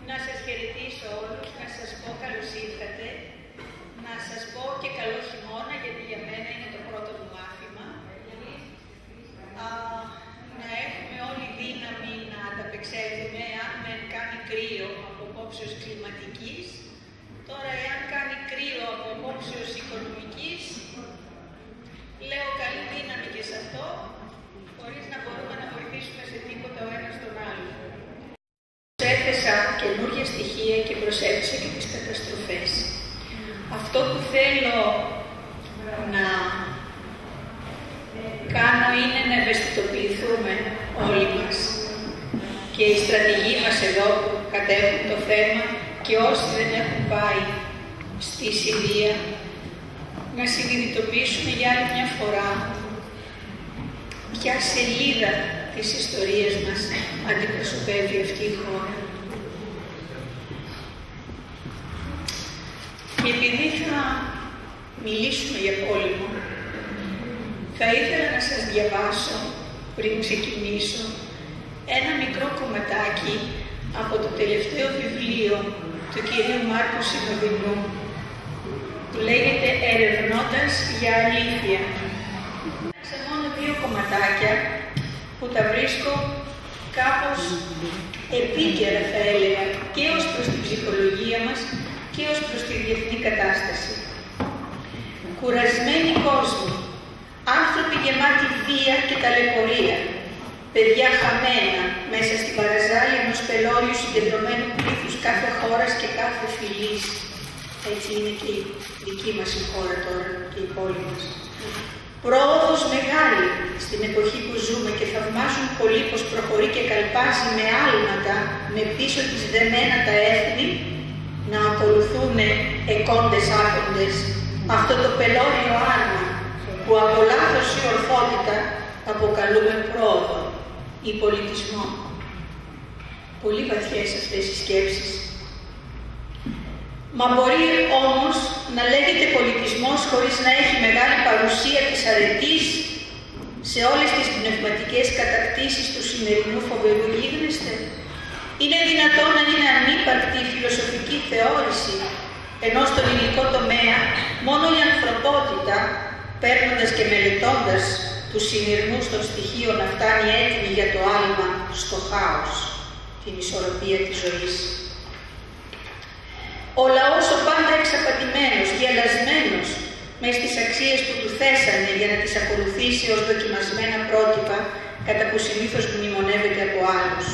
Να σας χαιρετήσω όλους, να σας πω καλώς ήρθατε, να σας πω και καλό χειμώνα, γιατί για μένα είναι το πρώτο μου μάθημα. Να έχουμε όλη δύναμη να ανταπεξέλθουμε, αν δεν κάνει κρύο από απόψεως κλιματικής. Τώρα, εάν κάνει κρύο από απόψεως οικονομικής, λέω καλή δύναμη και σε αυτό, χωρίς να μπορούμε να βοηθήσουμε σε τίποτα ο ένας τον άλλο. Προσέθεσα καινούργια στοιχεία και προσέθεσα και τις καταστροφές. Αυτό που θέλω να κάνω είναι να ευαισθητοποιηθούμε όλοι μας και οι στρατηγοί μας εδώ που κατέχουν το θέμα και όσοι δεν έχουν πάει στη Συρία, να συνειδητοποιήσουμε για άλλη μια φορά ποια σελίδα της ιστορίας μας αντιπροσωπεύει αυτή η χώρα. Και επειδή θα μιλήσουμε για πόλεμο, θα ήθελα να σας διαβάσω, πριν ξεκινήσω, ένα μικρό κομματάκι από το τελευταίο βιβλίο του κυρίου Μάρκου Συνοδεινού, που λέγεται «Ερευνώντας για αλήθεια». Σε μόνο 2 κομματάκια που τα βρίσκω κάπως επίκαιρα, θα έλεγα, και ως προς την ψυχολογία μας και ως προς τη διεθνή κατάσταση. Κουρασμένοι κόσμοι, άνθρωποι γεμάτοι βία και ταλαιπωρία, παιδιά χαμένα μέσα στην παραζάλη ενός πελώριου συγκεντρωμένου πλήθους κάθε χώρας και κάθε φυλής. Έτσι είναι και η δική μας η χώρα τώρα και η πόλη μας. Πρόοδος μεγάλη στην εποχή που ζούμε και θαυμάζουν πολύ πως προχωρεί και καλπάζει με άλματα, με πίσω της δεμένα τα έθνη, να ακολουθούν εκόντες άκοντες αυτό το πελώριο άρμα που από λάθος ή ορθότητα αποκαλούμε πρόοδο ή πολιτισμό. Πολύ βαθιές αυτές οι σκέψεις. Μα μπορεί όμως να λέγεται πολιτισμός χωρίς να έχει μεγάλη παρουσία της αρετής σε όλες τις πνευματικές κατακτήσεις του σημερινού φοβερού γίγνεσθε? Είναι δυνατόν να είναι ανύπαρκτη η φιλοσοφική θεώρηση, ενώ στον υλικό τομέα μόνο η ανθρωπότητα, παίρνοντας και μελετώντας τους συνειρμούς των στοιχείων, να φτάνει έτοιμη για το άλμα στο χάος, την ισορροπία της ζωής. Ο λαός ο πάντα εξαπατημένος, γελασμένος, μες στις αξίες που του θέσανε για να τις ακολουθήσει ως δοκιμασμένα πρότυπα, κατά που συνήθως μνημονεύεται από άλλους.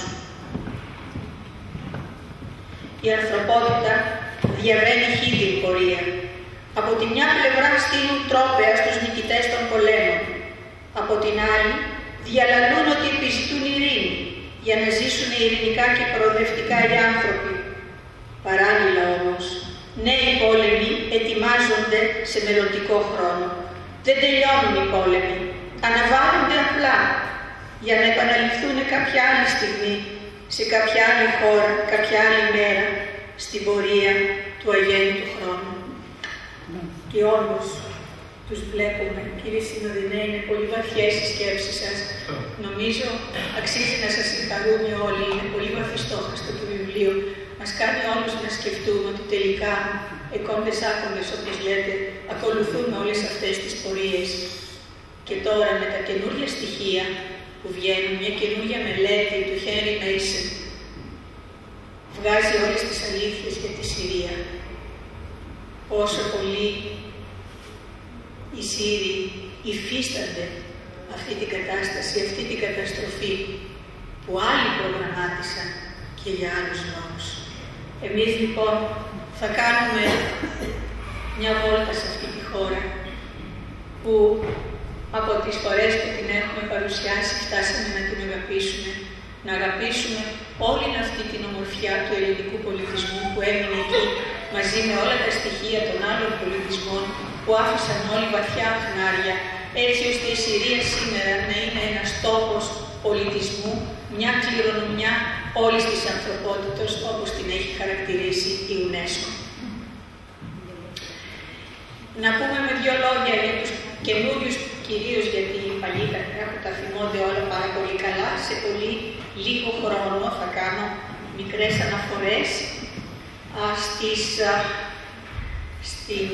Η ανθρωπότητα διαβαίνει χίδιν πορεία. Από τη μια πλευρά στείλουν τρόπαια στους νικητές των πολέμων. Από την άλλη, διαλαλούν ότι επιζητούν ειρήνη, για να ζήσουν ειρηνικά και προοδευτικά οι άνθρωποι. Παράλληλα όμως, νέοι πόλεμοι ετοιμάζονται σε μελλοντικό χρόνο. Δεν τελειώνουν οι πόλεμοι, αναβάλλονται απλά, για να επαναληφθούν κάποια άλλη στιγμή, σε κάποια άλλη χώρα, κάποια άλλη μέρα, στην πορεία του αγέννητου χρόνου. Και όντως τους βλέπουμε, κύριε Συνοδεινέ, είναι πολύ βαθιές οι σκέψεις σας. Νομίζω αξίζει να σας συγχαρούμε όλοι, είναι πολύ βαθύ στόχαστο του βιβλίου. Μας κάνει όλους να σκεφτούμε ότι τελικά εκόντες άκοντες, όπως λέτε, ακολουθούμε όλες αυτές τις πορείες. Και τώρα με τα καινούργια στοιχεία που βγαίνουν, μια καινούργια μελέτη του Χένρι Μέισον βγάζει όλες τις αλήθειες για τη Συρία. Πόσο πολύ οι Σύριοι υφίστανται αυτή την κατάσταση, αυτή την καταστροφή που άλλοι προγραμμάτισαν και για άλλους λόγους. Εμείς λοιπόν θα κάνουμε μια βόλτα σε αυτή τη χώρα που από τις φορές που την έχουμε παρουσιάσει φτάσαμε να την αγαπήσουμε. Να αγαπήσουμε όλη αυτή την ομορφιά του ελληνικού πολιτισμού που έμεινε εκεί μαζί με όλα τα στοιχεία των άλλων πολιτισμών που άφησαν όλοι βαθιά χνάρια, έτσι ώστε η Συρία σήμερα να είναι ένας τόπος πολιτισμού, μια κληρονομιά όλης της ανθρωπότητας, όπως την έχει χαρακτηρίσει η UNESCO. Να πούμε με 2 λόγια για τους καινούριους, κυρίως γιατί οι παλιοί τα θυμώνται όλα πάρα πολύ καλά. Σε πολύ λίγο χρόνο θα κάνω μικρές αναφορές στην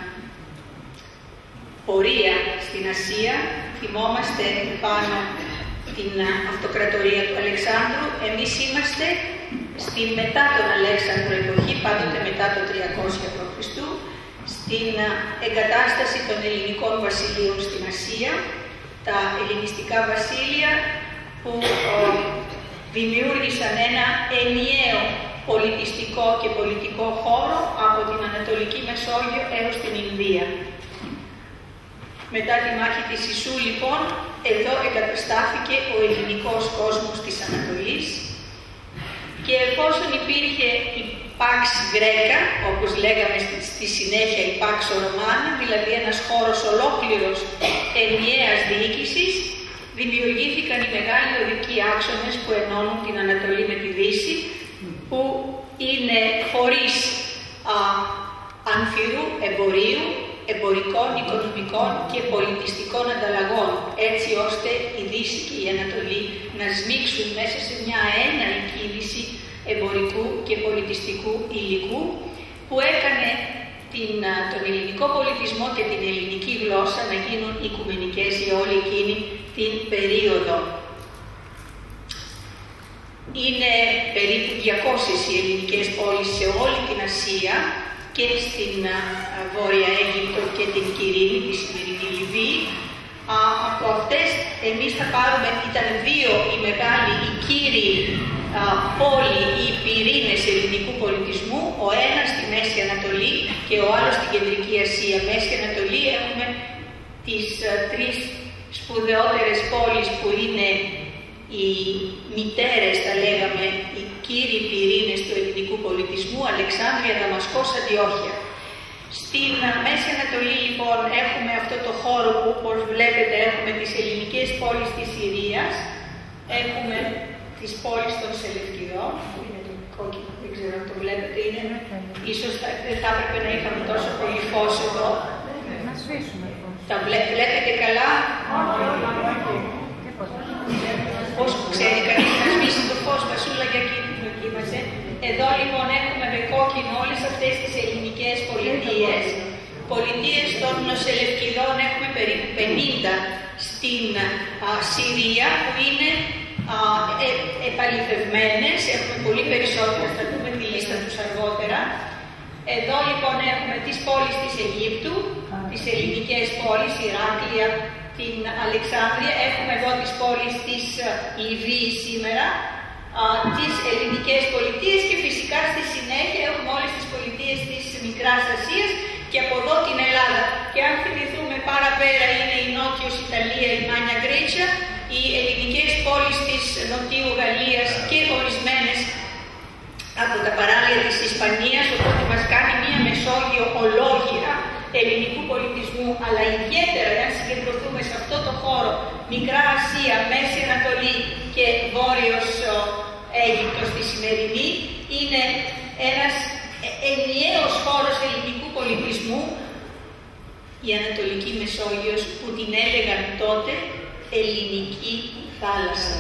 πορεία στην Ασία. Θυμόμαστε πάνω την αυτοκρατορία του Αλεξάνδρου. Εμείς είμαστε στη μετά τον Αλέξανδρο εποχή, πάντοτε μετά το 300 π.Χ., στην εγκατάσταση των ελληνικών βασιλείων στην Ασία, τα ελληνιστικά βασίλεια που δημιούργησαν ένα ενιαίο πολιτιστικό και πολιτικό χώρο από την Ανατολική Μεσόγειο έως την Ινδία. Μετά τη μάχη της Ισού, λοιπόν, εδώ εγκαταστάθηκε ο ελληνικός κόσμος της Ανατολής και εφόσον υπήρχε η Pax Greca, όπως λέγαμε στη συνέχεια η Pax Romana, δηλαδή ένας χώρος ολόκληρος ενιαίας διοίκησης, δημιουργήθηκαν οι μεγάλοι οδικοί άξονες που ενώνουν την Ανατολή με τη Δύση, που είναι φορείς αμφιρού εμπορίου, εμπορικών, οικονομικών και πολιτιστικών ανταλλαγών, έτσι ώστε η Δύση και η Ανατολή να σμίξουν μέσα σε μια αέναη κύληση εμπορικού και πολιτιστικού υλικού, που έκανε τον ελληνικό πολιτισμό και την ελληνική γλώσσα να γίνουν οικουμενικές για όλη εκείνη την περίοδο. Είναι περίπου 200 οι ελληνικές πόλεις σε όλη την Ασία και στην Βόρεια Αίγυπτο και την Κυρίνη, τη σημερινή Λιβύη. Από αυτές εμείς θα πάρουμε, ήταν δύο οι μεγάλοι, οι κύριοι πόλοι ή πυρήνες ελληνικού πολιτισμού, ο ένας στη Μέση Ανατολή και ο άλλος στην Κεντρική Ασία. Μέση Ανατολή έχουμε τις τρεις σπουδαιότερες πόλεις που είναι οι μητέρες, θα λέγαμε, οι κύριοι πυρήνες του ελληνικού πολιτισμού, Αλεξάνδρεια, Δαμασκός, Αντιόχεια. Στην Μέση Ανατολή, λοιπόν, έχουμε αυτό το χώρο που, όπως βλέπετε, έχουμε τις ελληνικές πόλεις της Συρίας, έχουμε τις πόλεις των Σελευκηδών, που είναι το κόκκινο, δεν ξέρω αν το βλέπετε, είναι, ίσως δεν θα έπρεπε να είχαμε τόσο πολύ φως εδώ. Να σβήσουμε. Τα βλέπετε καλά? Πώς ξέρει κανείς να σβήσει το φως, Βασούλα, για εκεί που δοκίμασε. Εδώ λοιπόν έχουμε με κόκκινο όλες αυτές τις ελληνικές πολιτείες. Πολιτείες των Σελευκηδών έχουμε περίπου 50 στην Συρία, που είναι επαληθευμένες. Έχουμε πολύ περισσότερες, θα δούμε τη λίστα τους αργότερα. Εδώ λοιπόν έχουμε τις πόλεις της Αιγύπτου, τις ελληνικές πόλεις, Ηράκλεια, την Αλεξάνδρεια. Έχουμε εδώ τις πόλεις της Λιβύης σήμερα, τις ελληνικές πολιτείες και φυσικά στη συνέχεια έχουμε όλες τις πολιτείες της Μικράς Ασίας και από εδώ την Ελλάδα. Και αν θυμηθούμε παραπέρα είναι η Νότιος Ιταλία, η Μάνια Γκρέτσια, οι ελληνικές πόλεις της Νοτιού Γαλλίας και ορισμένες από τα παράλια της Ισπανίας, οπότε μας κάνει μία Μεσόγειο ολόγυρα ελληνικού πολιτισμού, αλλά ιδιαίτερα αν συγκεντρωθούμε σε αυτό το χώρο, Μικρά Ασία, Μέση Ανατολή και Βόρειος Αίγυπτος τη σημερινή, είναι ένας ενιαίος χώρος ελληνικού πολιτισμού, η Ανατολική Μεσόγειος, που την έλεγαν τότε Ελληνική θάλασσα.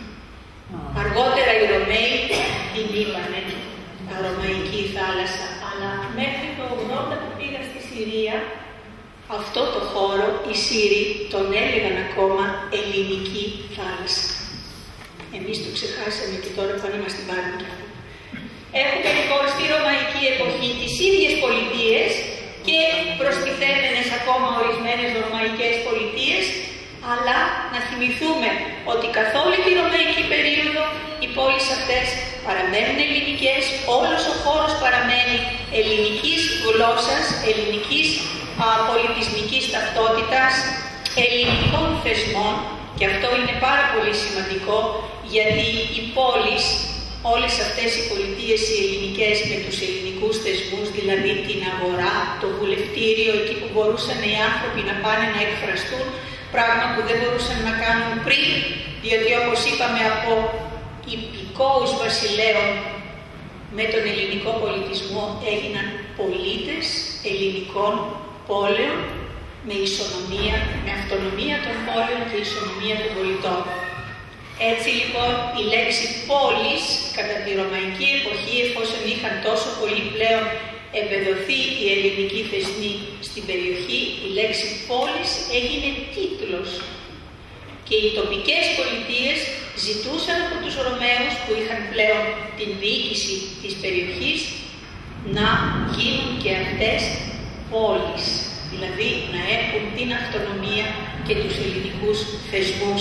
Αργότερα οι Ρωμαίοι την είπανε Ρωμαϊκή θάλασσα, αλλά μέχρι το 80 που πήγα στη Συρία, αυτό το χώρο οι Σύριοι τον έλεγαν ακόμα Ελληνική θάλασσα. Εμείς το ξεχάσαμε και τώρα πάνε μας την πάρουμε κι αυτό. Έχουμε λοιπόν στη Ρωμαϊκή εποχή τις ίδιες πολιτείες και προστιθέμενες ακόμα ορισμένες ρωμαϊκές πολιτείες, αλλά να θυμηθούμε ότι καθ' όλη τη ρωμαϊκή περίοδο οι πόλεις αυτές παραμένουν ελληνικές, όλος ο χώρος παραμένει ελληνικής γλώσσας, ελληνικής πολιτισμικής ταυτότητας, ελληνικών θεσμών, και αυτό είναι πάρα πολύ σημαντικό, γιατί οι πόλεις, όλες αυτές οι πολιτείες οι ελληνικές με τους ελληνικούς θεσμούς, δηλαδή την αγορά, το βουλευτήριο, εκεί που μπορούσαν οι άνθρωποι να πάνε να εκφραστούν, πράγμα που δεν μπορούσαν να κάνουν πριν, διότι όπως είπαμε από υπηκόους βασιλέων με τον ελληνικό πολιτισμό έγιναν πολίτες ελληνικών πόλεων με ισονομία, με αυτονομία των πόλεων και ισονομία των πολιτών. Έτσι λοιπόν η λέξη πόλης κατά τη ρωμαϊκή εποχή, εφόσον είχαν τόσο πολύ πλέον εμπεδοθεί οι ελληνικοί θεσμοί στην περιοχή, η λέξη πόλης έγινε τίτλος και οι τοπικές πολιτείες ζητούσαν από τους Ρωμαίους που είχαν πλέον την διοίκηση της περιοχής να γίνουν και αυτές πόλεις, δηλαδή να έχουν την αυτονομία και τους ελληνικούς θεσμούς.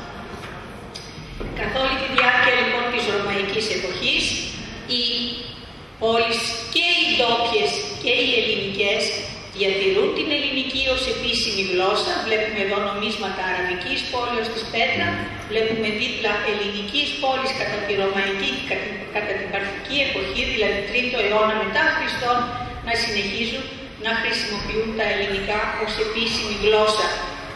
Καθ' όλη τη διάρκεια λοιπόν της ρωμαϊκής εποχής, οι πόλεις και οι ντόπιες και οι ελληνικές διατηρούν την ελληνική ως επίσημη γλώσσα. Βλέπουμε εδώ νομίσματα αραβικής πόλεως της Πέτρα, βλέπουμε δίπλα ελληνικής πόλης κατά τη ρωμαϊκή, κατά την παρθική εποχή, δηλαδή 3ο αιώνα μετά Χριστόν, να συνεχίζουν να χρησιμοποιούν τα ελληνικά ως επίσημη γλώσσα.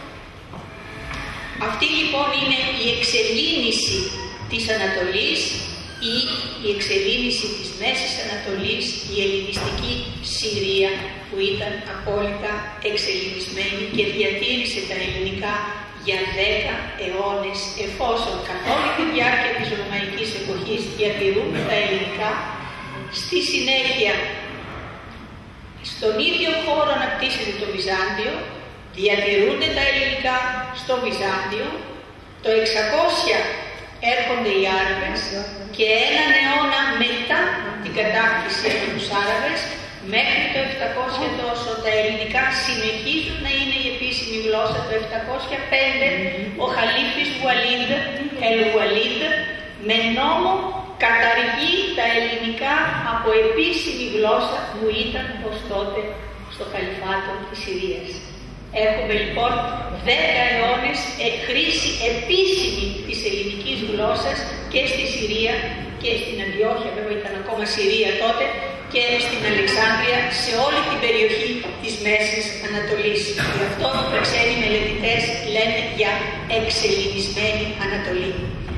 Αυτή λοιπόν είναι η εξελίνηση της Ανατολής ή η εξελίνηση της Μέσης Ανατολής, η ελληνιστική Συρία που ήταν απόλυτα εξελινισμένη και διατήρησε τα ελληνικά για 10 αιώνες, εφόσον καθ' όλη τη διάρκεια της ρωμαϊκής εποχής διατηρούν τα ελληνικά. Στη συνέχεια, στον ίδιο χώρο αναπτύσσεται το Βυζάντιο, διατηρούνται τα ελληνικά στο Βυζάντιο, το 600 έρχονται οι Άραβες και έναν αιώνα μετά την κατάκτηση από τους Άραβες, μέχρι το 700 τόσο, τα ελληνικά συνεχίζουν να είναι η επίσημη γλώσσα. Το 705 ο Χαλίφης Ελ-Γουαλίντ με νόμο καταργεί τα ελληνικά από επίσημη γλώσσα που ήταν ως τότε στο Χαλιφάτο της Συρίας. Έχουμε λοιπόν 10 αιώνες χρήση επίσημη της ελληνικής γλώσσας και στη Συρία και στην Αντιόχεια, βέβαια ήταν ακόμα Συρία τότε, και στην Αλεξάνδρεια, σε όλη την περιοχή της Μέσης Ανατολής. Γι' αυτό οι ξένοι μελετητές λένε για εξελληνισμένη Ανατολή.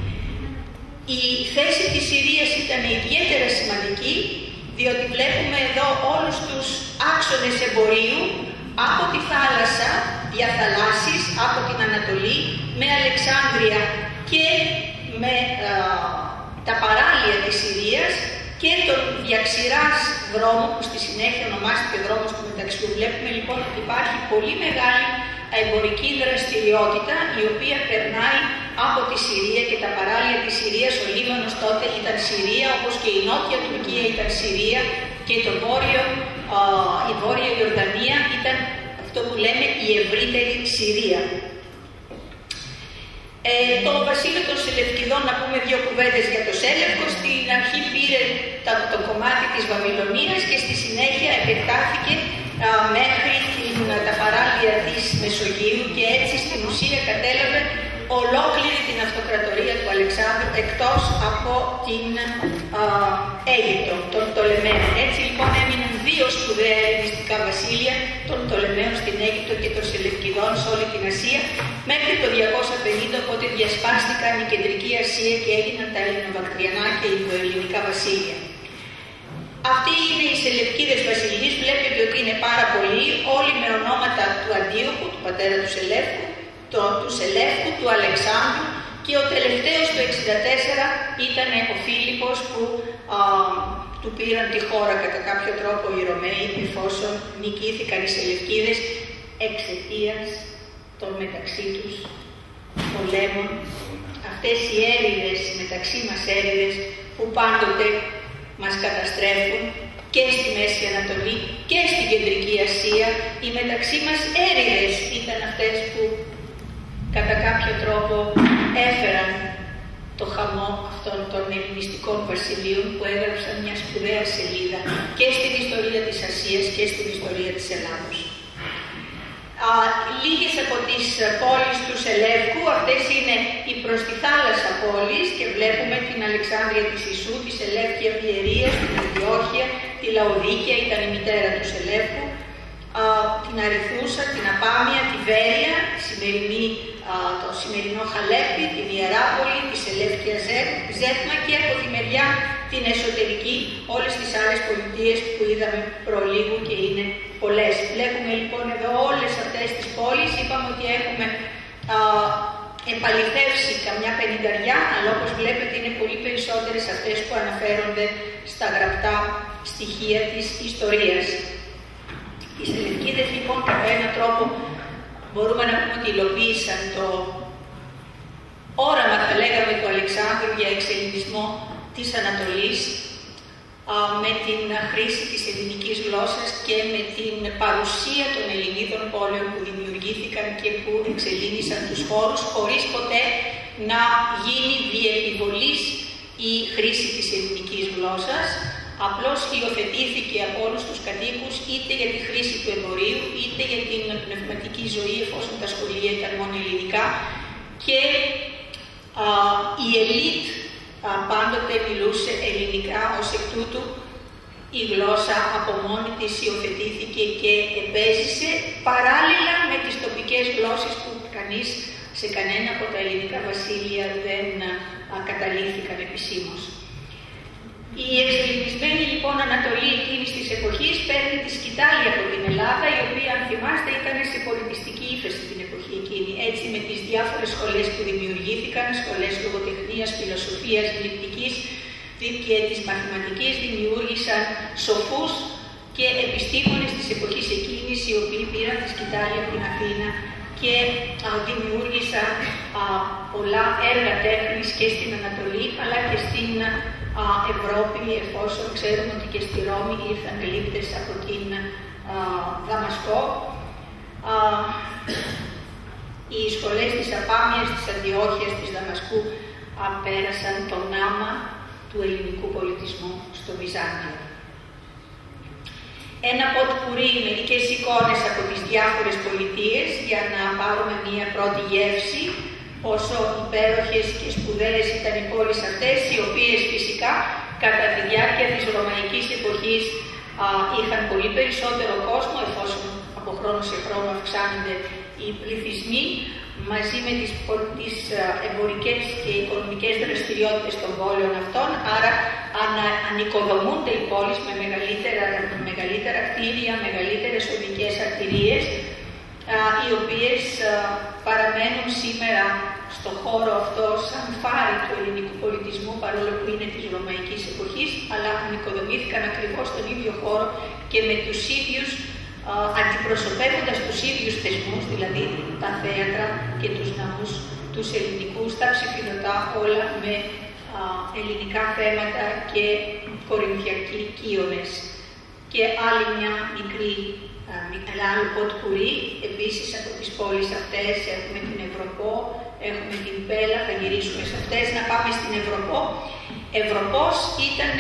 Η θέση της Συρίας ήταν ιδιαίτερα σημαντική, διότι βλέπουμε εδώ όλους τους άξονες εμπορίου από τη θάλασσα, διαθαλάσσης, από την Ανατολή, με Αλεξάνδρεια και με τα παράλια της Συρίας και τον διαξηράς δρόμο που στη συνέχεια ονομάστηκε δρόμος του μεταξιού. Βλέπουμε λοιπόν ότι υπάρχει πολύ μεγάλη εμπορική δραστηριότητα η οποία περνάει από τη Συρία και τα παράλια της Συρίας. Ο Λίβανος τότε ήταν Συρία, όπως και η Νότια Τουρκία ήταν Συρία και η Βόρεια Ιορδανία ήταν αυτό που λέμε η ευρύτερη Συρία. Το βασίλειο των Σελευκηδών, να πούμε δύο κουβέντες για το Σέλευκο. Στην αρχή πήρε το κομμάτι της Βαβυλωνίας και στη συνέχεια επεκτάθηκε μέχρι τα παράλια της Μεσογείου και έτσι στην ουσία κατέλαβε ολόκληρη την αυτοκρατορία του Αλεξάνδρου εκτός από την Αίγυπτο, των Πτολεμαίων. Έτσι λοιπόν έμειναν δύο σπουδαία ελληνιστικά βασίλεια, των Πτολεμαίων στην Αίγυπτο και των Σελευκηδών σε όλη την Ασία, μέχρι το 250, οπότε διασπάστηκαν η Κεντρική Ασία και έγιναν τα Ελληνοβακτριανά και Ινδοελληνικά βασίλεια. Αυτοί είναι οι Σελευκίδες βασιλείς, βλέπετε ότι είναι πάρα πολλοί, όλοι με ονόματα του Αντίοχου, του πατέρα του Σελεύκου, του Σελεύκου, του Αλεξάνδρου, και ο τελευταίος το 64 ήταν ο Φίλιππος που του πήραν τη χώρα κατά κάποιο τρόπο οι Ρωμαίοι, εφόσον νικήθηκαν οι Σελευκίδες εξαιτίας των μεταξύ τους πολέμων. Αυτές οι έρηδες μεταξύ μας έρηδες που πάντοτε μας καταστρέφουν και στη Μέση Ανατολή και στην Κεντρική Ασία, οι μεταξύ μας έρηδες ήταν αυτές που κατά κάποιο τρόπο έφεραν το χαμό αυτών των ελληνιστικών βασιλείων που έγραψαν μια σπουδαία σελίδα και στην ιστορία της Ασίας και στην ιστορία της Ελλάδος. Λίγες από τις πόλεις του Σελεύκου, αυτές είναι οι προς τη θάλασσα πόλεις και βλέπουμε την Αλεξάνδρεια της Ισού, τη Σελεύκια Πιερία, την Αντιόχεια, τη Λαοδίκια, ήταν η μητέρα του Σελεύκου, την Αριθούσα, την Απάμια, τη Βέρεια, το σημερινό Χαλέπι, την Ιεράπολη, τη Σελεύκια Ζέτμα και από τη μεριά την εσωτερική όλες τις άλλες πολιτείες που είδαμε προλίγου και είναι πολλές. Βλέπουμε λοιπόν εδώ όλες αυτές τις πόλεις, είπαμε ότι έχουμε επαληθεύσει καμιά 50, αλλά όπως βλέπετε είναι πολύ περισσότερες αυτές που αναφέρονται στα γραπτά στοιχεία της ιστορίας. Οι Σελευκίδες λοιπόν κατά έναν τρόπο μπορούμε να πούμε ότι υλοποίησαν το όραμα, θα λέγαμε, του Αλεξάνδρου για εξελληνισμό της Ανατολής με την χρήση της ελληνικής γλώσσας και με την παρουσία των Ελληνίδων πόλεων που δημιουργήθηκαν και που εξελλήνισαν τους χώρους, χωρίς ποτέ να γίνει διεπιβολής η χρήση της ελληνικής γλώσσας. Απλώς υιοθετήθηκε από όλους τους κατοίκους, είτε για τη χρήση του εμπορίου, είτε για την πνευματική ζωή, εφόσον τα σχολεία ήταν μόνο ελληνικά. Και η ελίτ πάντοτε μιλούσε ελληνικά, ως εκ τούτου η γλώσσα από μόνη της υιοθετήθηκε και επέζησε παράλληλα με τις τοπικές γλώσσες που κανείς σε κανένα από τα ελληνικά βασίλεια δεν καταλήφθηκαν επισήμως. Η εξελληνισμένη λοιπόν Ανατολή εκείνης της εποχής παίρνει τη σκητάλη από την Ελλάδα, η οποία, αν θυμάστε, ήταν σε πολιτιστική ύφεση την εποχή εκείνη. Έτσι, με τις διάφορες σχολές που δημιουργήθηκαν, σχολές λογοτεχνίας, φιλοσοφίας, γλυπτικής και της μαθηματικής, δημιούργησαν σοφούς και επιστήμονες της εποχής εκείνης, οι οποίοι πήραν τη σκητάλη από την Αθήνα και δημιούργησαν πολλά έργα τέχνης και στην Ανατολή, αλλά και στην Ευρώπη, εφόσον ξέρουμε ότι και στη Ρώμη ήρθαν γλύπτες από την Δαμασκό. Οι σχολές της Απάμιας, της Αντιόχειας, της Δαμασκού πέρασαν τον άμα του ελληνικού πολιτισμού στο Βυζάντιο. Ένα ποτπουρί, μερικές εικόνες από τις διάφορες πολιτείες για να πάρουμε μία πρώτη γεύση πόσο υπέροχες και σπουδαίες ήταν οι πόλεις αυτές, οι οποίες φυσικά κατά τη διάρκεια της Ρωμαϊκής εποχής είχαν πολύ περισσότερο κόσμο, εφόσον από χρόνο σε χρόνο αυξάνονται οι πληθυσμοί, μαζί με τις εμπορικές και οικονομικές δραστηριότητες των πόλεων αυτών, άρα ανοικοδομούνται οι πόλεις με μεγαλύτερα κτίρια, μεγαλύτερες οδικές αρτηρίες, οι οποίες παραμένουν σήμερα στο χώρο αυτό σαν φάρι του ελληνικού πολιτισμού, παρόλο που είναι της Ρωμαϊκής εποχής, αλλά ανοικοδομήθηκαν ακριβώς στον ίδιο χώρο και με τους ίδιους, αντιπροσωπεύοντας τους ίδιους θεσμούς, δηλαδή τα θέατρα και τους ναούς, τους ελληνικούς, τα ψηφιδωτά, όλα με ελληνικά θέματα και κορινθιακοί κύονες. Και άλλη μια άλλο ποτπουρί, επίσης από τις πόλεις αυτές έχουμε την Ευρωπό, έχουμε την Πέλα, θα γυρίσουμε σε αυτές. Να πάμε στην Ευρωπό. Ευρωπός ήταν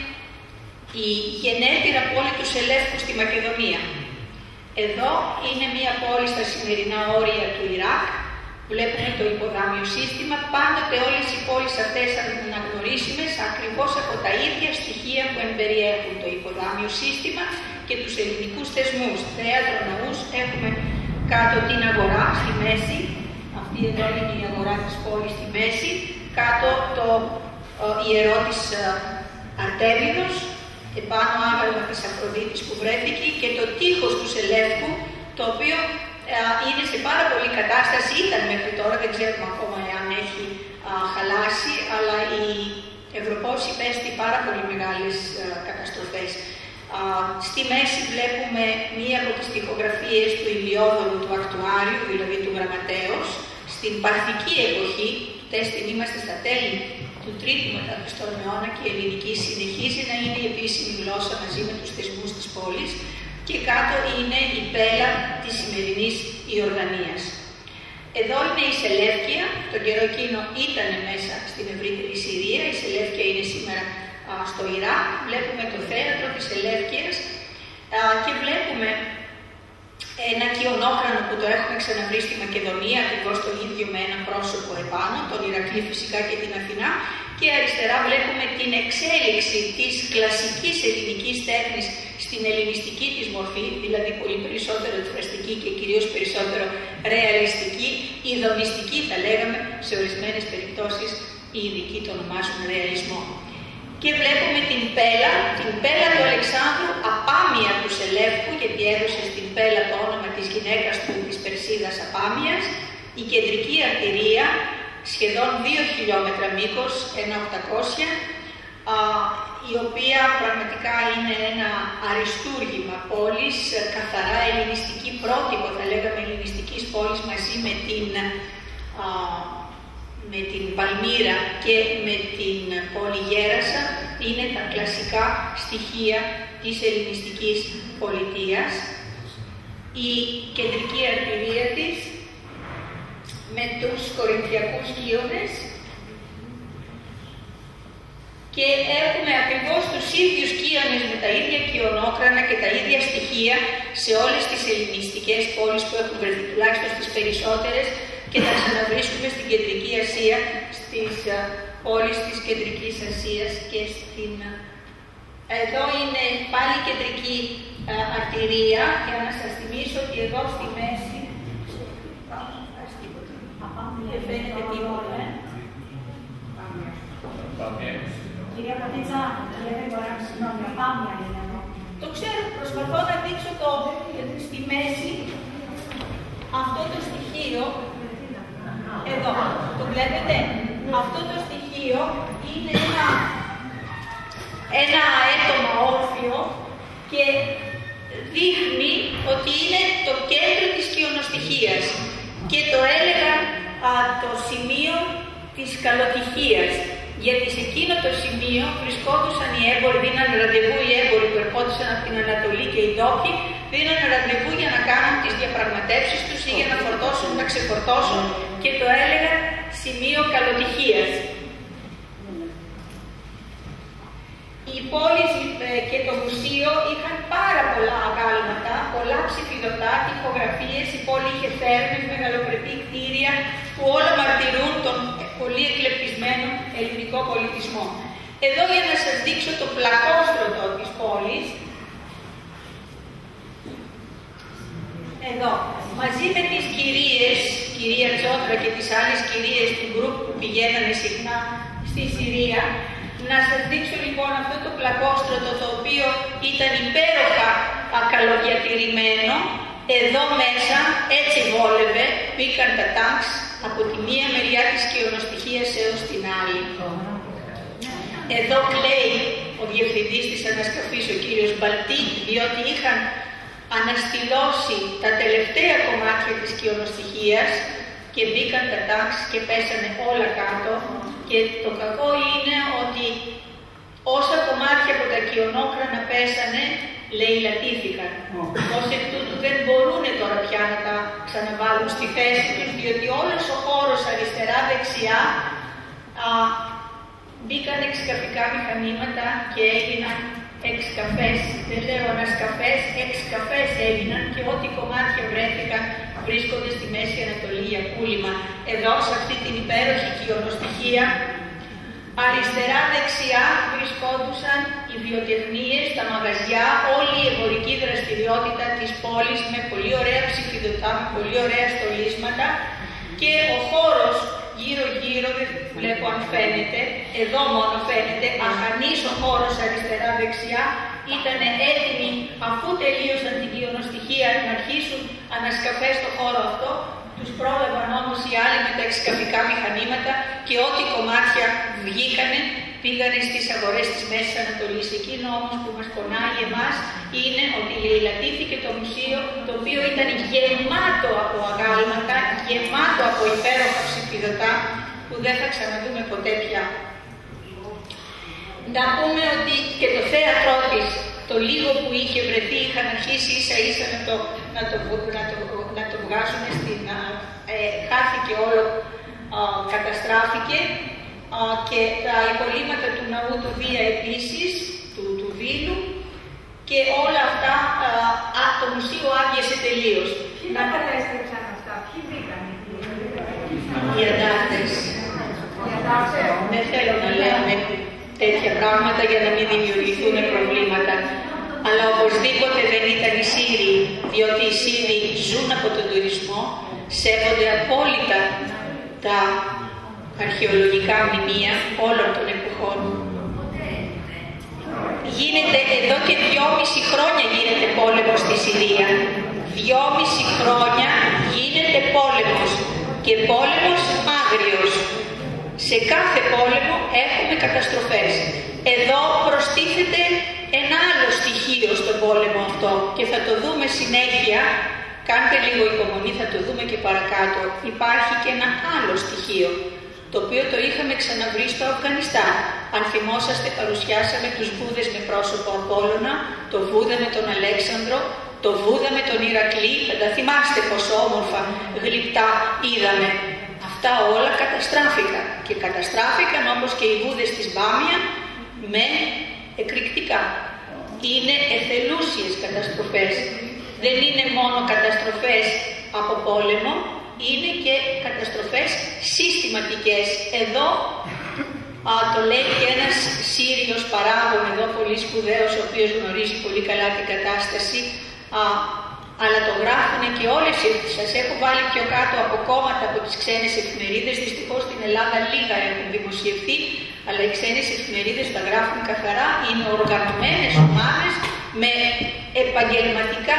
η γενέτειρα πόλη του Σελεύκου στη Μακεδονία. Εδώ είναι μια πόλη στα σημερινά όρια του Ιράκ. Βλέπουμε το υποδάμιο σύστημα. Πάντοτε όλες οι πόλεις αυτές αναγνωρίσιμες ακριβώς από τα ίδια στοιχεία που εμπεριέχουν το υποδάμιο σύστημα και τους ελληνικούς θεσμούς. Θέατρο, ναούς, έχουμε κάτω την αγορά στη μέση. Αυτή εδώ είναι η αγορά της πόλης στη μέση. Κάτω το ιερό της Αρτέμιδος, επάνω άγαλμα της Αφροδίτης που βρέθηκε, και το τείχος του Σελεύκου, το οποίο είναι σε πάρα πολλή κατάσταση, ήταν μέχρι τώρα, δεν ξέρουμε ακόμα εάν έχει χαλάσει, αλλά η Ευρωπός υπέστη πάρα πολύ μεγάλες καταστροφές. Στη μέση βλέπουμε μία από τις τοιχογραφίες του Ηλιόδωρου του Ακτουάριου, δηλαδή του Γραμματέως. Στην Παρθική εποχή, τέστην είμαστε στα τέλη του 3ου μετά Χριστόν αιώνα, και η ελληνική συνεχίζει να είναι η επίσημη γλώσσα μαζί με τους θεσμούς της πόλης, και κάτω είναι η Πέλα της σημερινής Ιορδανίας. Εδώ είναι η Σελεύκεια, τον καιρό εκείνο ήταν μέσα στην ευρύτερη Συρία, η Σελεύκεια είναι σήμερα στο Ιράκ. Βλέπουμε το θέατρο της Σελεύκειας και βλέπουμε ένα κοιονόκρανο που το έχουμε ξαναβρει στη Μακεδονία, ακριβώς το ίδιο με ένα πρόσωπο επάνω, τον Ηρακλή φυσικά και την Αθηνά, και αριστερά βλέπουμε την εξέλιξη της κλασικής ελληνικής τέχνης στην ελληνιστική της μορφή, δηλαδή πολύ περισσότερο εκφραστική και κυρίως περισσότερο ρεαλιστική, ειδονιστική θα λέγαμε, σε ορισμένες περιπτώσεις οι ειδικοί το ονομάζουν ρεαλισμό. Και βλέπουμε την Πέλα του Αλεξάνδρου, απάμια του Σελεύκου, γιατί έδωσε στην Πέλα το όνομα της γυναίκας του, της Περσίδας Απάμιας, Η κεντρική αρτηρία, σχεδόν 2 χιλιόμετρα μήκος, 1.800, η οποία πραγματικά είναι ένα αριστούργημα πόλης, καθαρά ελληνιστική, πρότυπο θα λέγαμε ελληνιστικής πόλης, μαζί με την Παλμύρα και με την πόλη Γέρασα, είναι τα κλασικά στοιχεία της ελληνιστικής πολιτείας. Η κεντρική αρτηρία της με τους Κορινθιακούς Κύονες, και έχουμε ακριβώς τους ίδιους Κύονες με τα ίδια Κυονόκρανα και τα ίδια στοιχεία σε όλες τις ελληνιστικές πόλεις που έχουν βρεθεί, τουλάχιστον στις περισσότερες, και τα ξαναβρίσκουμε στην Κεντρική Ασία, στις πόλεις της Κεντρικής Ασίας και στην... Εδώ είναι πάλι η κεντρική αρτηρία, για να σας θυμίσω ότι εδώ στη μέση δεν φαίνεται τίποτα. Κυρία Πατίτσα, συγγνώμη, Πάμια είναι εδώ. Το ξέρω, προσπαθώ να δείξω στη μέση αυτό το στοιχείο. Εδώ, το βλέπετε. Αυτό το στοιχείο είναι ένα έτομα όρθιο και δείχνει ότι είναι το κέντρο της κοιονοστοιχίας και το έλεγα το σημείο της καλοτυχίας. Γιατί σε εκείνο το σημείο βρισκόντουσαν οι έμποροι, δίνανε ραντεβού οι έμποροι που ερχόντουσαν από την Ανατολή και οι ντόπιοι, δίνανε ραντεβού για να κάνουν τις διαπραγματεύσεις τους ή για να φορτώσουν, να ξεφορτώσουν, και το έλεγαν σημείο καλοτυχίας. Οι πόλεις και το μουσείο είχαν πάρα πολλά αγάλματα, πολλά ψηφιδωτά, τοιχογραφίες, η πόλη είχε θέρμες, μεγαλοπρεπή κτίρια που όλα μαρτυρούν τον πολύ εκλεπτισμένο ελληνικό πολιτισμό. Εδώ για να σας δείξω το πλακόστρωτο της πόλης, εδώ, μαζί με τις κυρίες, κυρία Τσόντρα και τις άλλες κυρίες του γκρουπ που πηγαίνανε συχνά στη Συρία, να σας δείξω λοιπόν αυτό το πλακόστρωτο, το οποίο ήταν υπέροχα καλοδιατηρημένο. Εδώ μέσα έτσι βόλευε, μπήκαν τα τάγκς από τη μία μεριά της κοιονοστοιχίας έως την άλλη. Εδώ κλαίει ο διευθυντής της ανασκαφής, ο κύριος Μπαλτή, διότι είχαν αναστηλώσει τα τελευταία κομμάτια της κοιονοστοιχίας και μπήκαν τα τάγκς και πέσανε όλα κάτω. Και το κακό είναι ότι όσα κομμάτια από τα κοιονόκρανα πέσανε, λαιλατήθηκαν. Ως εκ τούτου δεν μπορούν τώρα πια να τα ξαναβάλουν στη θέση τους, διότι όλος ο χώρος αριστερά-δεξιά μπήκαν εξκαφικά μηχανήματα και έγιναν εξκαφές. Δεν λέω ανασκαφές, εξκαφές έγιναν και ό,τι κομμάτια βρέθηκαν βρίσκονται στη Μέση Ανατολή για πούλημα. Εδώ, σε αυτή την υπέροχη κοιονοστοιχεία, αριστερά-δεξιά βρισκόντουσαν οι βιοτεχνίες, τα μαγαζιά, όλη η εμπορική δραστηριότητα της πόλης με πολύ ωραία ψηφιδωτά, με πολύ ωραία στολίσματα, και ο χώρος γύρω-γύρω, δεν βλέπω αν φαίνεται, εδώ μόνο φαίνεται, αχανής ο χώρος αριστερά-δεξιά, ήταν έτοιμοι αφού τελείωσαν την κοιονοστοιχεία να αρχίσουν ανασκαφές στο χώρο αυτό. Τους πρόλαβαν όμως οι άλλοι με τα εξκαφικά μηχανήματα και ό,τι κομμάτια βγήκανε πήγανε στις αγορές της Μέσης Ανατολής. Εκείνο όμως που μας πονάει εμάς είναι ότι λαιλατήθηκε το μουσείο, το οποίο ήταν γεμάτο από αγάλματα, γεμάτο από υπέροχα ψηφιδωτά που δεν θα ξαναδούμε ποτέ πια. Να πούμε ότι και το θέατρό της, το λίγο που είχε βρεθεί, είχαν αρχίσει ίσα ίσα να το βγάζουν στην... χάθηκε όλο, καταστράφηκε, και τα υπολείμματα του ναού του Δία επίσης, του Δήλου, και όλα αυτά το μουσείο άδειασε τελείως. Ποιοι τα κατέστρεψαν αυτά, ποιοι βρήκαν? Οι αντάρτες. Δεν θέλω να λέμε τέτοια πράγματα για να μην δημιουργηθούν προβλήματα. Αλλά οπωσδήποτε δεν ήταν οι Σύριοι, διότι οι Σύριοι ζουν από τον τουρισμό, σέβονται απόλυτα τα αρχαιολογικά μνημεία όλων των εποχών. Γίνεται εδώ και 2,5 χρόνια γίνεται πόλεμος στη Συρία. 2,5 χρόνια γίνεται πόλεμος. και πόλεμος άγριος. Σε κάθε πόλεμο έχουμε καταστροφές. Εδώ προστίθεται ένα άλλο στοιχείο στον πόλεμο αυτό και θα το δούμε συνέχεια. Κάντε λίγο υπομονή, θα το δούμε και παρακάτω. Υπάρχει και ένα άλλο στοιχείο, το οποίο το είχαμε ξαναβρει στο Αφγανιστάν. Αν θυμόσαστε, παρουσιάσαμε τους Βούδες με πρόσωπο Απόλλωνα, το Βούδα με τον Αλέξανδρο, το Βούδα με τον Ηρακλή. Θα τα θυμάστε πόσο όμορφα γλυπτά είδαμε. Αυτά όλα καταστράφηκαν και καταστράφηκαν όπως και οι Βούδες της Μπάμια με εκρηκτικά. Είναι εθελούσιες καταστροφές. Δεν είναι μόνο καταστροφές από πόλεμο, είναι και καταστροφές συστηματικές. Εδώ το λέει και ένας Σύριος παράγων εδώ, πολύ σπουδαίος, ο οποίος γνωρίζει πολύ καλά την κατάσταση, αλλά το γράφουν και όλες. Σας έχω βάλει πιο κάτω από κόμματα από τις ξένες εφημερίδες. Δυστυχώς στην Ελλάδα λίγα έχουν δημοσιευθεί, αλλά οι ξένες εφημερίδες τα γράφουν καθαρά. Είναι οργανωμένες ομάδες με επαγγελματικά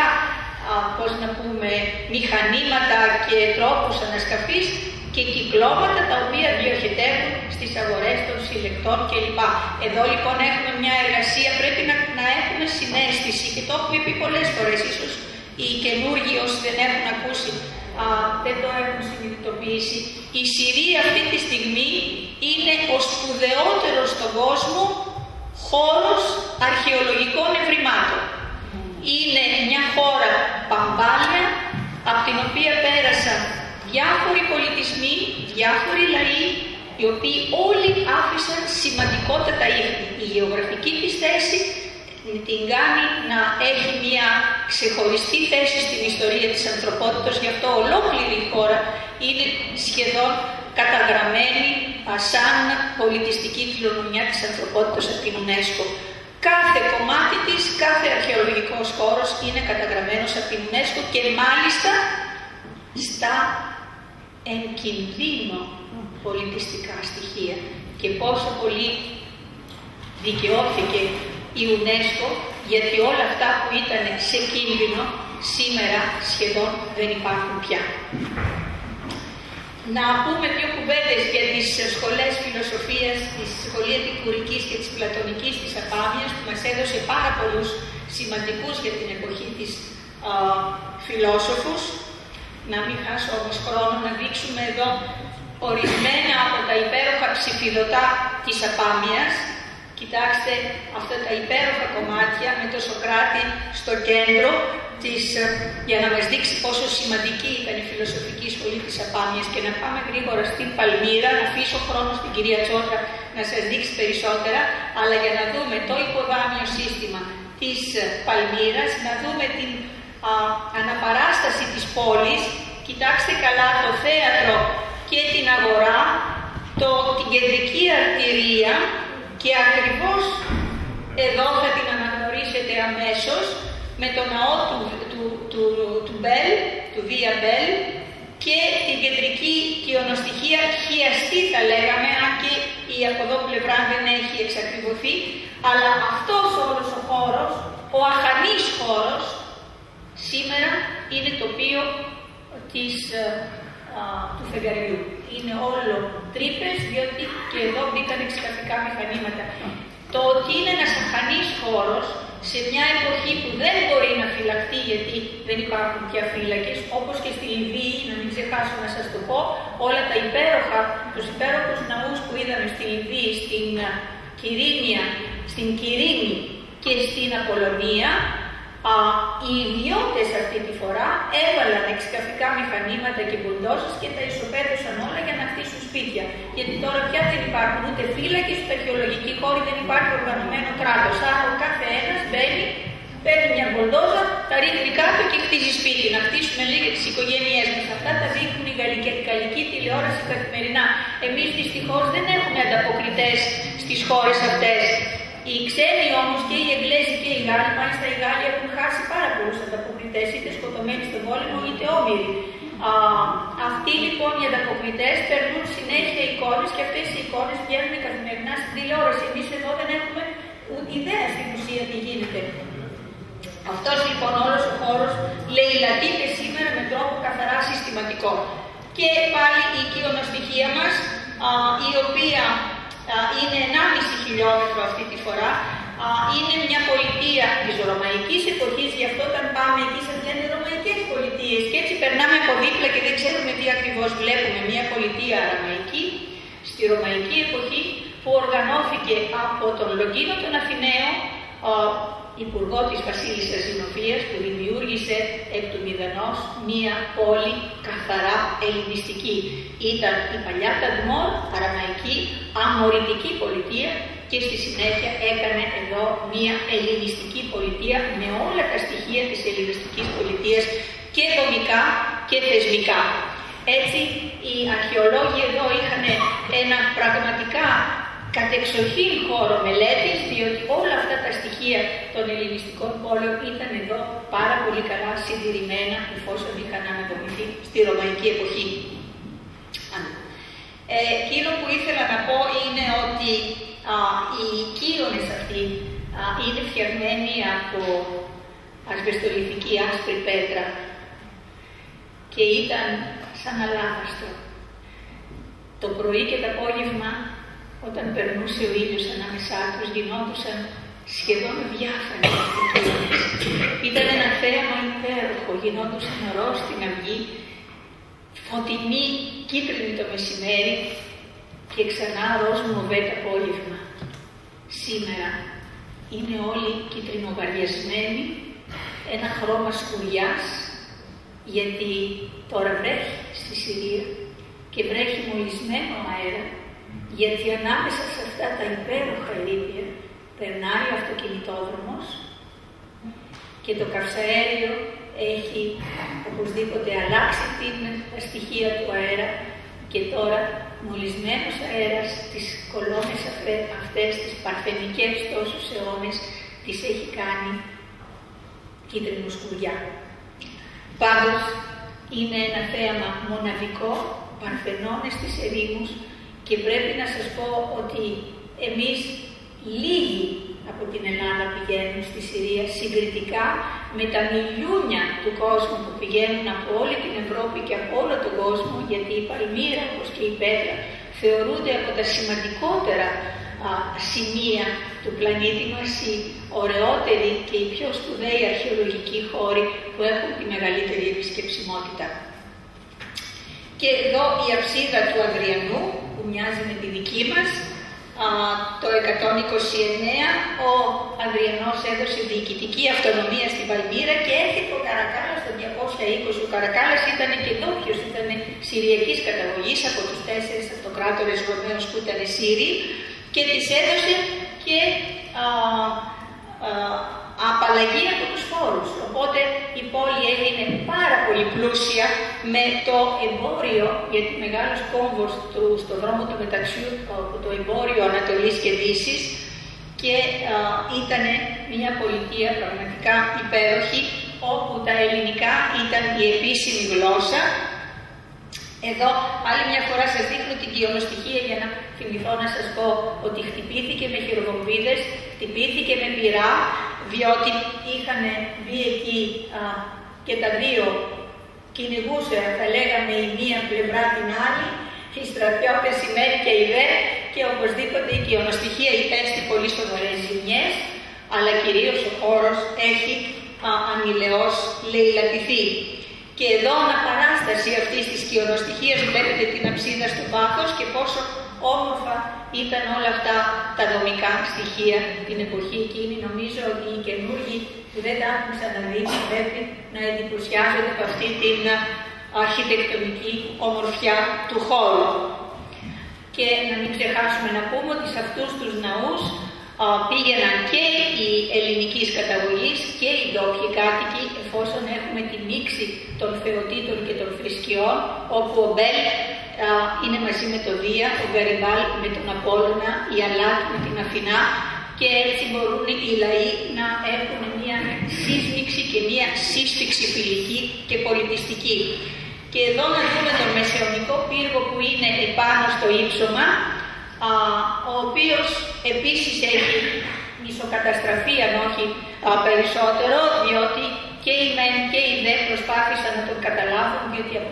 μηχανήματα και τρόπους ανασκαφής και κυκλώματα τα οποία διοχετεύουν στις αγορές των συλλεκτών κλπ. Εδώ λοιπόν έχουμε μια εργασία, πρέπει να έχουμε συναίσθηση και το έχουμε πει πολλές φορές, ίσως οι καινούργοι όσοι δεν έχουν ακούσει δεν το έχουν συνειδητοποιήσει. Η Συρία αυτή τη στιγμή είναι ο σπουδαιότερος στον κόσμο χώρος αρχαιολογικών ευρημάτων. Είναι μια χώρα παμπάλια, από την οποία πέρασαν διάφοροι πολιτισμοί, διάφοροι λαοί, οι οποίοι όλοι άφησαν σημαντικότατα ίχνη. Η γεωγραφική της θέση την κάνει να έχει μια ξεχωριστή θέση στην ιστορία της ανθρωπότητας, γι' αυτό ολόκληρη η χώρα είναι σχεδόν καταγραμμένη σαν πολιτιστική κληρονομιά της ανθρωπότητας από την UNESCO. Κάθε κομμάτι της, κάθε αρχαιολογικός χώρος είναι καταγραμμένος από την UNESCO και μάλιστα στα εν κινδύνο πολιτιστικά στοιχεία. Και πόσο πολύ δικαιώθηκε η UNESCO, γιατί όλα αυτά που ήταν σε κίνδυνο σήμερα σχεδόν δεν υπάρχουν πια. Να πούμε δύο κουβέντες για τις σχολές φιλοσοφίας, τη σχολή επικουρικής και της πλατωνικής της Απάμιας, που μας έδωσε πάρα πολλούς σημαντικούς για την εποχή της φιλόσοφους. Να μην χάσω όμως χρόνο, να δείξουμε εδώ ορισμένα από τα υπέροχα ψηφιδωτά της Απάμιας. Κοιτάξτε αυτά τα υπέροχα κομμάτια με το Σωκράτη στο κέντρο για να μας δείξει πόσο σημαντική ήταν η φιλοσοφική σχολή της Απάμιας. Και να πάμε γρήγορα στην Παλμύρα, να αφήσω χρόνο στην κυρία Τσότα να σας δείξει περισσότερα, αλλά για να δούμε το υποδάμιο σύστημα της Παλμύρας, να δούμε την αναπαράσταση της πόλης. Κοιτάξτε καλά το θέατρο και την αγορά, την κεντρική αρτηρία, και ακριβώς εδώ θα την αναγνωρίσετε αμέσως με το ναό του Μπέλ, του Βία Μπέλ, και την κεντρική κοιονοστοιχεία χιαστή θα λέγαμε, αν και η από εδώ πλευρά δεν έχει εξακριβωθεί, αλλά αυτός όλος ο χώρος, ο αχανής χώρος, σήμερα είναι τοπίο του φεγγαριού. Είναι όλο τρύπες, διότι και εδώ μπήκαν εξκαφικά μηχανήματα. Το ότι είναι ένας αχανής χώρος σε μια εποχή που δεν μπορεί να φυλαχτεί, γιατί δεν υπάρχουν πια φύλακες, όπως και στη Λιβύη, να μην ξεχάσω να σας το πω, όλα τους υπέροχους ναούς που είδαμε στη Λιβύη, στην Κυρίνη και στην Απολωνία, οι ιδιώτες αυτή τη φορά έβαλαν εξκαφικά μηχανήματα και μπουλντόζες και τα ισοπαίδωσαν όλα για να χτίσουν σπίτια. Γιατί τώρα πια δεν υπάρχουν ούτε φύλακες, ούτε αρχαιολογικοί χώροι, δεν υπάρχει οργανωμένο κράτος. Άρα ο κάθε ένας μπαίνει, παίρνει μια μπουλντόζα, τα ρίχνει κάτω και χτίζει σπίτι. Να χτίσουμε λίγα τις οικογένειές μας. Αυτά τα δείχνουν η γαλλική τηλεόραση καθημερινά. Εμείς δυστυχώς δεν έχουμε ανταποκριτές στις χώρες αυτές. Οι ξένοι όμως και οι Εγγλέζοι και οι Γάλλοι, μάλιστα οι Γάλλοι έχουν χάσει πάρα πολλούς ανταποκριτές, είτε σκοτωμένοι στον πόλεμο είτε όμοιροι. Αυτοί λοιπόν οι ανταποκριτές παίρνουν συνέχεια εικόνες και αυτές οι εικόνες βγαίνουν καθημερινά στην τηλεόραση. Εμείς εδώ δεν έχουμε ιδέα στην ουσία τι γίνεται. Αυτός λοιπόν όλος ο χώρος λαιλατείται σήμερα με τρόπο καθαρά συστηματικό. Και πάλι η οικειονοστοιχεία μας, η οποία είναι 1,5 χιλιόμετρο αυτή τη φορά, είναι μια πολιτεία της ρωμαϊκής εποχής, γι' αυτό όταν πάμε εκεί σας λένε ρωμαϊκές πολιτείες και έτσι περνάμε από δίπλα και δεν ξέρουμε τι ακριβώς βλέπουμε. Μια πολιτεία αραμαϊκή στη ρωμαϊκή εποχή που οργανώθηκε από τον Λογίνο τον Αθηναίο, υπουργό της βασίλισσας Ζηνοφίας, που δημιούργησε εκ του μηδενός μία πόλη καθαρά ελληνιστική. Ήταν η παλιά Ταδμόρ, αραμαϊκή, αμοριτική πολιτεία και στη συνέχεια έκανε εδώ μία ελληνιστική πολιτεία με όλα τα στοιχεία της ελληνιστικής πολιτείας και δομικά και θεσμικά. Έτσι, οι αρχαιολόγοι εδώ είχαν ένα πραγματικά κατεξοχήν χώρο μελέτης, διότι όλα αυτά τα στοιχεία των ελληνιστικών πόλεων ήταν εδώ πάρα πολύ καλά συντηρημένα, εφόσον είχαν αναδομηθεί στη ρωμαϊκή εποχή. Εκείνο που ήθελα να πω είναι ότι οι οικείονες αυτοί είναι φτιαγμένοι από ασβεστολιθική άσπρη πέτρα και ήταν σαν αλάβαστρο. Το πρωί και το απόγευμα, όταν περνούσε ο ήλιος ανάμεσά τους, γινόντουσαν σχεδόν διάφανοι αυτοί οι οικείονες. Ήταν ένα θέαμα υπέροχο, γινόντουσαν ροζ στην αυγή, φωτεινή κίτρινη το μεσημέρι και ξανά ροζ μοβέ το απόγευμα. Σήμερα είναι όλοι κιτρινοβαριασμένοι, ένα χρώμα σκουριάς, γιατί τώρα βρέχει στη Συρία και βρέχει μολυσμένο αέρα, γιατί ανάμεσα σε αυτά τα υπέροχα ερείπια περνάει ο αυτοκινητόδρομος και το καυσαέριο έχει οπωσδήποτε αλλάξει τα στοιχεία του αέρα και τώρα μολυσμένος αέρας τις κολόνες αυτές, τις παρθενικές τόσους αιώνες, τις έχει κάνει κίτρινο σκουριά. Πάντως είναι ένα θέαμα μοναδικό, παρθενώνες στις ερήμους, και πρέπει να σας πω ότι εμείς λίγοι από την Ελλάδα πηγαίνουν στη Συρία συγκριτικά με τα μιλιούνια του κόσμου που πηγαίνουν από όλη την Ευρώπη και από όλο τον κόσμο, γιατί η Παλμύρα όπως και η Πέτρα θεωρούνται από τα σημαντικότερα σημεία του πλανήτη μας, οι ωραιότεροι και οι πιο σπουδαίοι αρχαιολογικοί χώροι που έχουν τη μεγαλύτερη επισκεψιμότητα. Και εδώ η αψίδα του Αδριανού, που μοιάζει με τη δική μας, το 129 ο Αδριανός έδωσε διοικητική αυτονομία στην Παλμύρα και έρχεται ο Καρακάλας το 220. Ο Καρακάλας ήταν και ντόπιος, ήταν συριακής καταγωγής από τους 4 αυτοκράτορες Ρωμαίους που ήταν Σύριοι και της έδωσε και απαλλαγή από τους φόρους. Οπότε η πόλη έγινε πάρα πολύ πλούσια με το εμπόριο, γιατί μεγάλος κόμβος στο δρόμο του μεταξιού, το εμπόριο Ανατολής και Δύσης, και ήταν μια πολιτεία πραγματικά υπέροχη, όπου τα ελληνικά ήταν η επίσημη γλώσσα. Εδώ άλλη μια φορά σας δείχνω την οικειονοστοιχεία για να θυμηθώ να σας πω ότι χτυπήθηκε με χειροβομβίδες, χτυπήθηκε με πυρά, διότι είχαν μπει εκεί και τα δύο κυνηγούσε, θα λέγαμε, η μία πλευρά την άλλη, οι στρατιώτες η ΜΕΡ και η ΔΕ, και οπωσδήποτε η οικειονοστοιχεία υπέστη πολύ σοβαρές ζημιές, αλλά κυρίως ο χώρος έχει ανηλαιώς λαιλατηθεί. Και εδώ αναπαράσταση αυτής της οικειονοστοιχίας βλέπετε την αψίδα στο βάθος και πόσο όμορφα ήταν όλα αυτά τα δομικά στοιχεία την εποχή εκείνη. Νομίζω ότι οι καινούργοι που δεν τα έχουν ξαναδεί πρέπει να εντυπωσιάζονται από αυτή την αρχιτεκτονική ομορφιά του χώρου. Και να μην ξεχάσουμε να πούμε ότι σε αυτούς τους ναούς πήγαιναν και οι ελληνικής καταγωγής και οι ντόπιοι κάτοικοι, εφόσον έχουμε τη μίξη των θεοτήτων και των θρησκειών, όπου ο Μπέλ είναι μαζί με το Δία, ο Γκαριμπάλ με τον Απόλλωνα, η Αλάτ με την Αθηνά, και έτσι μπορούν οι λαοί να έχουν μια σύσμιξη και μια σύσφυξη φιλική και πολιτιστική. Και εδώ να δούμε τον μεσαιωνικό πύργο που είναι επάνω στο ύψωμα, ο οποίος επίσης έχει μισοκαταστραφεί, αν όχι περισσότερο, διότι και οι μεν και οι δε προσπάθησαν να τον καταλάβουν, διότι από εκεί φυσικά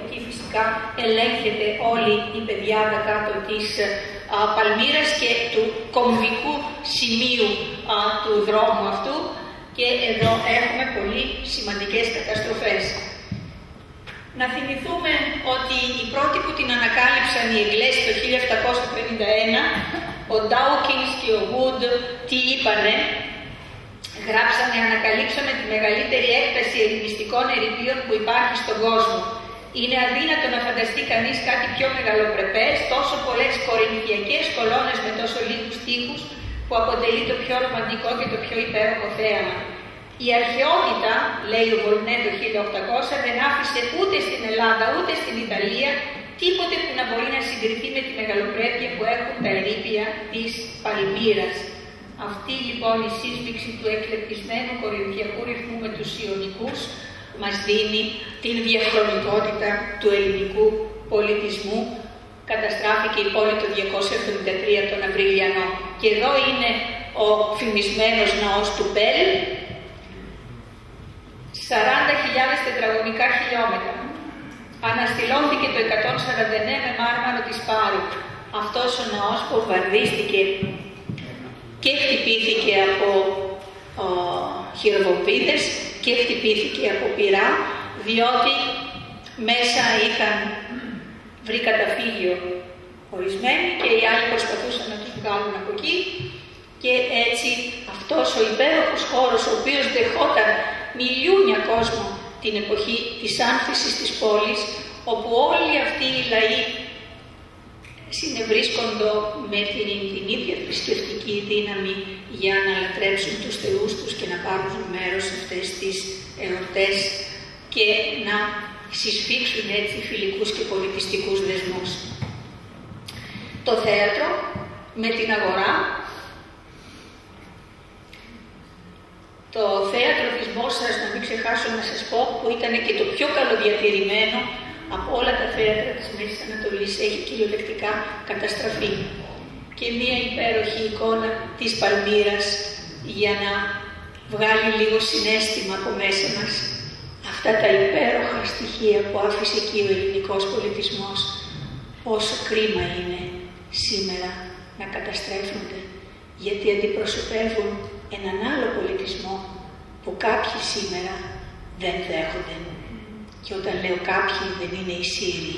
ουσιαστικά ελέγχεται όλη η πεδιάδα κάτω της Παλμύρας και του κομβικού σημείου του δρόμου αυτού, και εδώ έχουμε πολύ σημαντικές καταστροφές. Να θυμηθούμε ότι οι πρώτοι που την ανακάλυψαν οι Εγγλέζοι το 1751, ο Ντάουκινς και ο Wood, τι είπανε? Γράψανε: ανακαλύψαμε τη μεγαλύτερη έκταση ελληνιστικών ερειπίων που υπάρχει στον κόσμο. Είναι αδύνατο να φανταστεί κανείς κάτι πιο μεγαλοπρεπές, τόσο πολλές κορινθιακές κολόνες με τόσο λίγους τοίχους, που αποτελεί το πιο ρομαντικό και το πιο υπέροχο θέαμα. Η αρχαιότητα, λέει ο Βολνέ το 1800, δεν άφησε ούτε στην Ελλάδα ούτε στην Ιταλία τίποτε που να μπορεί να συγκριθεί με τη μεγαλοπρέπεια που έχουν τα ερείπια της Παλμύρας. Αυτή λοιπόν η σύσμιξη του εκλεπτισμένου κορινθιακού ρυθμού με τους ιωνικούς μας δίνει την διαχρονικότητα του ελληνικού πολιτισμού. Καταστράφηκε η πόλη το 273 τον Απριλιανό. Και εδώ είναι ο φημισμένος ναός του Μπέλ, 40.000 τετραγωνικά χιλιόμετρα. Αναστηλώθηκε το 149 με μάρμαρο της Πάρου. Αυτός ο ναός βομβαρδίστηκε και χτυπήθηκε από χειροβομβίδες και χτυπήθηκε από πυρά, διότι μέσα είχαν βρει καταφύγιο ορισμένοι και οι άλλοι προσπαθούσαν να τους βγάλουν από εκεί, και έτσι αυτός ο υπέροχος χώρος, ο οποίος δεχόταν μιλιούνια κόσμο την εποχή της άνθησης της πόλης, όπου όλοι αυτοί οι λαοί συνευρίσκονται με την ίδια θρησκευτική δύναμη για να λατρέψουν τους θεούς τους και να πάρουν μέρος σε αυτές τις εορτές και να συσφίξουν έτσι φιλικούς και πολιτιστικούς δεσμούς. Το θέατρο με την αγορά, το θέατρο της Μόσχας, να μην ξεχάσω να σας πω, που ήταν και το πιο καλοδιατηρημένο από όλα τα θέατρα της Μέσης Ανατολής, έχει κυριολεκτικά καταστραφεί. Και μία υπέροχη εικόνα της Παλμύρας για να βγάλει λίγο συναίσθημα από μέσα μας αυτά τα υπέροχα στοιχεία που άφησε εκεί ο ελληνικός πολιτισμός. Πόσο κρίμα είναι σήμερα να καταστρέφονται, γιατί αντιπροσωπεύουν έναν άλλο πολιτισμό που κάποιοι σήμερα δεν δέχονται. Και όταν λέω κάποιοι, δεν είναι οι Σύριοι.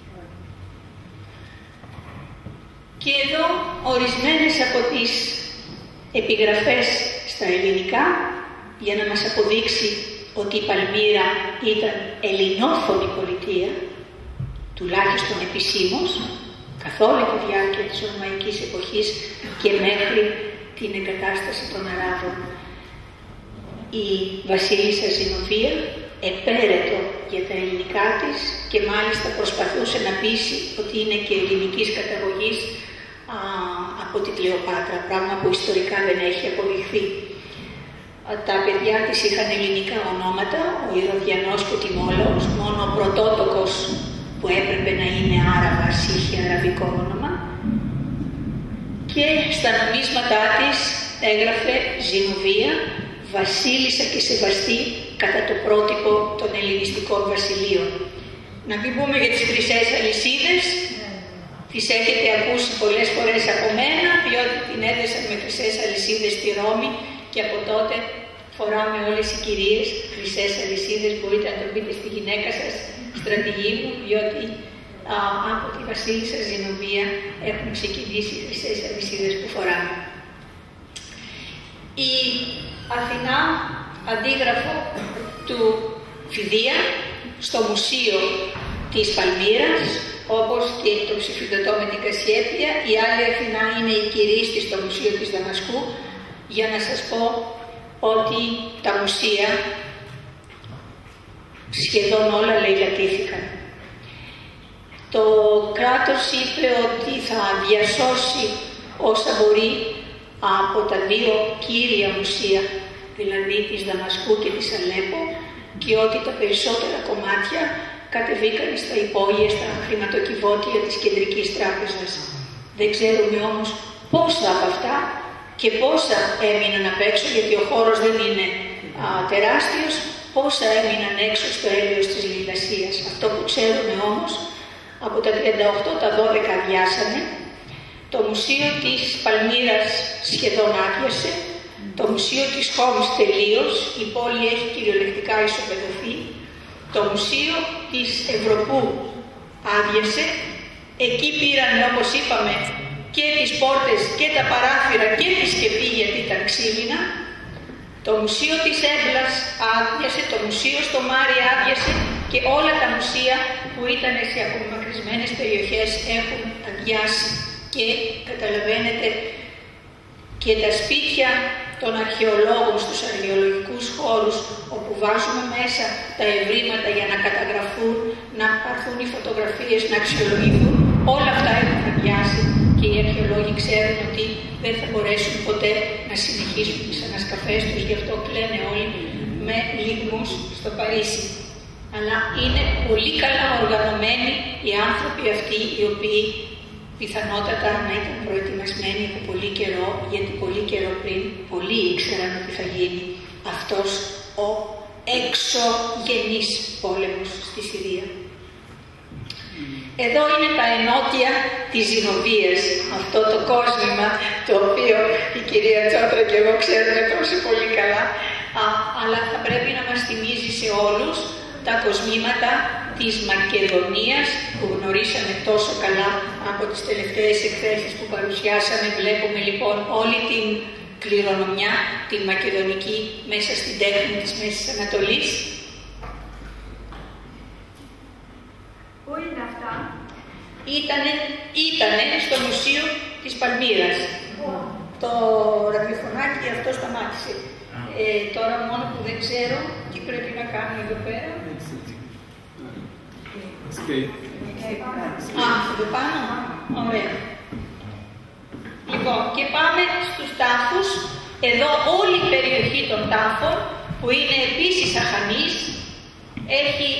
Και εδώ ορισμένες από τις επιγραφές στα ελληνικά για να μας αποδείξει ότι η Παλμύρα ήταν ελληνόφωνη πολιτεία, τουλάχιστον επισήμως, καθ' όλη τη διάρκεια της Ρωμαϊκής εποχής και μέχρι την εγκατάσταση των Αράβων. Η βασίλισσα Ζηνοβία επέρετο για τα ελληνικά της και μάλιστα προσπαθούσε να πείσει ότι είναι και ελληνικής καταγωγής από την Κλεοπάτρα, πράγμα που ιστορικά δεν έχει αποδειχθεί. Τα παιδιά της είχαν ελληνικά ονόματα, ο Ηρωδιανός και ο Τιμόλαος, μόνο ο πρωτότοκος που έπρεπε να είναι Άραβας είχε αραβικό όνομα, και στα νομίσματά της έγραφε Ζηνοβία, βασίλισσα και σεβαστή κατά το πρότυπο των ελληνιστικών βασιλείων. Να μην πούμε για τις χρυσές αλυσίδες, τις έχετε ακούσει πολλές φορές από μένα, διότι την έδεσαν με χρυσές αλυσίδες στη Ρώμη και από τότε φοράμε όλες οι κυρίες χρυσές αλυσίδες. Μπορείτε να το πείτε στη γυναίκα σας, στρατηγή μου, διότι από τη βασίλισσα Ζηνοβία έχουν ξεκινήσει οι χρυσές αλυσίδες που φοράμε. Η Αθηνά, αντίγραφο του Φιδία στο Μουσείο της Παλμύρας, όπως και το Ψηφιδωτό με την Κασιέπια. Η άλλη Αθηνά είναι η κυρίστη στο Μουσείο της Δαμασκού, για να σας πω ότι τα μουσεία σχεδόν όλα λαιλατήθηκαν. Το κράτος είπε ότι θα διασώσει όσα μπορεί από τα δύο κύρια μουσεία, δηλαδή της Δαμασκού και της Αλέπο, και ότι τα περισσότερα κομμάτια κατεβήκαν στα υπόγεια, στα χρηματοκιβώτια της Κεντρικής Τράπεζας. Δεν ξέρουμε όμως πόσα από αυτά και πόσα έμειναν απ' έξω, γιατί ο χώρος δεν είναι τεράστιος, πόσα έμειναν έξω στο έλεος της λαιλασίας. Αυτό που ξέρουμε όμως, από τα 38 τα 12 αδειάσανε, το μουσείο της Παλμύρας σχεδόν άδειασε, το μουσείο της Χόμς τελείως, η πόλη έχει κυριολεκτικά ισοπεδωθεί, το μουσείο της Ευρωπού άδειασε, εκεί πήραν, όπως είπαμε, και τις πόρτες και τα παράθυρα και τη σκεπή γιατί ήταν ξύλινα. Το μουσείο της Έμπλας άδειασε, το μουσείο στο Μάρι άδειασε και όλα τα μουσεία που ήταν σε απομακρυσμένες περιοχές έχουν αδειάσει. Και καταλαβαίνετε και τα σπίτια των αρχαιολόγων στους αρχαιολογικούς χώρους όπου βάζουμε μέσα τα ευρήματα για να καταγραφούν, να πάρθουν οι φωτογραφίες, να αξιολογηθούν, όλα αυτά έχουν αδειάσει και οι αρχαιολόγοι ξέρουν ότι δεν θα μπορέσουν ποτέ να συνεχίσουν τις ανασκαφές τους, γι' αυτό κλαίνε όλοι με λιγμούς στο Παρίσι. Αλλά είναι πολύ καλά οργανωμένοι οι άνθρωποι αυτοί οι οποίοι πιθανότατα να ήταν προετοιμασμένοι από πολύ καιρό, γιατί πολύ καιρό πριν πολλοί ήξεραν ότι θα γίνει αυτός ο εξωγενής πόλεμος στη Συρία. Εδώ είναι τα ενότια της Ζηνοβίας, αυτό το κόσμημα το οποίο η κυρία Τσότρα και εγώ ξέρουμε τόσο πολύ καλά, αλλά θα πρέπει να μας θυμίζει σε όλους τα κοσμήματα της Μακεδονίας που γνωρίσαμε τόσο καλά από τις τελευταίες εκθέσεις που παρουσιάσαμε. Βλέπουμε λοιπόν όλη την κληρονομιά, την μακεδονική, μέσα στην τέχνη της Μέσης Ανατολής. Πού είναι αυτά? Ήτανε στο Μουσείο της Παλμύρας. Το ραδιοφωνάκι αυτό σταμάτησε. Τώρα μόνο που δεν ξέρω τι πρέπει να κάνω εδώ πέρα. Εδώ πάνω. Ωραία. Λοιπόν, και πάμε στους τάφους. Εδώ όλη η περιοχή των τάφων, που είναι επίσης αχανής, έχει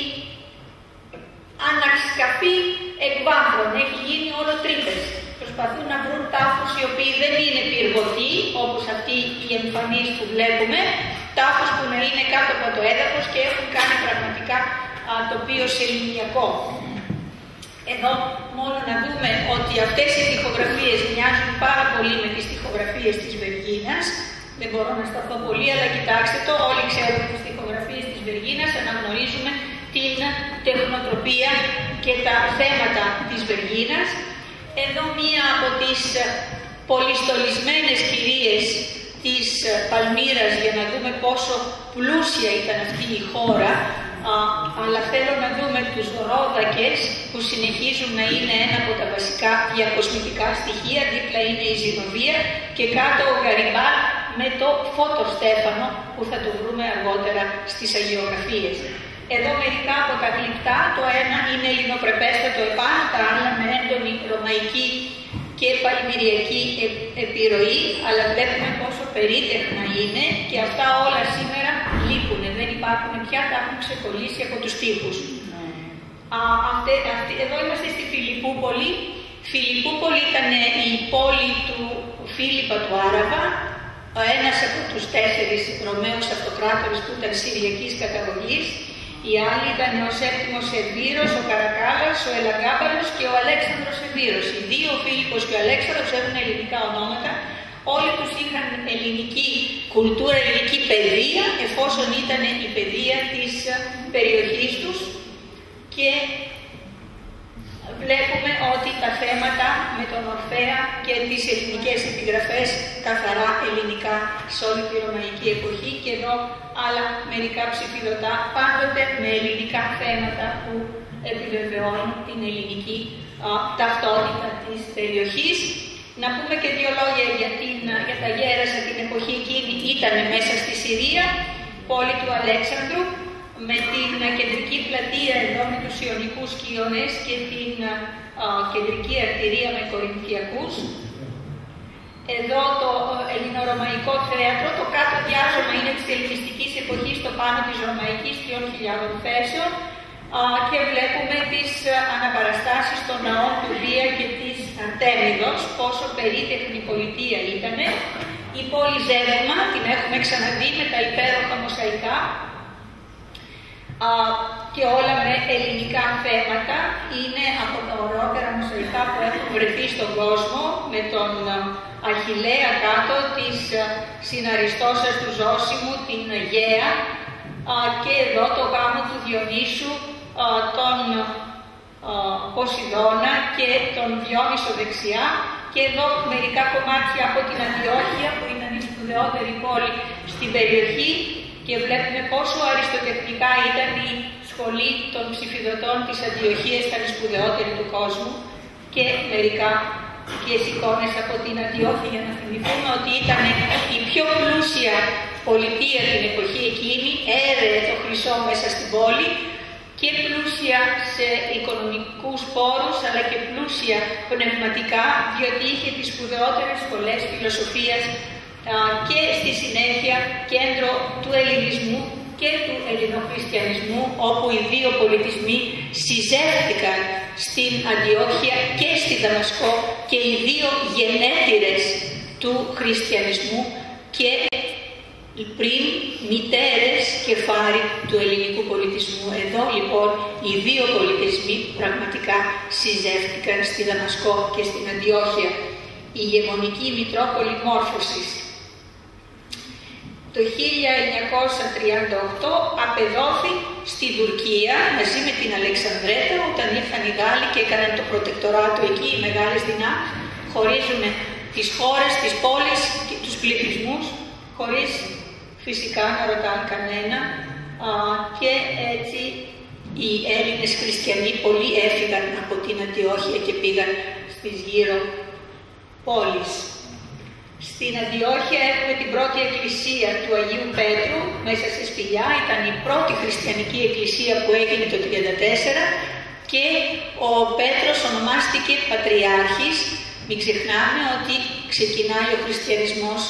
ανασκαφεί εκβάθρων, έχει γίνει όλο τρύπες. Προσπαθούν να βρουν τάφους οι οποίοι δεν είναι πυργωτοί, όπως αυτοί οι εμφανείς που βλέπουμε, τάφους που να είναι κάτω από το έδαφος και έχουν κάνει πραγματικά τοπίο σεληνιακό. Εδώ μόνο να δούμε ότι αυτές οι τοιχογραφίες μοιάζουν πάρα πολύ με τις τοιχογραφίες της Βεργίνας. Δεν μπορώ να σταθώ πολύ, αλλά κοιτάξτε το, όλοι ξέρουμε τις τοιχογραφίες της Βεργίνας, αναγνωρίζουμε την τεχνοτροπία και τα θέματα της Βεργίνας. Εδώ μία από τις πολυστολισμένες κυρίες της Παλμύρας για να δούμε πόσο πλούσια ήταν αυτή η χώρα, αλλά θέλω να δούμε τους ρόδακες που συνεχίζουν να είναι ένα από τα βασικά διακοσμητικά στοιχεία. Δίπλα είναι η Ζηνοβία και κάτω ο Γαριμπάλ με το φωτοστέφανο που θα το βρούμε αργότερα στις αγιογραφίες. Εδώ μερικά από τα γλυπτά, το ένα είναι ελληνοπρεπέστατο επάνω, τα άλλα με έντονη ρωμαϊκή και παλμυριακή επιρροή, αλλά βλέπουμε πόσο περίτεχνα είναι και αυτά όλα σήμερα λείπουν, δεν υπάρχουν πια, τα έχουν ξεκολλήσει από τους τοίχους. Εδώ είμαστε στη Φιλιππούπολη. Φιλιππούπολη ήταν η πόλη του Φίλιππα του Άραβα, ένας από τους 4 Ρωμαίους αυτοκράτορες που ήταν συριακής καταγωγής. Οι άλλοι ήταν ο Σέπτιμος Σερβύρος, ο Καρακάλας, ο Ελαγκάπαλος και ο Αλέξανδρος Σερβύρος. Οι δύο, ο Φίλιππος και ο Αλέξανδρος, έχουν ελληνικά ονόματα. Όλοι τους είχαν ελληνική κουλτούρα, ελληνική παιδεία, εφόσον ήταν η παιδεία της περιοχής τους. Και βλέπουμε ότι τα θέματα με τον Ορφέα και τις ελληνικές επιγραφές καθαρά ελληνικά σε όλη τη ρωμαϊκή εποχή, και εδώ άλλα μερικά ψηφιδωτά, πάντοτε με ελληνικά θέματα που επιβεβαιώνουν την ελληνική ταυτότητα της περιοχής. Να πούμε και δύο λόγια για τα γέρασα. Την εποχή εκείνη ήταν μέσα στη Συρία, πόλη του Αλέξανδρου, με την κεντρική πλατεία εδώ με τους Ιωνικούς Κύονες και την κεντρική αρτηρία με Κορινθιακούς. Εδώ το ελληνορωμαϊκό θέατρο, το κάτω διάζωμα είναι της ελληνιστικής εποχής, το πάνω της ρωμαϊκής 3.000 θέσεων, και βλέπουμε τις αναπαραστάσεις των ναών του Δία και της Αρτέμιδος, πόσο περίτεχνη πολιτεία ήτανε. Η πόλη Ζεύγμα την έχουμε ξαναδεί με τα υπέροχα μοσαϊκά. και όλα με ελληνικά θέματα. Είναι από τα ωραιότερα μοσαϊκά που έχουν βρεθεί στον κόσμο, με τον Αχιλλέα κάτω, της συναριστώσας του Ζώσιμου, την Γαία, και εδώ το γάμο του Διονύσου, τον Ποσειδώνα και τον Διόνυσο δεξιά, και εδώ μερικά κομμάτια από την Αντιόχεια, που ήταν η σπουδαιότερη πόλη στην περιοχή, και βλέπουμε πόσο αριστοτεχνικά ήταν η σχολή των ψηφιδωτών της Αντιοχίας, ήταν η σπουδαιότερη του κόσμου, και μερικά εικόνες από την Αντιόχεια, για να θυμηθούμε ότι ήταν η πιο πλούσια πολιτεία την εποχή εκείνη, έρεε το χρυσό μέσα στην πόλη, και πλούσια σε οικονομικούς πόρους, αλλά και πλούσια πνευματικά, διότι είχε τις σπουδαιότερες σχολές φιλοσοφίας και στη συνέχεια κέντρο του ελληνισμού και του ελληνοχριστιανισμού, όπου οι δύο πολιτισμοί συζεύτηκαν στην Αντιόχεια και στη Δαμασκό, και οι δύο γενέτειρες του χριστιανισμού και οι πριν μητέρες και φάροι του ελληνικού πολιτισμού. Εδώ λοιπόν οι δύο πολιτισμοί πραγματικά συζεύτηκαν στη Δαμασκό και στην Αντιόχεια. Η ηγεμονική Μητρόπολη μόρφωσης. Το 1938 απεδόθη στην Τουρκία μαζί με την Αλεξανδρέτα, όταν ήρθαν οι Γάλλοι και έκαναν το προτεκτοράτο εκεί, οι μεγάλες δυνάμεις, χωρίζουν τις χώρες, τις πόλεις και τους πληθυσμούς, χωρίς φυσικά να ρωτάνε κανένα, και έτσι οι Έλληνες χριστιανοί πολλοί έφυγαν από την Αντιόχεια και πήγαν στις γύρω πόλεις. Στην Αντιόχεια έχουμε την πρώτη εκκλησία του Αγίου Πέτρου μέσα σε σπηλιά. Ήταν η πρώτη χριστιανική εκκλησία που έγινε το 1934, και ο Πέτρος ονομάστηκε Πατριάρχης. Μην ξεχνάμε ότι ξεκινάει ο χριστιανισμός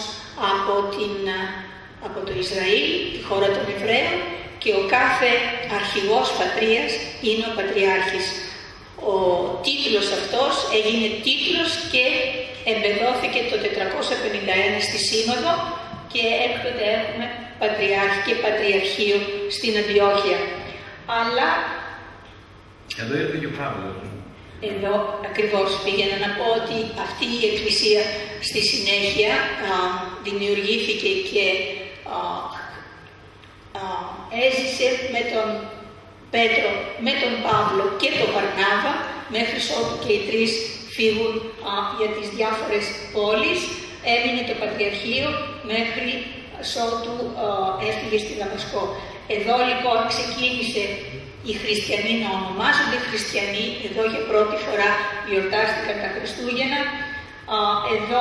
από το Ισραήλ, τη χώρα των Εβραίων, και ο κάθε αρχηγός πατρίας είναι ο Πατριάρχης. Ο τίτλος αυτός έγινε τίτλος και εμπεδόθηκε το 451 στη Σύνοδο, και έκτοτε έχουμε Πατριάρχη και Πατριαρχείο στην Αντιόχεια. Αλλά εδώ ήρθε και ο Παύλος. Εδώ ακριβώς πήγαινα να πω ότι αυτή η εκκλησία στη συνέχεια δημιουργήθηκε και έζησε με τον Πέτρο, με τον Παύλο και τον Βαρνάβα, μέχρι ότου και οι τρεις φύγουν για τις διάφορες πόλεις. Έμεινε το Πατριαρχείο μέχρι ότου έφυγε στη Δαμασκό. Εδώ λοιπόν ξεκίνησε οι χριστιανοί να ονομάζονται χριστιανοί. Εδώ για πρώτη φορά γιορτάστηκαν τα Χριστούγεννα. Εδώ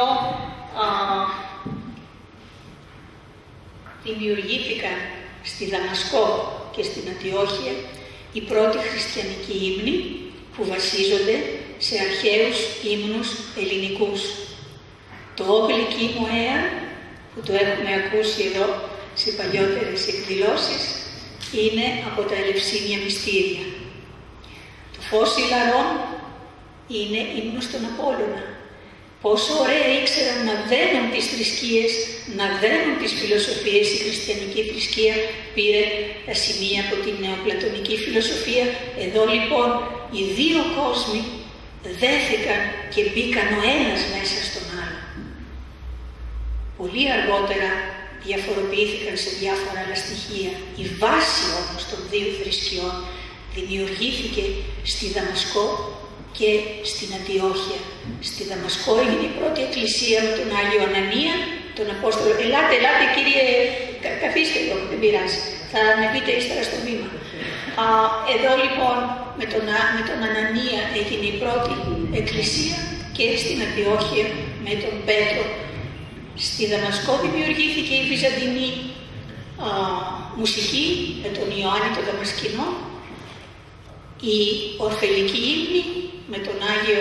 δημιουργήθηκαν στη Δαμασκό και στην Αντιόχεια οι πρώτοι χριστιανικοί ύμνοι, που βασίζονται σε αρχαίους ύμνους ελληνικούς. Το «Όγλυκη μου έα», που το έχουμε ακούσει εδώ σε παλιότερες εκδηλώσεις, είναι από τα Ελευσίνια μυστήρια. Το «Φως ηλαρών» είναι ύμνος στον Απόλλωνα. Πόσο ωραία ήξεραν να δένουν τις θρησκείες, να δένουν τις φιλοσοφίες. Η χριστιανική θρησκεία πήρε τα σημεία από την νεοπλατωνική φιλοσοφία. Εδώ λοιπόν οι δύο κόσμοι δέθηκαν και μπήκαν ο ένας μέσα στον άλλο. Πολύ αργότερα διαφοροποιήθηκαν σε διάφορα άλλα στοιχεία. Η βάση όμως των δύο θρησκειών δημιουργήθηκε στη Δαμασκό και στην Αντιόχεια. Στη Δαμασκό έγινε η πρώτη εκκλησία με τον Άγιο Ανανία, τον Απόστολο. Ελάτε κύριε, καθίστε εδώ, δεν πειράζει. Θα ανεβείτε ύστερα στο βήμα. Εδώ λοιπόν με τον Ανανία έγινε η πρώτη εκκλησία, και στην Αντιόχεια με τον Πέτρο. Στη Δαμασκό δημιουργήθηκε η βυζαντινή μουσική με τον Ιωάννη τον Δαμασκηνό, η ορφελική ύμνη με τον Άγιο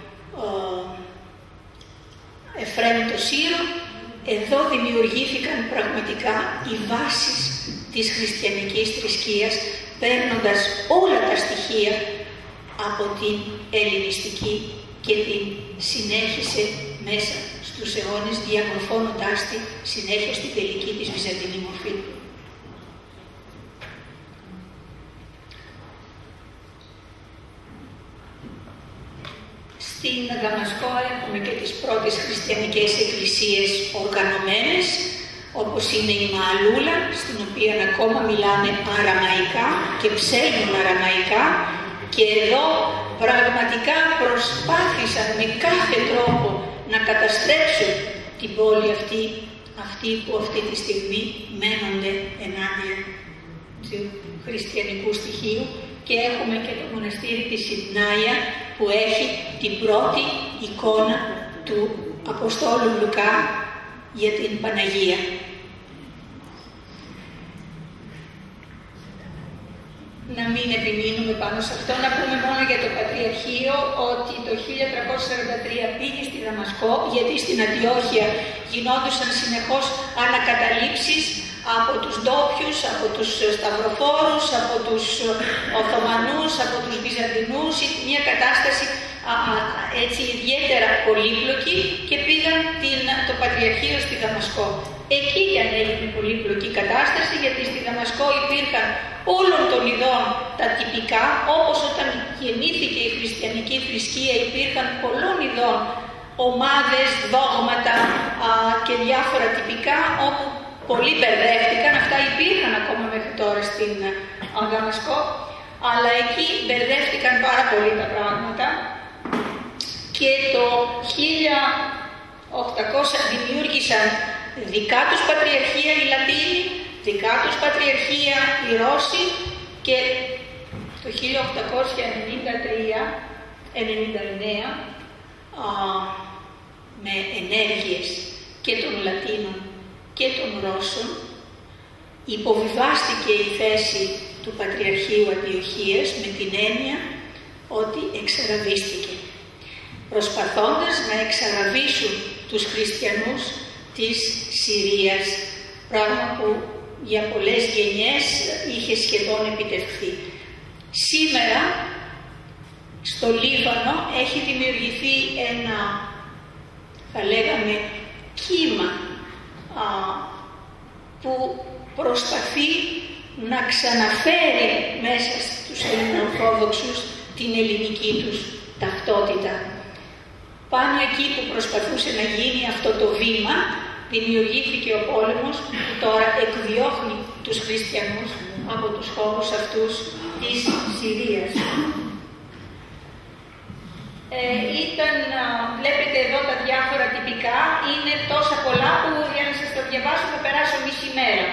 Εφραίμ το Σύρο. Εδώ δημιουργήθηκαν πραγματικά οι βάσεις της χριστιανικής θρησκείας, παίρνοντας όλα τα στοιχεία από την ελληνιστική και την συνέχισε μέσα στους αιώνες, διαμορφώνοντάς τη συνέχεια στην τελική της βυζαντινή μορφή. Στην Δαμασκό έχουμε και τις πρώτες χριστιανικές εκκλησίες οργανωμένες, όπως είναι η Μααλούλα, στην οποία ακόμα μιλάνε αραμαϊκά και ψέλνουν αραμαϊκά, και εδώ πραγματικά προσπάθησαν με κάθε τρόπο να καταστρέψουν την πόλη αυτή που αυτή τη στιγμή μένονται ενάντια του χριστιανικού στοιχείου, και έχουμε και το μοναστήρι της Σιδνάια που έχει την πρώτη εικόνα του Αποστόλου Λουκά για την Παναγία. Να μην επιμείνουμε πάνω σε αυτό, να πούμε μόνο για το Πατριαρχείο ότι το 1343 πήγε στη Δαμασκό, γιατί στην Αντιόχεια γινόντουσαν συνεχώς ανακαταλήψεις από τους ντόπιους, από τους σταυροφόρους, από τους Οθωμανούς, από τους Βυζαντινούς, μια κατάσταση έτσι ιδιαίτερα πολύπλοκη, και πήγαν το Πατριαρχείο στη Δαμασκό. Εκεί και αν έγινε πολύπλοκη κατάσταση, γιατί στη Δαμασκό υπήρχαν όλων των ειδών τα τυπικά, όπως όταν γεννήθηκε η χριστιανική θρησκεία υπήρχαν πολλών ειδών ομάδες, δόγματα και διάφορα τυπικά, όπου πολλοί μπερδεύτηκαν. Αυτά υπήρχαν ακόμα μέχρι τώρα στην Δαμασκό, αλλά εκεί μπερδεύτηκαν πάρα πολύ τα πράγματα, και το 1800 δημιούργησαν δικά τους πατριαρχία οι Λατίνοι, δικά τους πατριαρχία οι Ρώσοι, και το 1899 με ενέργειες και των Λατίνων και των Ρώσων υποβιβάστηκε η θέση του Πατριαρχείου Αντιοχίας με την έννοια ότι εξαραβίστηκε, προσπαθώντας να εξαραβίσουν τους χριστιανούς της Συρίας, πράγμα που για πολλές γενιές είχε σχεδόν επιτευχθεί. Σήμερα στο Λίβανο έχει δημιουργηθεί ένα, θα λέγαμε, κύμα που προσπαθεί να ξαναφέρει μέσα στους Ελληνοορθόδοξους την ελληνική τους ταυτότητα. Πάνω εκεί που προσπαθούσε να γίνει αυτό το βήμα, δημιουργήθηκε ο πόλεμος που τώρα εκδιώχνει τους χριστιανούς από τους χώρους αυτούς της Συρίας. Βλέπετε εδώ τα διάφορα τυπικά, είναι τόσα πολλά που για να σας τα διαβάσω θα περάσω μισή μέρα.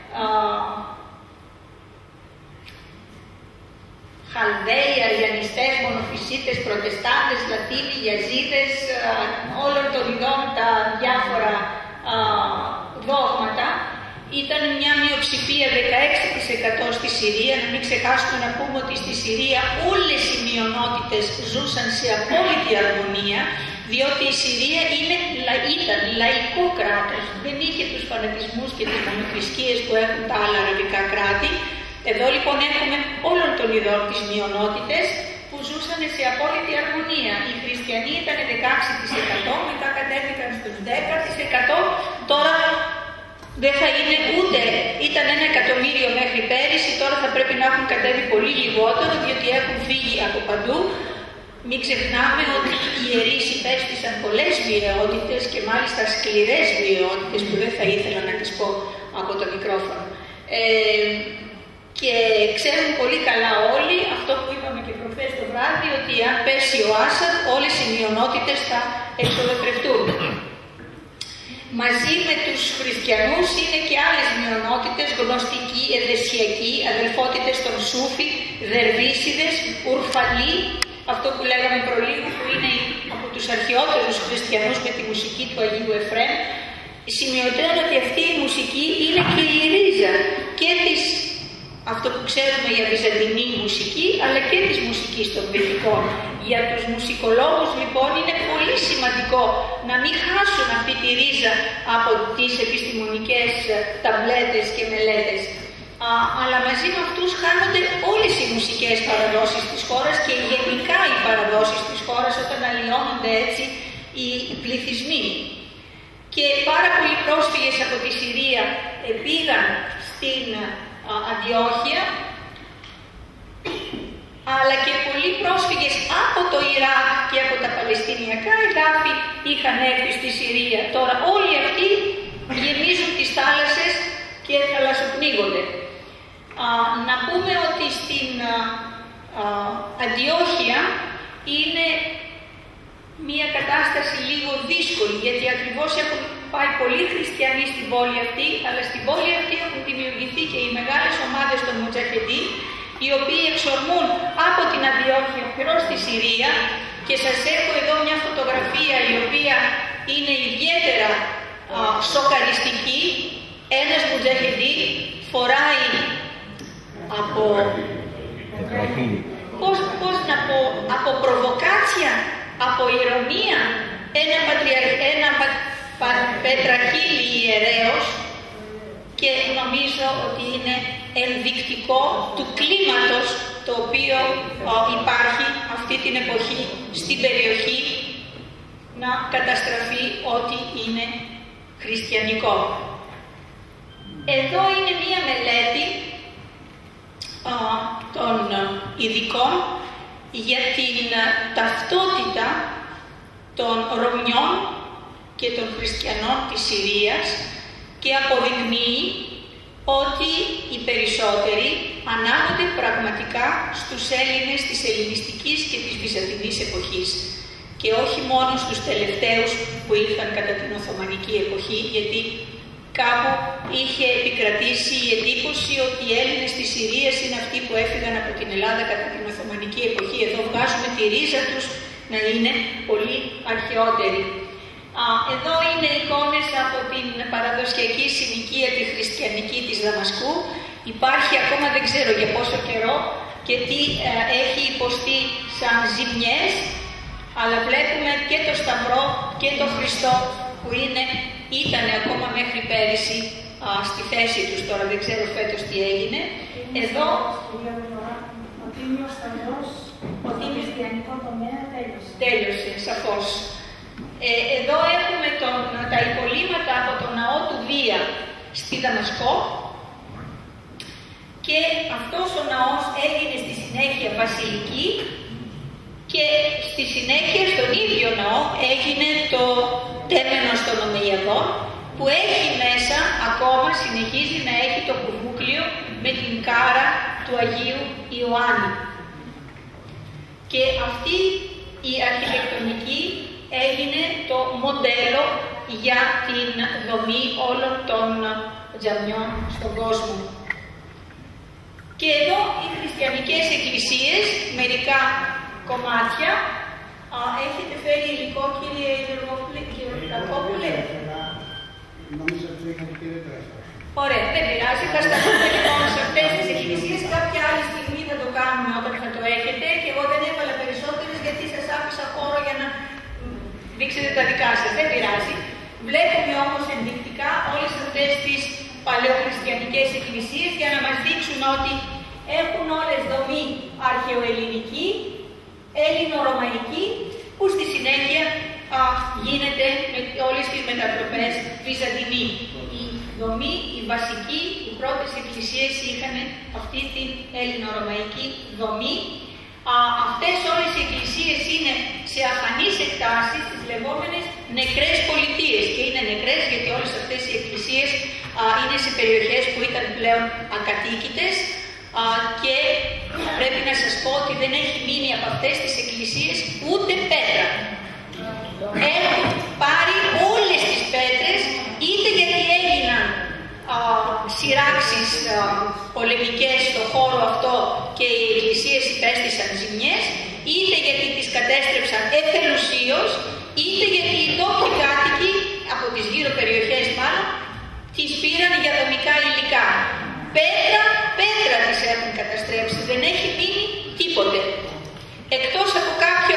Χαλδαίοι, Αριανιστές, Μονοφυσίτες, Προτεστάντες, Λατίνοι, Γιαζίδες, όλων των ειδών τα διάφορα δόγματα. Ήταν μια μειοψηφία 16% στη Συρία. Να μην ξεχάσουμε να πούμε ότι στη Συρία όλες οι μειονότητες ζούσαν σε απόλυτη αρμονία, διότι η Συρία ήταν λαϊκό κράτος. Δεν είχε τους φανατισμούς και τις μονοθρησκείες που έχουν τα άλλα αραβικά κράτη. Εδώ λοιπόν έχουμε όλων των ειδών τις μειονότητες που ζούσαν σε απόλυτη αρμονία. Οι χριστιανοί ήταν 16%, μετά κατέβηκαν στους 10%, τώρα δεν θα είναι ούτε, ήταν 1 εκατομμύριο μέχρι πέρυσι, τώρα θα πρέπει να έχουν κατέβει πολύ λιγότερο, διότι έχουν φύγει από παντού. Μην ξεχνάμε ότι οι ιερείς υπέστησαν πολλές βιαιότητες και μάλιστα σκληρές βιαιότητες που δεν θα ήθελα να τις πω από το μικρόφωνο. Και ξέρουν πολύ καλά όλοι αυτό που είπαμε και προχθές το βράδυ, ότι αν πέσει ο Άσαντ όλες οι μειονότητες θα εξολοθρευτούν. Μαζί με τους χριστιανούς είναι και άλλες μειονότητες, γνωστικοί, εδεσιακοί, αδελφότητες των Σούφι, Δερβίσιδες, Ουρφαλοί, αυτό που λέγαμε προλίγου που είναι από τους αρχαιότερους χριστιανούς με τη μουσική του Αγίου Εφραίμ. Σημειωτέων ότι αυτή η μουσική είναι και η ρίζα και της, αυτό που ξέρουμε για βυζαντινή μουσική, αλλά και της μουσικής των Βυθικών. Για τους μουσικολόγους λοιπόν είναι πολύ σημαντικό να μην χάσουν αυτή τη ρίζα από τις επιστημονικές ταμπλέτες και μελέτες. Αλλά μαζί με αυτούς χάνονται όλες οι μουσικές παραδόσεις της χώρας και γενικά οι παραδόσεις της χώρας όταν αλλοιώνονται έτσι οι πληθυσμοί. Και πάρα πολλοί πρόσφυγες από τη Συρία πήγαν στην Αντιόχεια, αλλά και πολλοί πρόσφυγες από το Ιράκ και από τα Παλαιστινιακά εδάφη είχαν έρθει στη Συρία. Τώρα όλοι αυτοί γεμίζουν τις θάλασσες και θαλασσοπνίγονται. Να πούμε ότι στην Αντιόχεια είναι μια κατάσταση λίγο δύσκολη, γιατί ακριβώς έχουν πάει πολλοί χριστιανοί στην πόλη αυτή, αλλά στην πόλη αυτή έχουν δημιουργηθεί και οι μεγάλες ομάδες των Μουτζαχεντίν, οι οποίοι εξορμούν από την Αντιόχεια προς τη Συρία, και σας έχω εδώ μια φωτογραφία η οποία είναι ιδιαίτερα σοκαριστική. Ένας Μουτζαχεντίν φοράει από προβοκάτσια, από ηρωνία, ένα πετραχύλι ιερέως, και νομίζω ότι είναι ενδεικτικό του κλίματος το οποίο υπάρχει αυτή την εποχή στην περιοχή, να καταστραφεί ό,τι είναι χριστιανικό. Εδώ είναι μία μελέτη των ειδικών για την ταυτότητα των Ρωμιών και των χριστιανών της Συρίας, και αποδεικνύει ότι οι περισσότεροι ανάγονται πραγματικά στους Έλληνες της ελληνιστικής και της βυζαντινής εποχής, και όχι μόνο στους τελευταίους που ήρθαν κατά την Οθωμανική εποχή, γιατί κάπου είχε επικρατήσει η εντύπωση ότι οι Έλληνες της Συρίας είναι αυτοί που έφυγαν από την Ελλάδα κατά την Οθωμανική εποχή. Εδώ βγάζουμε τη ρίζα τους να είναι πολύ αρχαιότεροι. Εδώ είναι εικόνες από την παραδοσιακή συνοικία τη χριστιανική της Δαμασκού. Υπάρχει ακόμα, δεν ξέρω για πόσο καιρό και τι έχει υποστεί σαν ζημιές, αλλά βλέπουμε και το Σταυρό και το Χριστό που ήταν ακόμα μέχρι πέρυσι στη θέση τους. Τώρα δεν ξέρω φέτος τι έγινε. Εδώ ο Τίμιος Σταυρός, ο χριστιανικό τομέα τέλειωσε, σαφώς. Εδώ έχουμε τα υπολείμματα από το ναό του Βία στη Δαμασκό, και αυτός ο ναός έγινε στη συνέχεια βασιλική, και στη συνέχεια στον ίδιο ναό έγινε το τέμενος των Ομοιαδών, που έχει μέσα, ακόμα συνεχίζει να έχει το κουβούκλιο με την κάρα του Αγίου Ιωάννη. Και αυτή η αρχιτεκτονική έγινε το μοντέλο για την δομή όλων των τζαμιών στον κόσμο. Και εδώ οι χριστιανικές εκκλησίες, μερικά κομμάτια. Έχετε φέρει υλικό, κύριε Κακόπουλε? Νομίζω ότι είχατε πει δεν τρέχει. Ωραία, δεν πειράζει. Θα σταθούμε λοιπόν σε αυτές τις εκκλησίες. Κάποια άλλη στιγμή θα το κάνουμε όταν θα το έχετε. Και εγώ δεν έβαλα περισσότερες γιατί σας άφησα χώρο για να δείξετε τα δικά σας. Δεν πειράζει. Βλέπουμε όμως ενδεικτικά όλες αυτές τις παλαιοχριστιανικές εκκλησίες για να μας δείξουν ότι έχουν όλες δομή αρχαιοελληνική, έλληνο-ρωμαϊκή, που στη συνέχεια γίνεται με όλες τις μετατροπές βυζαντινή. Η δομή, η βασική, οι πρώτες εκκλησίες είχαν αυτή την έλληνο-ρωμαϊκή δομή. Αυτές όλες οι εκκλησίες είναι σε αφανείς εκτάσεις, τις λεγόμενες νεκρές πολιτείες. Και είναι νεκρές γιατί όλες αυτές οι εκκλησίες είναι σε περιοχές που ήταν πλέον ακατοίκητες, και πρέπει να σας πω ότι δεν έχει μείνει από αυτές τις εκκλησίες ούτε πέτρα. Έχουν πάρει όλες τις πέτρες, είτε γιατί έγιναν σειράξεις πολεμικές στον χώρο αυτό και οι εκκλησίες υπέστησαν ζημιές, είτε γιατί τις κατέστρεψαν εθελουσίως, είτε γιατί οι τόποι κάτοικοι από τις γύρω περιοχές μάλλον τις πήραν για δομικά υλικά. Πέτρα τις έχουν καταστρέψει, δεν έχει μείνει τίποτε. Εκτός από κάποιο,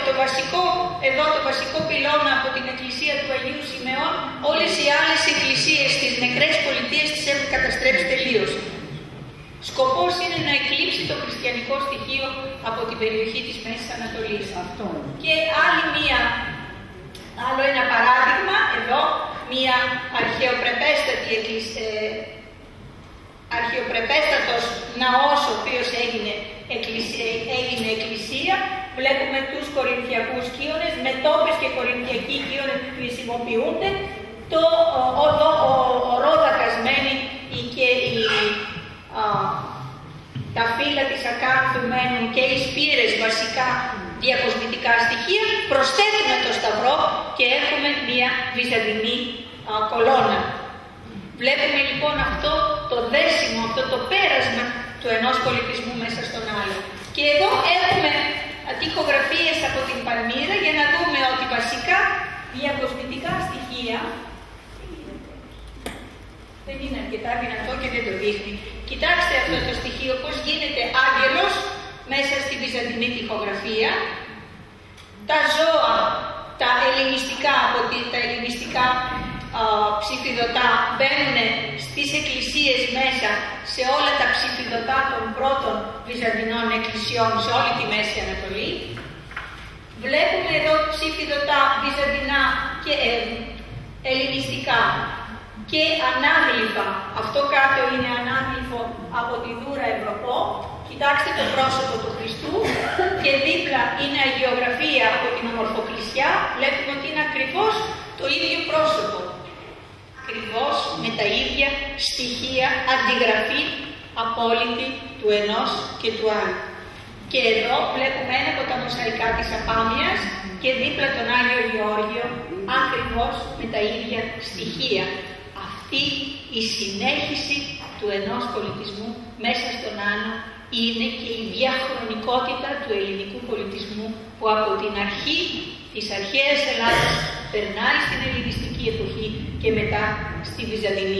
το βασικό πυλώνα από την εκκλησία του Αγίου Σιμεών, όλες οι άλλες εκκλησίες στις νεκρές πολιτείες τις έχουν καταστρέψει τελείως. Σκοπός είναι να εκλείψει το χριστιανικό στοιχείο από την περιοχή της Μέσης Ανατολής. Και άλλο ένα παράδειγμα, εδώ, μια αρχαιοπρεπέστατος ναός, ο οποίος έγινε εκκλησία έγινε εκκλησία, βλέπουμε τους κορινθιακούς κύονες, μετώπες και κορινθιακοί κύονες που χρησιμοποιούνται, ο ρόδακας μένει και τα φύλλα της ακάνθου μένουν και οι σπήρες βασικά διακοσμητικά στοιχεία, προσθέτουμε το σταυρό και έχουμε μια βυζαντινή κολόνα. Βλέπουμε λοιπόν αυτό το δέσιμο, αυτό το πέρασμα του ενός πολιτισμού μέσα στον άλλο. Και εδώ έχουμε τοιχογραφίες από την Παλμύρα για να δούμε ότι βασικά διακοσμητικά στοιχεία δεν είναι αρκετά δυνατό και δεν το δείχνει. Κοιτάξτε αυτό το στοιχείο, πώς γίνεται άγγελος μέσα στη βυζαντινή τοιχογραφία. Τα ζώα, τα ελληνιστικά ψηφιδωτά μπαίνουν στις εκκλησίες μέσα, σε όλα τα ψηφιδωτά των πρώτων βυζαντινών εκκλησιών, σε όλη τη Μέση Ανατολή. Βλέπουμε εδώ ψηφιδωτά βυζαντινά και ελληνιστικά και ανάγλυφα. Αυτό κάτω είναι ανάγλυφο από τη Δούρα Ευρωπό. Κοιτάξτε το πρόσωπο του Χριστού και δίπλα είναι αγιογραφία από την Ομορφοκλησιά. Βλέπουμε ότι είναι ακριβώς το ίδιο πρόσωπο. Ακριβώς με τα ίδια στοιχεία, αντιγραφή απόλυτη του ενός και του άλλου. Και εδώ βλέπουμε ένα από τα μοσαϊκά της Απάμιας και δίπλα τον Άγιο Γεώργιο, ακριβώς με τα ίδια στοιχεία. Αυτή η συνέχιση του ενός πολιτισμού μέσα στον άλλο είναι και η διαχρονικότητα του ελληνικού πολιτισμού που από την αρχή της αρχαίας Ελλάδας περνάει στην ελληνιστική εποχή και μετά στη Βυζαντινή.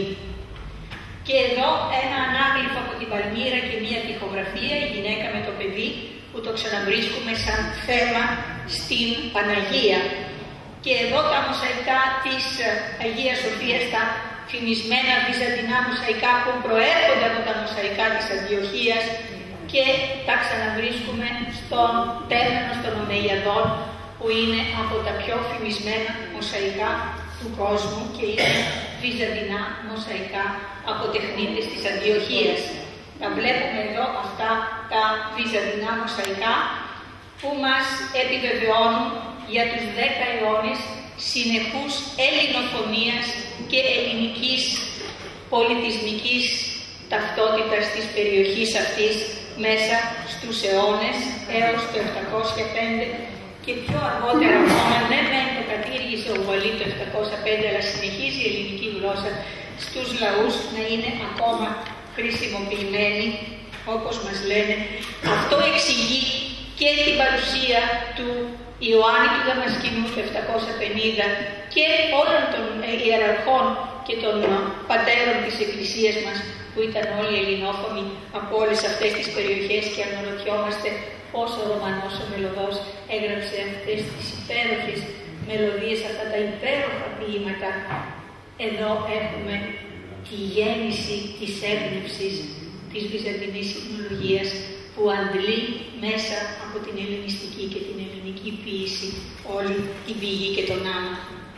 Και εδώ ένα ανάγλυφο από την Παλμύρα και μία τοιχογραφία, η γυναίκα με το παιδί, που το ξαναβρίσκουμε σαν θέμα στην Παναγία. Και εδώ τα μοσαϊκά της Αγίας Σοφίας, τα φημισμένα βυζαντινά μοσαϊκά που προέρχονται από τα μοσαϊκά της Αντιοχίας και τα ξαναβρίσκουμε στον Τέρμενο των Ομεϊαδών, που είναι από τα πιο φημισμένα μοσαϊκά του κόσμου και είναι βυζαντινά μοσαϊκά από τεχνίτες της Αντιοχίας. Τα βλέπουμε εδώ αυτά τα βυζαντινά μοσαϊκά που μας επιβεβαιώνουν για τους 10 αιώνες συνεχούς ελληνοφωνίας και ελληνικής πολιτισμικής ταυτότητας της περιοχής αυτής μέσα στους αιώνες έως το 705 και πιο αργότερα ακόμα. Ναι, το κατήργησε ο Βαλή το 705, αλλά συνεχίζει η ελληνική γλώσσα στους λαούς να είναι ακόμα χρησιμοποιημένη, όπως μας λένε. Αυτό εξηγεί και την παρουσία του Ιωάννη του Δαμασκηνού το 750 και όλων των ιεραρχών και των πατέρων της Εκκλησίας μας, που ήταν όλοι ελληνόφωνοι από όλες αυτές τις περιοχές, και αναρωτιόμαστε πώς ο Ρωμανός ο μελωδός έγραψε αυτές τις υπέροχες μελωδίες, αυτά τα υπέροχα ποίηματα. Εδώ έχουμε τη γέννηση της έμπνευσης της βυζαντινής υμνολογίας που αντλεί μέσα από την ελληνιστική και την ελληνική ποίηση όλη την πηγή και τον άμα.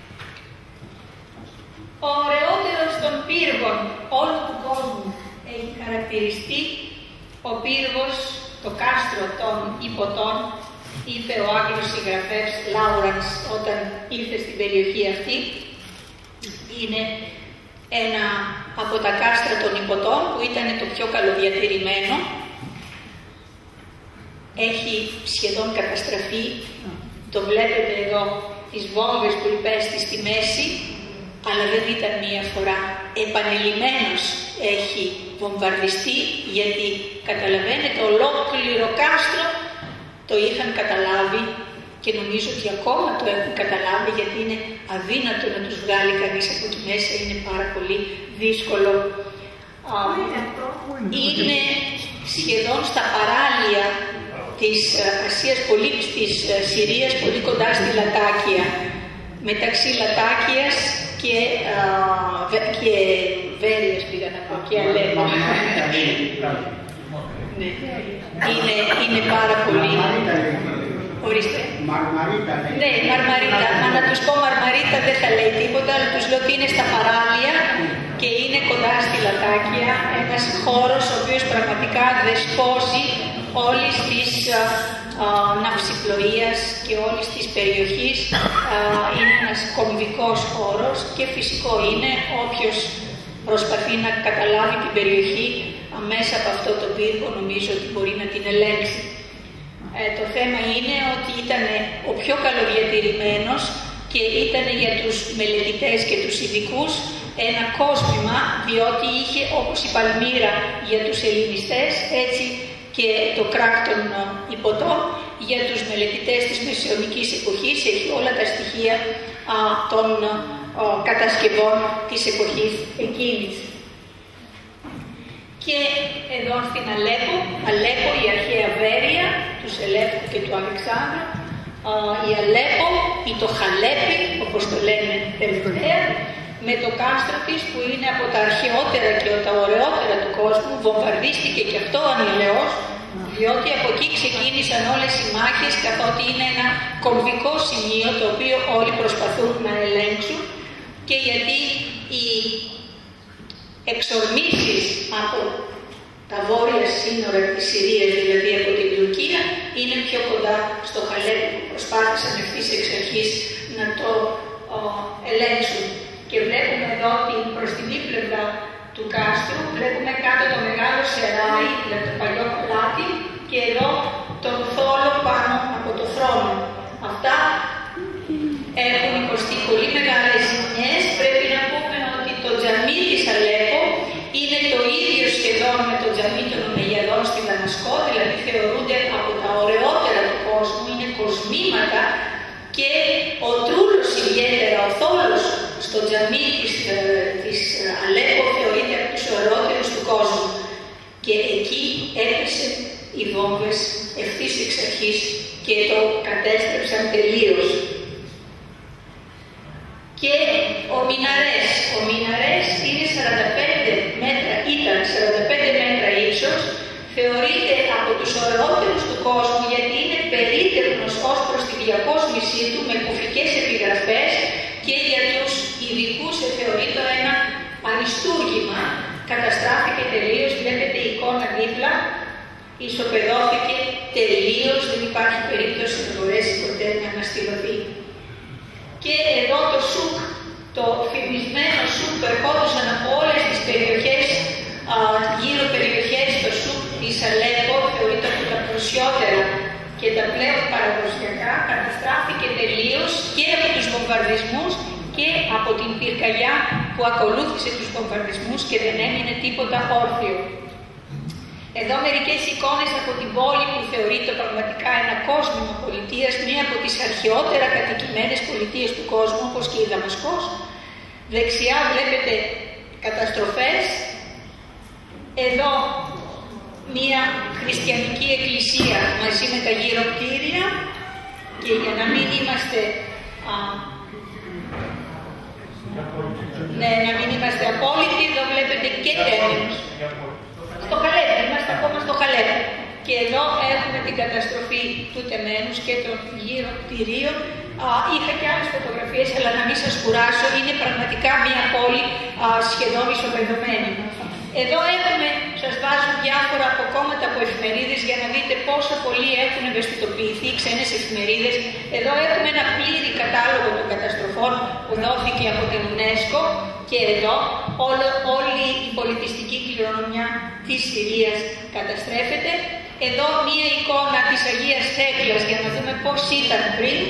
Ο ωραιότερος των πύργων όλου του κόσμου έχει χαρακτηριστεί ο πύργος, το κάστρο των Ιπποτών, είπε ο Άγγλος συγγραφέας Λάουρανς όταν ήρθε στην περιοχή αυτή. Είναι ένα από τα κάστρα των Ιπποτών που ήταν το πιο καλοδιατηρημένο. Έχει σχεδόν καταστραφεί. Το βλέπετε εδώ, τις βόμβες που υπέστη στη μέση, αλλά δεν ήταν μία φορά. Επανειλημμένος έχει βομβαρδιστεί, γιατί καταλαβαίνετε, ολόκληρο κάστρο το είχαν καταλάβει και νομίζω ότι ακόμα το έχουν καταλάβει, γιατί είναι αδύνατο να τους βγάλει κανείς από εκεί μέσα, είναι πάρα πολύ δύσκολο. Είναι σχεδόν στα παράλια της Ασίας, της Συρίας, πολύ κοντά στη Λατάκια, μεταξύ Λατάκιας και Βέρειας, πήγα να πω, και Αλέπο. Ναι. Είναι πάρα πολύ... Ορίστε. Μαρμαρίτα. Ναι, Μαρμαρίτα. Αν να τους πω Μαρμαρίτα δεν θα λέει τίποτα, αλλά τους λέω ότι είναι στα παράλια και είναι κοντά στη Λατάκια, ένας χώρος ο οποίος πραγματικά δεσπόζει όλης της ναυσιπλοείας και όλης της περιοχής. Είναι ένας κομβικός χώρος και φυσικό είναι όποιος προσπαθεί να καταλάβει την περιοχή μέσα από αυτό το πύργο, νομίζω ότι μπορεί να την ελέγξει. Το θέμα είναι ότι ήταν ο πιο καλοδιατηρημένος και ήταν για τους μελετητές και τους ειδικούς ένα κόσμημα, διότι είχε, όπως η Παλμύρα για τους ελληνιστές, έτσι και το κράκ των Ιππωτών για τους μελετητές της μεσαιωνικής εποχής, έχει όλα τα στοιχεία των κατασκευών της εποχής εκείνης. Και εδώ στην Αλέπο, η αρχαία Βέρεια του Σελεύκου και του Αλεξάνδρου, η Αλέπο ή το Χαλέπι, όπως το λένε τελευταία, με το κάστρο της που είναι από τα αρχαιότερα και τα ωραιότερα του κόσμου, βομβαρδίστηκε και αυτό ανηλαιώς, διότι από εκεί ξεκίνησαν όλες οι μάχες, καθότι είναι ένα κομβικό σημείο το οποίο όλοι προσπαθούν να ελέγξουν και γιατί οι εξορμήσεις από τα βόρεια σύνορα της Συρίας, δηλαδή από την Τουρκία, είναι πιο κοντά στο Χαλέπι που προσπάθησαν ευθύς εξ αρχής να το ελέγξουν. Και βλέπουμε εδώ την μπροστινή πλευρά του κάστρου, βλέπουμε κάτω το μεγάλο σεράι, δηλαδή το παλιό παλάτι, και εδώ τον θόλο πάνω από το θρόνο. Αυτά έχουν υποστεί πολύ μεγάλες ζημιές. Πρέπει να πούμε ότι το τζαμί της Αλέπο είναι το ίδιο σχεδόν με το τζαμί των Ομεγιαδών στη Δαμασκό, δηλαδή θεωρούνται από τα ωραιότερα του κόσμου, είναι κοσμήματα και ο Τρούλος ιδιαίτερα, ο θόλος στο τζαμί της Αλέπο θεωρείται από τους ωραιότερους του κόσμου. Και εκεί έπεσε οι βόμβες ευθύς εξ αρχής και το κατέστρεψαν τελείως. Και ο Μιναρές είναι 45 μέτρα, ήταν 45 μέτρα ύψος, θεωρείται από τους ωραιότερους του κόσμου γιατί είναι περίτεχνος ως προς τη διακόσμησή του με κουφικές επιγραφές και για τους ειδικούς θεωρείται ένα αριστούργημα. Καταστράφηκε τελείως, βλέπετε η εικόνα δίπλα, ισοπεδώθηκε τελείως, δεν υπάρχει περίπτωση να μπορέσει ποτέ να αναστηλωθεί. Και εδώ το σουκ, το φημισμένο σουκ που ερχόντουσαν από όλες τις περιοχές, γύρω περιοχές, το σουκ της Αλέπο, θεωρείται από τα πλουσιότερα και τα πλέον παραδοσιακά, καταστράφηκε τελείως και από τους βομβαρδισμούς και από την πυρκαγιά που ακολούθησε τους βομβαρδισμούς και δεν έμεινε τίποτα όρθιο. Εδώ μερικές εικόνες από την πόλη που θεωρείται πραγματικά ένα κόσμημα πολιτείας, μία από τις αρχαιότερα κατοικημένες πολιτείες του κόσμου, όπως και η Δαμασκός. Δεξιά βλέπετε καταστροφές. Εδώ μία χριστιανική εκκλησία μαζί με τα γύρω κτίρια και για να μην είμαστε απόλυτοι, εδώ βλέπετε και τέμενους. Στο Χαλέπι, είμαστε ακόμα στο Χαλέπι. Και εδώ έχουμε την καταστροφή του τεμένους και των γύρω κτηρίων. Είχα και άλλες φωτογραφίες, αλλά να μην σας κουράσω, είναι πραγματικά μια πόλη σχεδόν ισοπεδωμένη. Εδώ έχουμε, σας βάζω διάφορα αποκόμματα από εφημερίδες για να δείτε πόσο πολλοί έχουν ευαισθητοποιηθεί ξένες εφημερίδες. Εδώ έχουμε ένα πλήρη κατάλογο των καταστροφών που δόθηκε από την UNESCO και εδώ όλη η πολιτιστική κληρονομιά της Συρίας καταστρέφεται. Εδώ μία εικόνα της Αγίας Θέκλας για να δούμε πώς ήταν πριν.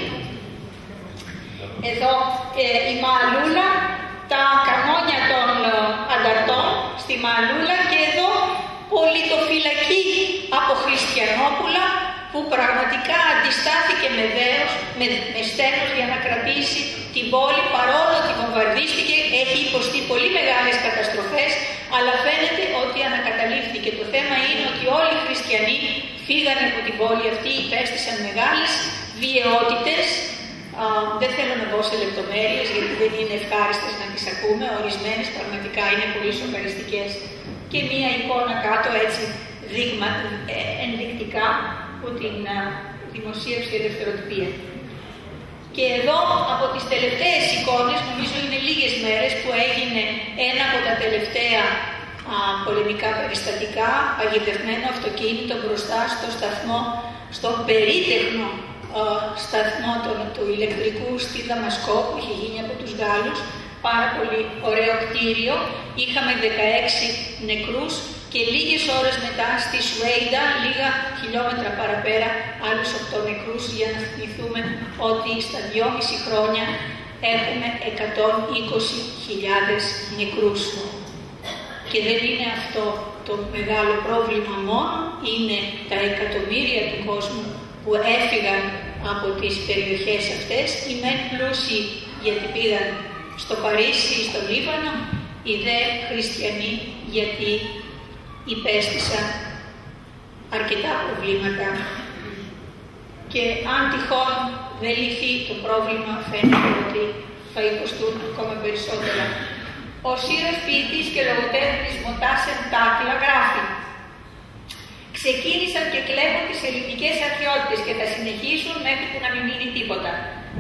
Εδώ η Μααλούλα, τα κανόνια των ανταρτών στη Μααλούλα και εδώ πολιτοφυλακή από Χριστιανόπουλα που πραγματικά αντιστάθηκε με δέος, με στένος για να κρατήσει την πόλη παρόλο ότι βομβαρδίστηκε, έχει υποστεί πολύ μεγάλες καταστροφές, αλλά φαίνεται ότι ανακαταλήφθηκε. Το θέμα είναι ότι όλοι οι χριστιανοί φύγανε από την πόλη αυτή, υπέστησαν μεγάλες βιαιότητες. Δεν θέλω να μπω σε λεπτομέρειες γιατί δεν είναι ευχάριστες να τις ακούμε, ορισμένες πραγματικά είναι πολύ σοκαριστικές. Και μία εικόνα κάτω έτσι ενδεικτικά που την δημοσίευσε η Ελευθεροτυπία. Και εδώ από τις τελευταίες εικόνες, νομίζω είναι λίγες μέρες που έγινε ένα από τα τελευταία πολεμικά περιστατικά, παγιδευμένο αυτοκίνητο μπροστά στο σταθμό, στον περίτεχνο σταθμό του ηλεκτρικού στη Δαμασκό που είχε γίνει από τους Γάλλους. Πάρα πολύ ωραίο κτίριο. Είχαμε 16 νεκρούς και λίγες ώρες μετά στη Σουέιντα, λίγα χιλιόμετρα παραπέρα, άλλους 8 νεκρούς, για να θυμηθούμε ότι στα 2,5 χρόνια έχουμε 120.000 νεκρούς. Και δεν είναι αυτό το μεγάλο πρόβλημα μόνο, είναι τα εκατομμύρια του κόσμου που έφυγαν από τις περιοχές αυτές, οι μεν πλούσιοι γιατί πήγαν στο Παρίσι ή στο Λίβανο, οι δε χριστιανοί γιατί υπέστησαν αρκετά προβλήματα. Και αν τυχόν δεν λυθεί το πρόβλημα, φαίνεται ότι θα υποστούν ακόμα περισσότερα. Ο Σύρος ποιητής και λογοτέχνης Μοτάσεν Τάκλα γράφει: «Ξεκίνησαν και κλέβουν τις ελληνικές αρχαιότητες και θα συνεχίσουν μέχρι που να μην μείνει τίποτα.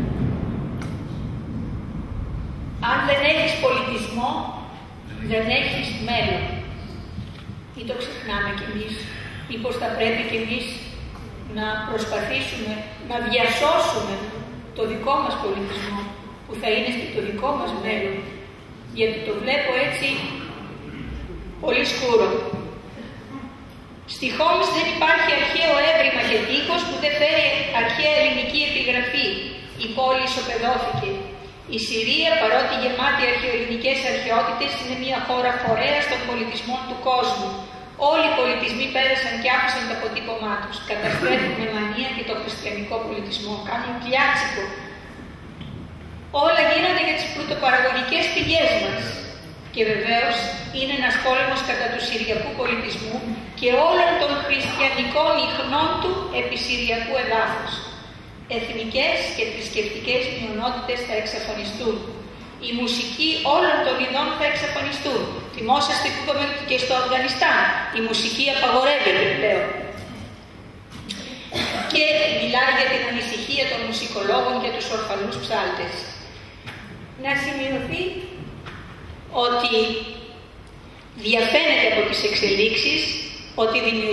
Αν δεν έχεις πολιτισμό, δεν έχεις μέλλον». Ή το ξεχνάμε κι εμείς, μήπως θα πρέπει κι εμείς να προσπαθήσουμε να διασώσουμε το δικό μας πολιτισμό, που θα είναι και το δικό μας μέλλον, γιατί το βλέπω έτσι πολύ σκούρο. Στη Χόμς δεν υπάρχει αρχαίο έβριμα και τείχος που δεν φέρει αρχαία ελληνική επιγραφή. Η πόλη ισοπεδώθηκε. Η Συρία, παρότι γεμάτη αρχαιοελληνικές αρχαιότητες, είναι μια χώρα φορέας των πολιτισμών του κόσμου. Όλοι οι πολιτισμοί πέρασαν και άφησαν το αποτύπωμά τους. Καταστρέφουν με μανία και το χριστιανικό πολιτισμό. Κάνουν κλιάτσικο. Όλα γίνονται για τις πρωτοπαραγωγικές πηγές μας. Και βεβαίως είναι ένας πόλεμος κατά του συριακού πολιτισμού και όλων των χριστιανικών ιχνών του επί συριακού εδάφους. Εθνικές και θρησκευτικές μειονότητες θα εξαφανιστούν. Η μουσική όλων των ειδών θα εξαφανιστούν. Θυμόσαστε που είπαμε και στο Αφγανιστάν. Η μουσική απαγορεύεται πλέον. Και μιλάει για την ανησυχία των μουσικολόγων και τους ορφανούς ψάλτες. Να σημειωθεί ότι διαφαίνεται από τις εξελίξεις ότι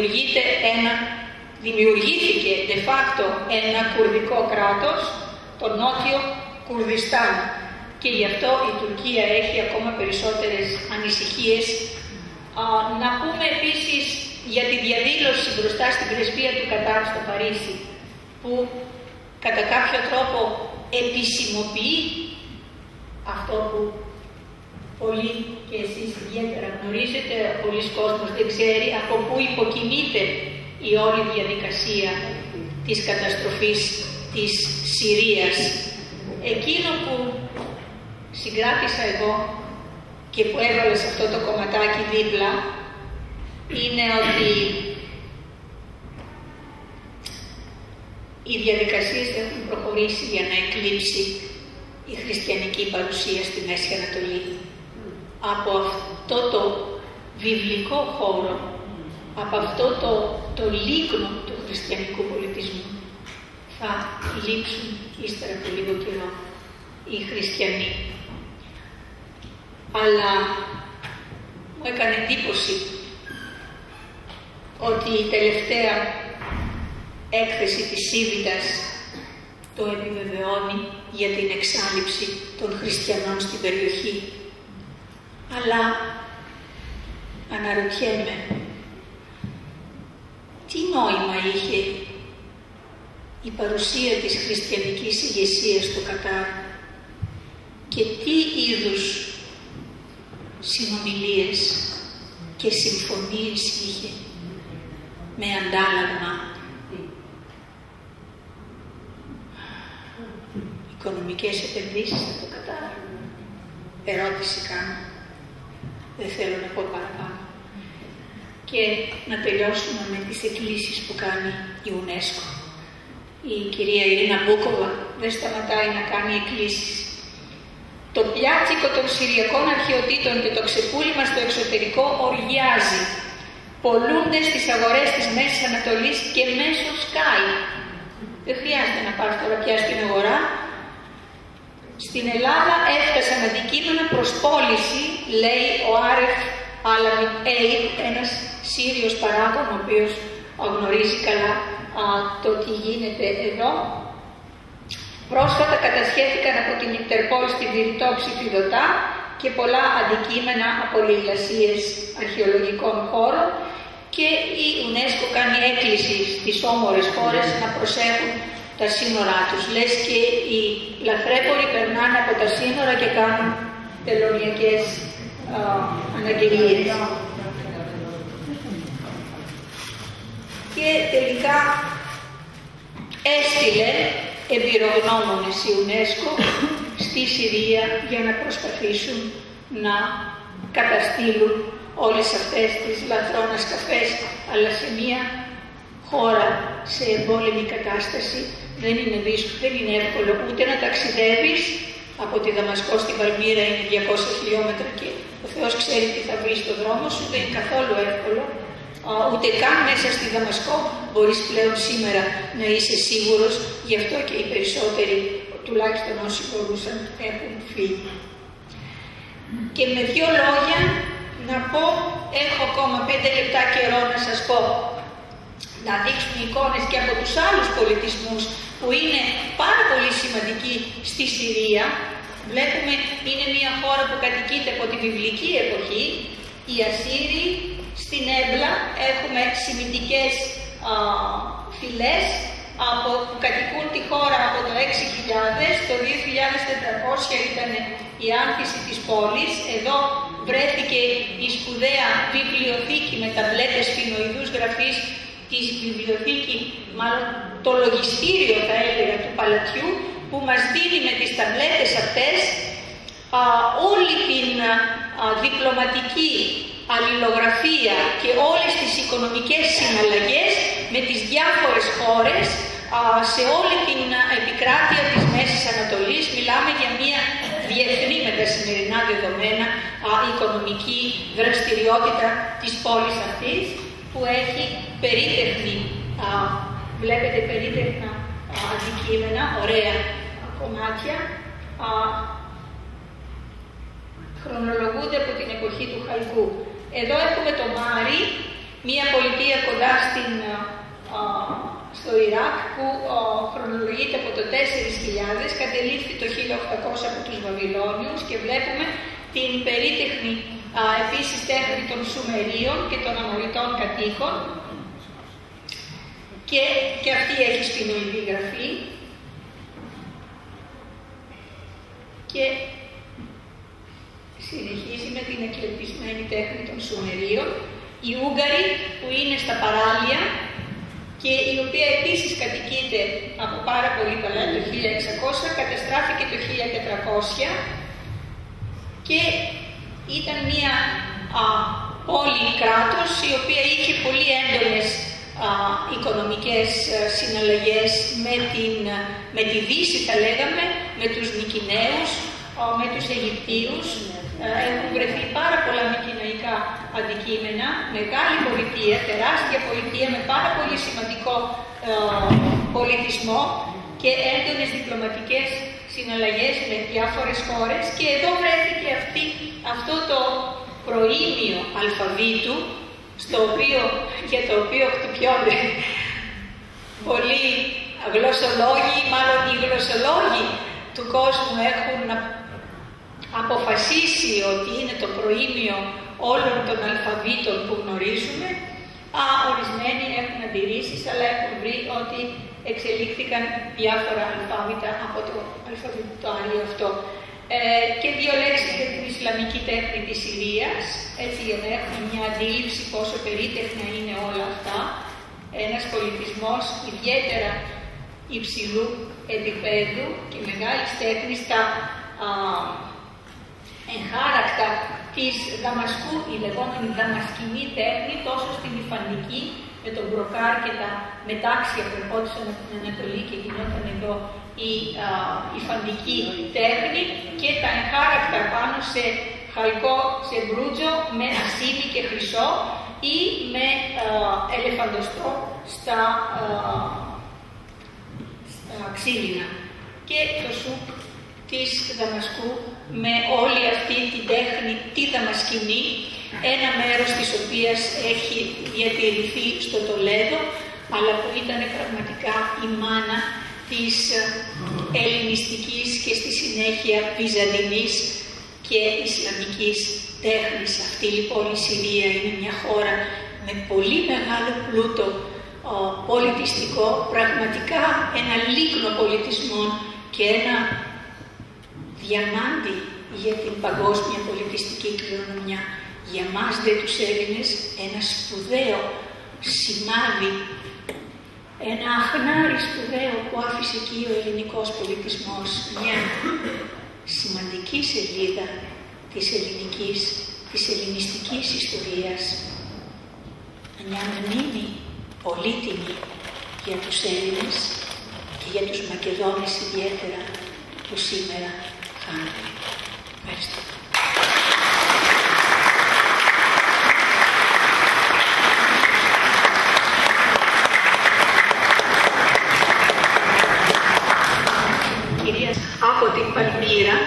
δημιουργήθηκε de facto ένα κουρδικό κράτος, το Νότιο Κουρδιστάν. Και γι' αυτό η Τουρκία έχει ακόμα περισσότερες ανησυχίες. Να πούμε επίσης για τη διαδήλωση μπροστά στην πρεσβεία του Κατάρ στο Παρίσι, που κατά κάποιο τρόπο επισημοποιεί αυτό που πολλοί και εσείς ιδιαίτερα γνωρίζετε, πολλοί κόσμος δεν ξέρει από πού υποκινείται η όλη διαδικασία της καταστροφής της Συρίας. Εκείνο που συγκράτησα εγώ και που έβαλα σε αυτό το κομματάκι δίπλα είναι ότι οι διαδικασίες έχουν προχωρήσει για να εκλείψει η χριστιανική παρουσία στη Μέση Ανατολή. Από αυτό το βιβλικό χώρο, από αυτό το λίγνο του χριστιανικού πολιτισμού θα λείψουν ύστερα από λίγο καιρό οι χριστιανοί. Αλλά μου έκανε εντύπωση ότι η τελευταία έκθεση της Σίβητας το επιβεβαιώνει για την εξάλειψη των χριστιανών στην περιοχή. Αλλά αναρωτιέμαι, τι νόημα είχε η παρουσία της χριστιανικής ηγεσίας στο Κατάρ και τι είδους συνομιλίες και συμφωνίες είχε με αντάλλαγμα οικονομικές επενδύσεις από το Κατάρ. Ερώτηση κάνω. Δεν θέλω να πω παραπάνω. Και να τελειώσουμε με τις εκκλήσεις που κάνει η UNESCO. Η κυρία Ειρήνα Μπούκοβα δεν σταματάει να κάνει εκκλήσεις. Το πιάτσικο των συριακών αρχαιοτήτων και το ξεπούλημα στο εξωτερικό οργιάζει. Πολλούνται στις αγορές της Μέσης Ανατολής και μέσω Skype. Δεν χρειάζεται να πας τώρα πια στην αγορά. Στην Ελλάδα έφτασαν αντικείμενα προς πώληση, λέει ο Άρεφ Al-Eid, ένας Σύριος παράγων, ο οποίος γνωρίζει καλά το τι γίνεται εδώ. Πρόσφατα κατασχέθηκαν από την Ιντερπόλ στη Βηρητό ψηφιδωτά και πολλά αντικείμενα από λαιλασίες αρχαιολογικών χώρων και η UNESCO κάνει έκκληση στις όμορες χώρες να προσέχουν τα σύνορά τους. Λες και οι λαθρέποροι περνάνε από τα σύνορα και κάνουν τελωνιακές αναγγελίες. Και τελικά έστειλε εμπειρογνώμονες η UNESCO στη Συρία για να προσπαθήσουν να καταστήλουν όλες αυτές τις λαθρόνασκαφές, αλλά σε μια χώρα σε εμπόλεμη κατάσταση δεν είναι εύκολο ούτε να ταξιδεύεις. Από τη Δαμασκό στη Παλμύρα είναι 200 χιλιόμετρα και ο Θεός ξέρει τι θα βρει στον δρόμο σου, δεν είναι καθόλου εύκολο. Ούτε καν μέσα στη Δαμασκό μπορείς πλέον σήμερα να είσαι σίγουρος, γι' αυτό και οι περισσότεροι, τουλάχιστον όσοι μπορούσαν, έχουν φύγει. Και με δύο λόγια να πω, έχω ακόμα 5 λεπτά καιρό να σας πω, να δείξουμε εικόνες και από τους άλλους πολιτισμούς που είναι πάρα πολύ σημαντικοί στη Συρία. Βλέπουμε, είναι μια χώρα που κατοικείται από τη βιβλική εποχή. Οι Ασσύριοι στην Έμπλα έχουμε σημιτικές φυλές που κατοικούν τη χώρα από το 6.000, το 2.400 ήταν η άνθηση της πόλης. Εδώ βρέθηκε η σπουδαία βιβλιοθήκη με ταμπλέτες φινοειδούς γραφής, τη βιβλιοθήκη, μάλλον το λογιστήριο θα έλεγα του παλατιού, που μας δίνει με τις ταμπλέτες αυτές όλη την διπλωματική αλληλογραφία και όλες τις οικονομικές συναλλαγές με τις διάφορες χώρες σε όλη την επικράτεια της Μέσης Ανατολής. Μιλάμε για μια διεθνή με τα σημερινά δεδομένα οικονομική δραστηριότητα της πόλης αυτής, που έχει περίτεχνη, βλέπετε περίτεχνα αντικείμενα, ωραία κομμάτια, χρονολογούνται από την εποχή του Χαλκού. Εδώ έχουμε το Μάρι, μια πολιτεία κοντά στο Ιράκ, που χρονολογείται από το 4.000, κατελήφθη το 1800 από τους Βαβυλώνιους και βλέπουμε την περίτεχνη επίσης τέχνη των Σουμερίων και των Αμοριτών κατοίκων, και αυτή έχει σπινοειδή γραφή. Και συνεχίζει με την εκλεπτισμένη τέχνη των Σουμερίων. Οι Ούγγαροι που είναι στα παράλια και η οποία επίσης κατοικείται από πάρα πολύ καλά το 1600, κατεστράφηκε το 1400 και ήταν μια πόλη κράτος η οποία είχε πολύ έντονες οικονομικές συναλλαγές με τη Δύση, θα λέγαμε, με τους Μικηναίους, με τους Αιγυπτίους. Έχουν βρεθεί πάρα πολλά μικηναϊκά αντικείμενα, μεγάλη πολιτεία, τεράστια πολιτεία με πάρα πολύ σημαντικό πολιτισμό και έντονες διπλωματικές συναλλαγές με διάφορες χώρες. Και εδώ βρέθηκε αυτό το προήμιο αλφαβήτου, για το οποίο χτυπιόνται πολλοί γλωσσολόγοι, μάλλον οι γλωσσολόγοι του κόσμου έχουν αποφασίσει ότι είναι το προήμιο όλων των αλφαβήτων που γνωρίζουμε. Ορισμένοι έχουν αντιρρήσεις, αλλά έχουν βρει ότι εξελίχθηκαν διάφορα αλφάβητα από το αλφαβητάριο αυτό. Και δύο λέξεις για την Ισλαμική τέχνη της Συρίας, έτσι για να έχουμε μια αντίληψη πόσο περίτεχνα είναι όλα αυτά. Ένας πολιτισμός ιδιαίτερα υψηλού επίπεδου και μεγάλης τέχνης, τα εγχάρακτα της Δαμασκού, η λεγόμενη δαμασκηνή τέχνη, τόσο στην υφαντική με τον μπροκάρ και τα μετάξια που ερχόντουσαν από την Ανατολή και γινόταν εδώ η υφαντική τέχνη, και τα εγχάρακτα πάνω σε χαλκό, σε μπρούτζο με ασίμι και χρυσό ή με ελεφαντοστό στα ξύλινα, και το σουπ της Δαμασκού με όλη αυτή την τέχνη, τη δαμασκηνή, ένα μέρος της οποίας έχει διατηρηθεί στο Τολέδο, αλλά που ήταν πραγματικά η μάνα της ελληνιστικής και στη συνέχεια βυζαντινής και ισλαμικής τέχνης. Αυτή λοιπόν η Συρία είναι μια χώρα με πολύ μεγάλο πλούτο πολιτιστικό, πραγματικά ένα λίκνο πολιτισμών και ένα διαμάντι για την παγκόσμια πολιτιστική κληρονομιά. Για μας δε τους Έλληνες ένα σπουδαίο σημάδι, ένα αχνάρι σπουδαίο που άφησε εκεί ο ελληνικός πολιτισμός, μια σημαντική σελίδα της ελληνιστικής ιστορίας, μια μνήμη πολύτιμη για τους Έλληνες και για τους Μακεδόνες ιδιαίτερα που σήμερα χάνονται. Ευχαριστώ. Κυρία από την Παλμύρα,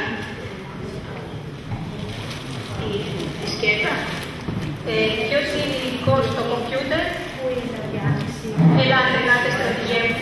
η σκέτα. Ποιος είναι ειδικός στο κομπιούτερ? Πού είναι η διάθεση? Ελάτε στρατηγέ μου.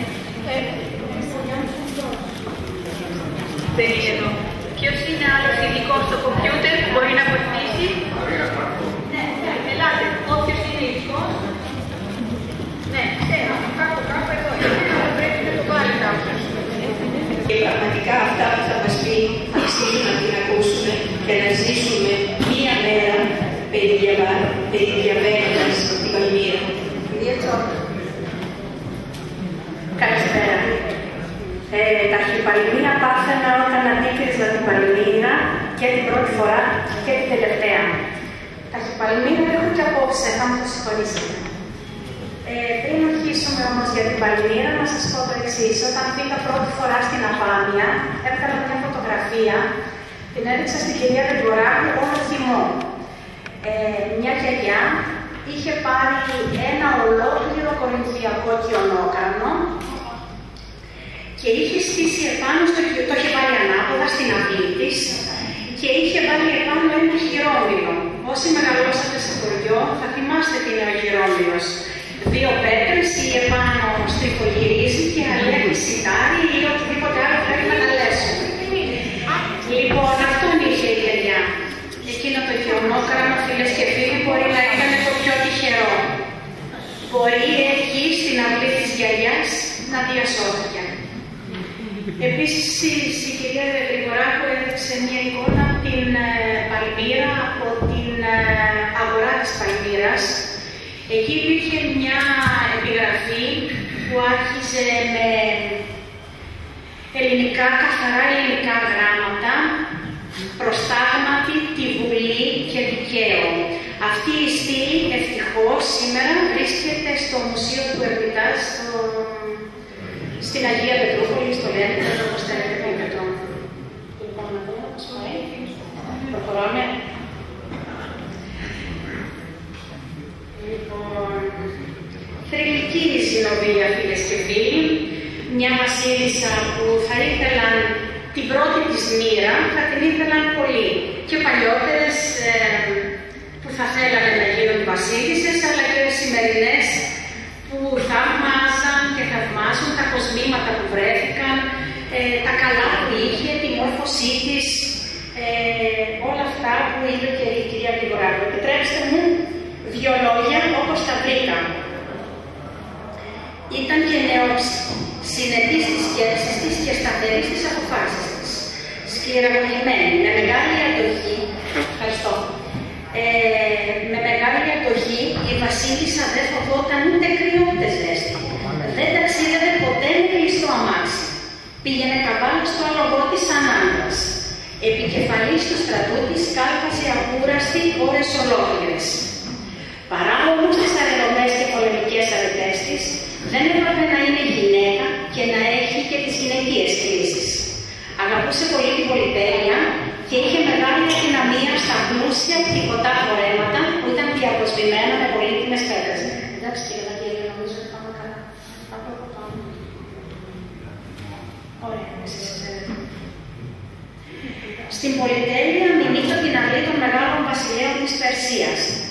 Δεν είναι εδώ. Ποιος είναι άλλος ειδικός στο κομπιούτερ που μπορεί να βοηθήσει? Ναι, ελάτε. Όποιος είναι ειδικός. Ναι, ξέρω. Κάπου εδώ. Πρέπει να το βάλει κάποιος. Και πραγματικά αυτά που θα μας πει αξίζει να την ακούσουμε και να ζήσουμε μία μέρα περιδιαβαίνοντας την Παλμύρα. Κυρία Τσόκα. Καλησπέρα. Τα αρχιπαλμύρα πάθαινα όταν αντίκριζα την Παλμύρα και την πρώτη φορά και την τελευταία. Τα αρχιπαλμύρα έχω και απόψε, θα μου το συγχωρήσετε. Πριν αρχίσουμε όμως για την Παλμύρα, να σας πω το εξής. Όταν πήγα πρώτη φορά στην Απάμια, έβγαλα μια φωτογραφία, την έδειξα στην κυρία Δεντοράκου όλο θυμό. Μια γιαγιά είχε πάρει ένα ολόκληρο κορινθιακό κιονόκαρνο και είχε στήσει επάνω, το είχε βάλει ανάποδα στην αυλή της και είχε βάλει επάνω ένα χειρόμυλο. Όσοι μεγαλώσατε σε χωριό θα θυμάστε τι είναι ο χειρόμυλος. Δύο πέτρες ή επάνω στριφογυρίζει και αλεύει σιτάρι ή οτιδήποτε άλλο πρέπει να αλέσουμε. Λοιπόν, αυτόν είχε η γιαγιά. Εκείνο το χειρονόκαρνο, φίλες και φίλοι, μπορεί να ήταν το πιο τυχερό. Μπορεί εκεί στην αυλή της γιαγιάς να διασώθηκε. Επίσης, η κυρία Γρηγοράκου έδειξε μια εικόνα από την Παλμύρα, από την αγορά της Παλμύρας. Εκεί υπήρχε μια επιγραφή που άρχιζε με ελληνικά, καθαρά ελληνικά γράμματα, προστάγματι, τη Βουλή και δικαίου. Αυτή η στήλη ευτυχώς σήμερα βρίσκεται στο Μουσείο του Ερμητάζ, στην Αγία Πετρούπολη, στο Λέντε, όπως θέλετε το Πέτρο. Λοιπόν, να δούμε πώς πάει. Προχωράμε. Λοιπόν, θρυλική συνοδεία, φίλες και φίλοι. Μια βασίλισσα που θα ήθελαν την πρώτη της μοίρα, θα την ήθελαν πολύ. Και παλιότερες που θα θέλανε να γίνουν βασίλισσες, αλλά και σημερινές που θαυμάζαν και θαυμάζουν τα κοσμήματα που βρέθηκαν, τα καλά που είχε, τη μόρφωσή της, όλα αυτά που είπε και η κυρία Γρηγοράκου. Επιτρέψτε μου δύο λόγια όπως τα βρήκα. Ήταν γενναιόψη, συνετής στις σκέψεις της και σταθερής στις αποφάσεις της. Σκληραγωγημένη, με μεγάλη αντοχή, ευχαριστώ. Με μεγάλη αντοχή η βασίλισσα δεν φοβόταν ούτε κρύο ούτε ζέστη. Δεν ταξίδευε ποτέ με κλειστό αμάξι. Πήγαινε καβάλα στο άλογο της σαν άντρας. Επικεφαλής του στρατού της κάλπαζε ακούραστη ώρες ολόκληρες. Παρά όμως τις αραιωμές και πολεμικές αρετές της, δεν έπρεπε να είναι γυναίκα και να έχει και τις γυναικείες κρίσεις. Αγαπούσε πολύ την πολυτέλεια και είχε μεγάλη αδυναμία στα πλούσια πτυχωτά φορέματα που ήταν διακοσμημένα με πολύτιμες πέτρες. Εντάξει κύριε Βαγγέλη, νομίζω ότι πάμε καλά. Από πάνω. Ωραία, εσείς ξέρετε. Στην πολυτέλεια μιμείται την αυλή των μεγάλων βασιλέων της Περσίας.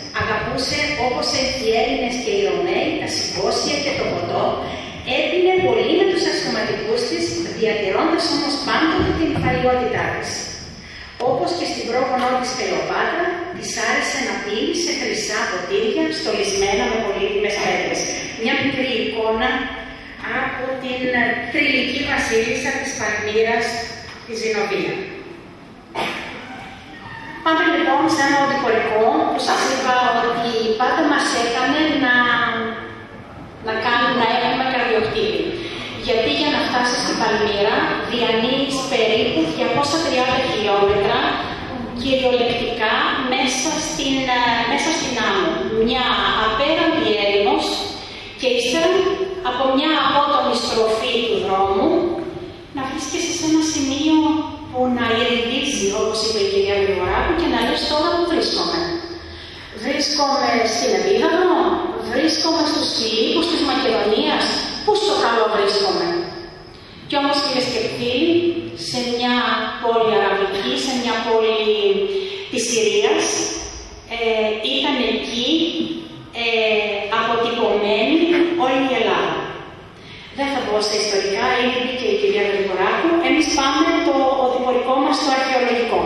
φορούσε όπως έτσι οι Έλληνες και οι Ρωμαίοι τα συμπόσια και το ποτό, έπινε πολύ με τους αξιωματικούς της, διατηρώντας όμως πάντοτε την υφαλιότητά της. Όπως και στην πρόγονό της Κλεοπάτρα, της άρεσε να πίνει σε χρυσά ποτήρια στολισμένα με πολύτιμες πέτρες. Μια μικρή εικόνα από την θρυλική βασίλισσα της Παλμύρας, τη Ζηνοβία. Πάμε λοιπόν σε ένα οδηπορικό που σας είπα ότι πάντα μας έκανε να έχουμε καρδιοκτήτη. Γιατί για να φτάσεις στην Παλμύρα διανύεις περίπου 230 χιλιόμετρα κυριολεκτικά μέσα στην άμμο. Μια απέραντη έρημος και ύστερα από μια απότομη στροφή του δρόμου να βρίσκεσαι σε ένα σημείο που να ειρηνίζει, όπως είπε η κυρία Γρηγοράκου, και να λες τώρα που βρίσκομαι. Βρίσκομαι στην Επίδαυρο, βρίσκομαι στους Φιλίππους της Μακεδονίας, πού στο καλό βρίσκομαι. Κι όμως, κυρίες και φίλοι, σε μια πόλη αραβική, σε μια πόλη της Συρίας, ήταν εκεί αποτυπωμένη όλη η Ελλάδα. Δεν θα πω στα ιστορικά, είναι και η κυρία Γρηγοράκου. Εμείς πάμε το οδηπορικό μας στο αρχαιολογικό.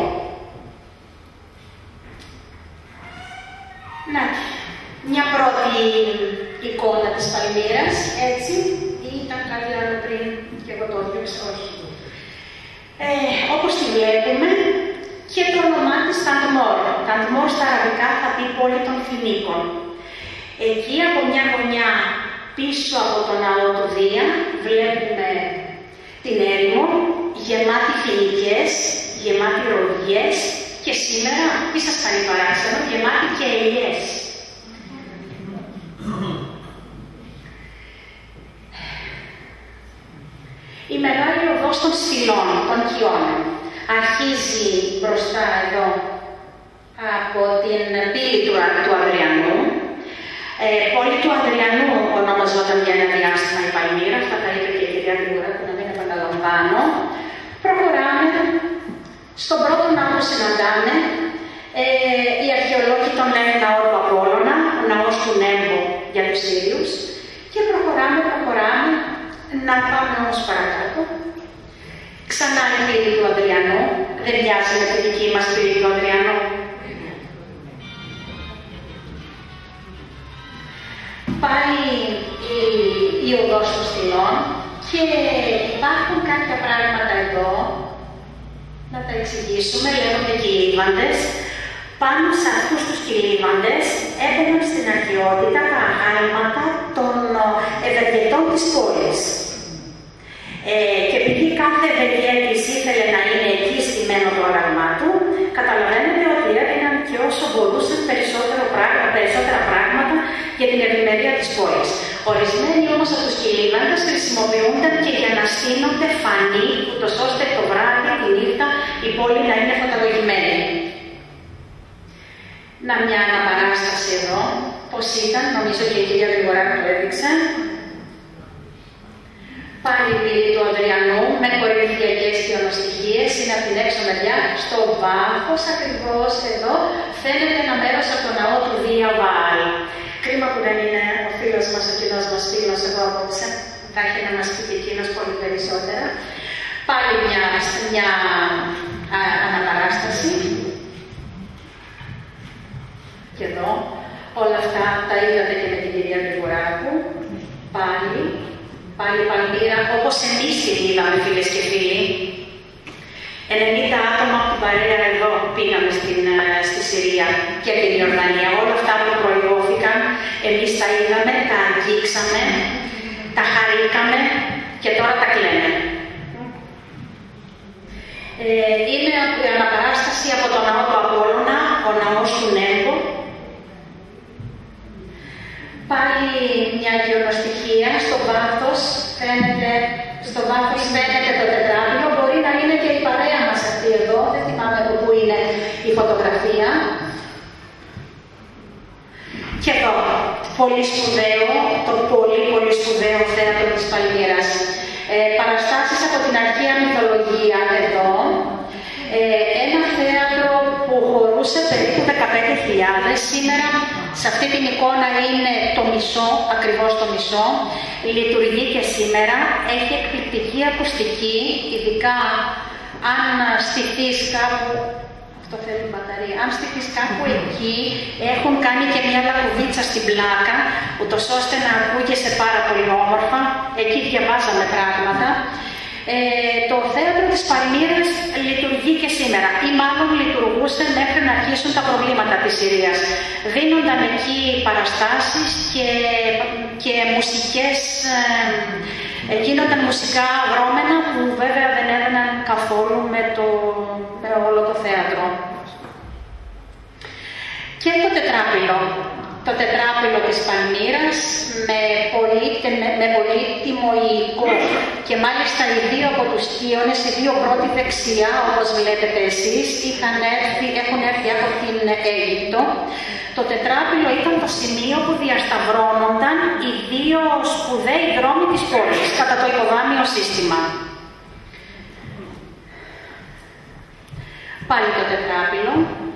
Να, μια πρώτη εικόνα της Παλμύρας, έτσι, ήταν κάτι άλλο πριν και εγώ το διώξα, όχι. Όπως τη βλέπουμε, και το όνομά της Ταντμόρ. Ταντμόρ στα αραβικά θα πει πόλη των Φινίκων. Εκεί από μια γωνιά πίσω από το ναό του Δία βλέπουμε την έρημο, γεμάτη φοινικές, γεμάτη ροδιές και σήμερα, μη σας κάνει παράξενο, γεμάτη και ελιές. Η μεγάλη οδός των Σφυλών, των Κιών, αρχίζει μπροστά εδώ από την πύλη του Αδριανού. Πόλη του Αδριανού ονομαζόταν για ένα διάστημα η Παλμύρα, αυτά τα είπε και η κυρία Γρηγοράκου, να μην επαναλαμβάνω. Προχωράμε, στον πρώτο ναό που συναντάμε, οι αρχαιολόγοι τον λένε ναό του Απόλλωνα, ο ναός του Νέμπο για τους Σύριους, και προχωράμε, να πάμε όμως παρακάτω. Ξανά η πύλη του Αδριανού, δεν μοιάζει με τη δική μας πύλη του Αδριανού. Πάλι η οδός των Στυλών και υπάρχουν κάποια πράγματα εδώ, να τα εξηγήσουμε, λέγονται κυλίβαντες. Πάνω σε αυτούς τους κυλίβαντες έμπαιναν στην αρχαιότητα τα αγάλματα των ευεργετών της πόλης. Και επειδή κάθε ευεργέτης ήθελε να είναι εκεί στημένο το άγαλμά του, καταλαβαίνετε ότι έδιναν και όσο μπορούσαν περισσότερα πράγματα για την ευημερία της πόλης. Ορισμένοι όμως από τους κυλίβαντες χρησιμοποιούνταν και για να στείνονται φανή, ούτως ώστε το βράδυ, τη νύχτα, η πόλη να είναι φωτολογημένη. Να μια αναπαράσταση εδώ, πώς ήταν, νομίζω και η κυρία Γρηγοράκου το έδειξε. Πάλι η πύλη του Αδριανού με κορινθιακές χιονοστοιχίες, είναι από την έξω μεριά, στο βάθος ακριβώς εδώ φαίνεται ένα μέρος από το ναό του Δία Βαάλ. Κρίμα που δεν είναι ο φίλος μας, ο κοινός μας φίλος εδώ απόψε. Θα έχει να μας πει και εκείνος πολύ περισσότερα. Πάλι μια αναπαράσταση. Και εδώ όλα αυτά τα είδατε και με την κυρία Γρηγοράκου. Πάλι Παλμύρα, όπως εμείς την είδαμε, φίλες και φίλοι. 90 άτομα από την παρέα εδώ πήγαμε στη Συρία και την Ιορδανία. Όλα αυτά που προηγώθηκαν, εμείς τα είδαμε, τα αγγίξαμε, τα χαρήκαμε και τώρα τα κλαίμε. Είναι η αναπαράσταση από το ναό του Απόλλωνα, ο ναός του Νέμπο. Πάλι μια γεωνοστοιχεία, στο βάθος φαίνεται το τετράπιο, μπορεί να είναι και η παρέα μας αυτή εδώ, δεν θυμάμαι από πού είναι η φωτογραφία. Και εδώ, πολύ σπουδαίο, το πολύ σπουδαίο θέατρο της Παλμύρας. Παραστάσεις από την αρχαία μυθολογία εδώ, ένα θέατρο που χωρούσε περίπου 15.000, σήμερα σε αυτή την εικόνα είναι το μισό, ακριβώς το μισό. Λειτουργεί και σήμερα, έχει εκπληκτική ακουστική, ειδικά αν στηθείς κάπου, αυτό θέλει μπαταρία, αν στηθείς κάπου εκεί, έχουν κάνει και μια λακκουβίτσα στην πλάκα, ούτως ώστε να ακούγεσαι πάρα πολύ όμορφα. Εκεί διαβάζαμε πράγματα. Το θέατρο της Παλμύρας λειτουργεί και σήμερα, ή μάλλον λειτουργούσε μέχρι να αρχίσουν τα προβλήματα της Συρίας. Δίνονταν εκεί παραστάσεις και μουσικές, γίνονταν μουσικά δρόμενα που βέβαια δεν έδαιναν καθόλου με όλο το θέατρο. Και το τετράπυλο. Το τετράπυλο της Παλμύρας με πολύτιμο υλικό και μάλιστα οι δύο από τους σκύονες, οι δύο πρώτοι δεξιά όπως βλέπετε εσείς, έχουν έρθει από την Αίγυπτο. Το τετράπυλο ήταν το σημείο που διασταυρώνονταν οι δύο σπουδαίοι δρόμοι της πόλης κατά το υποδάμιο σύστημα. Πάλι το τετράπυλο.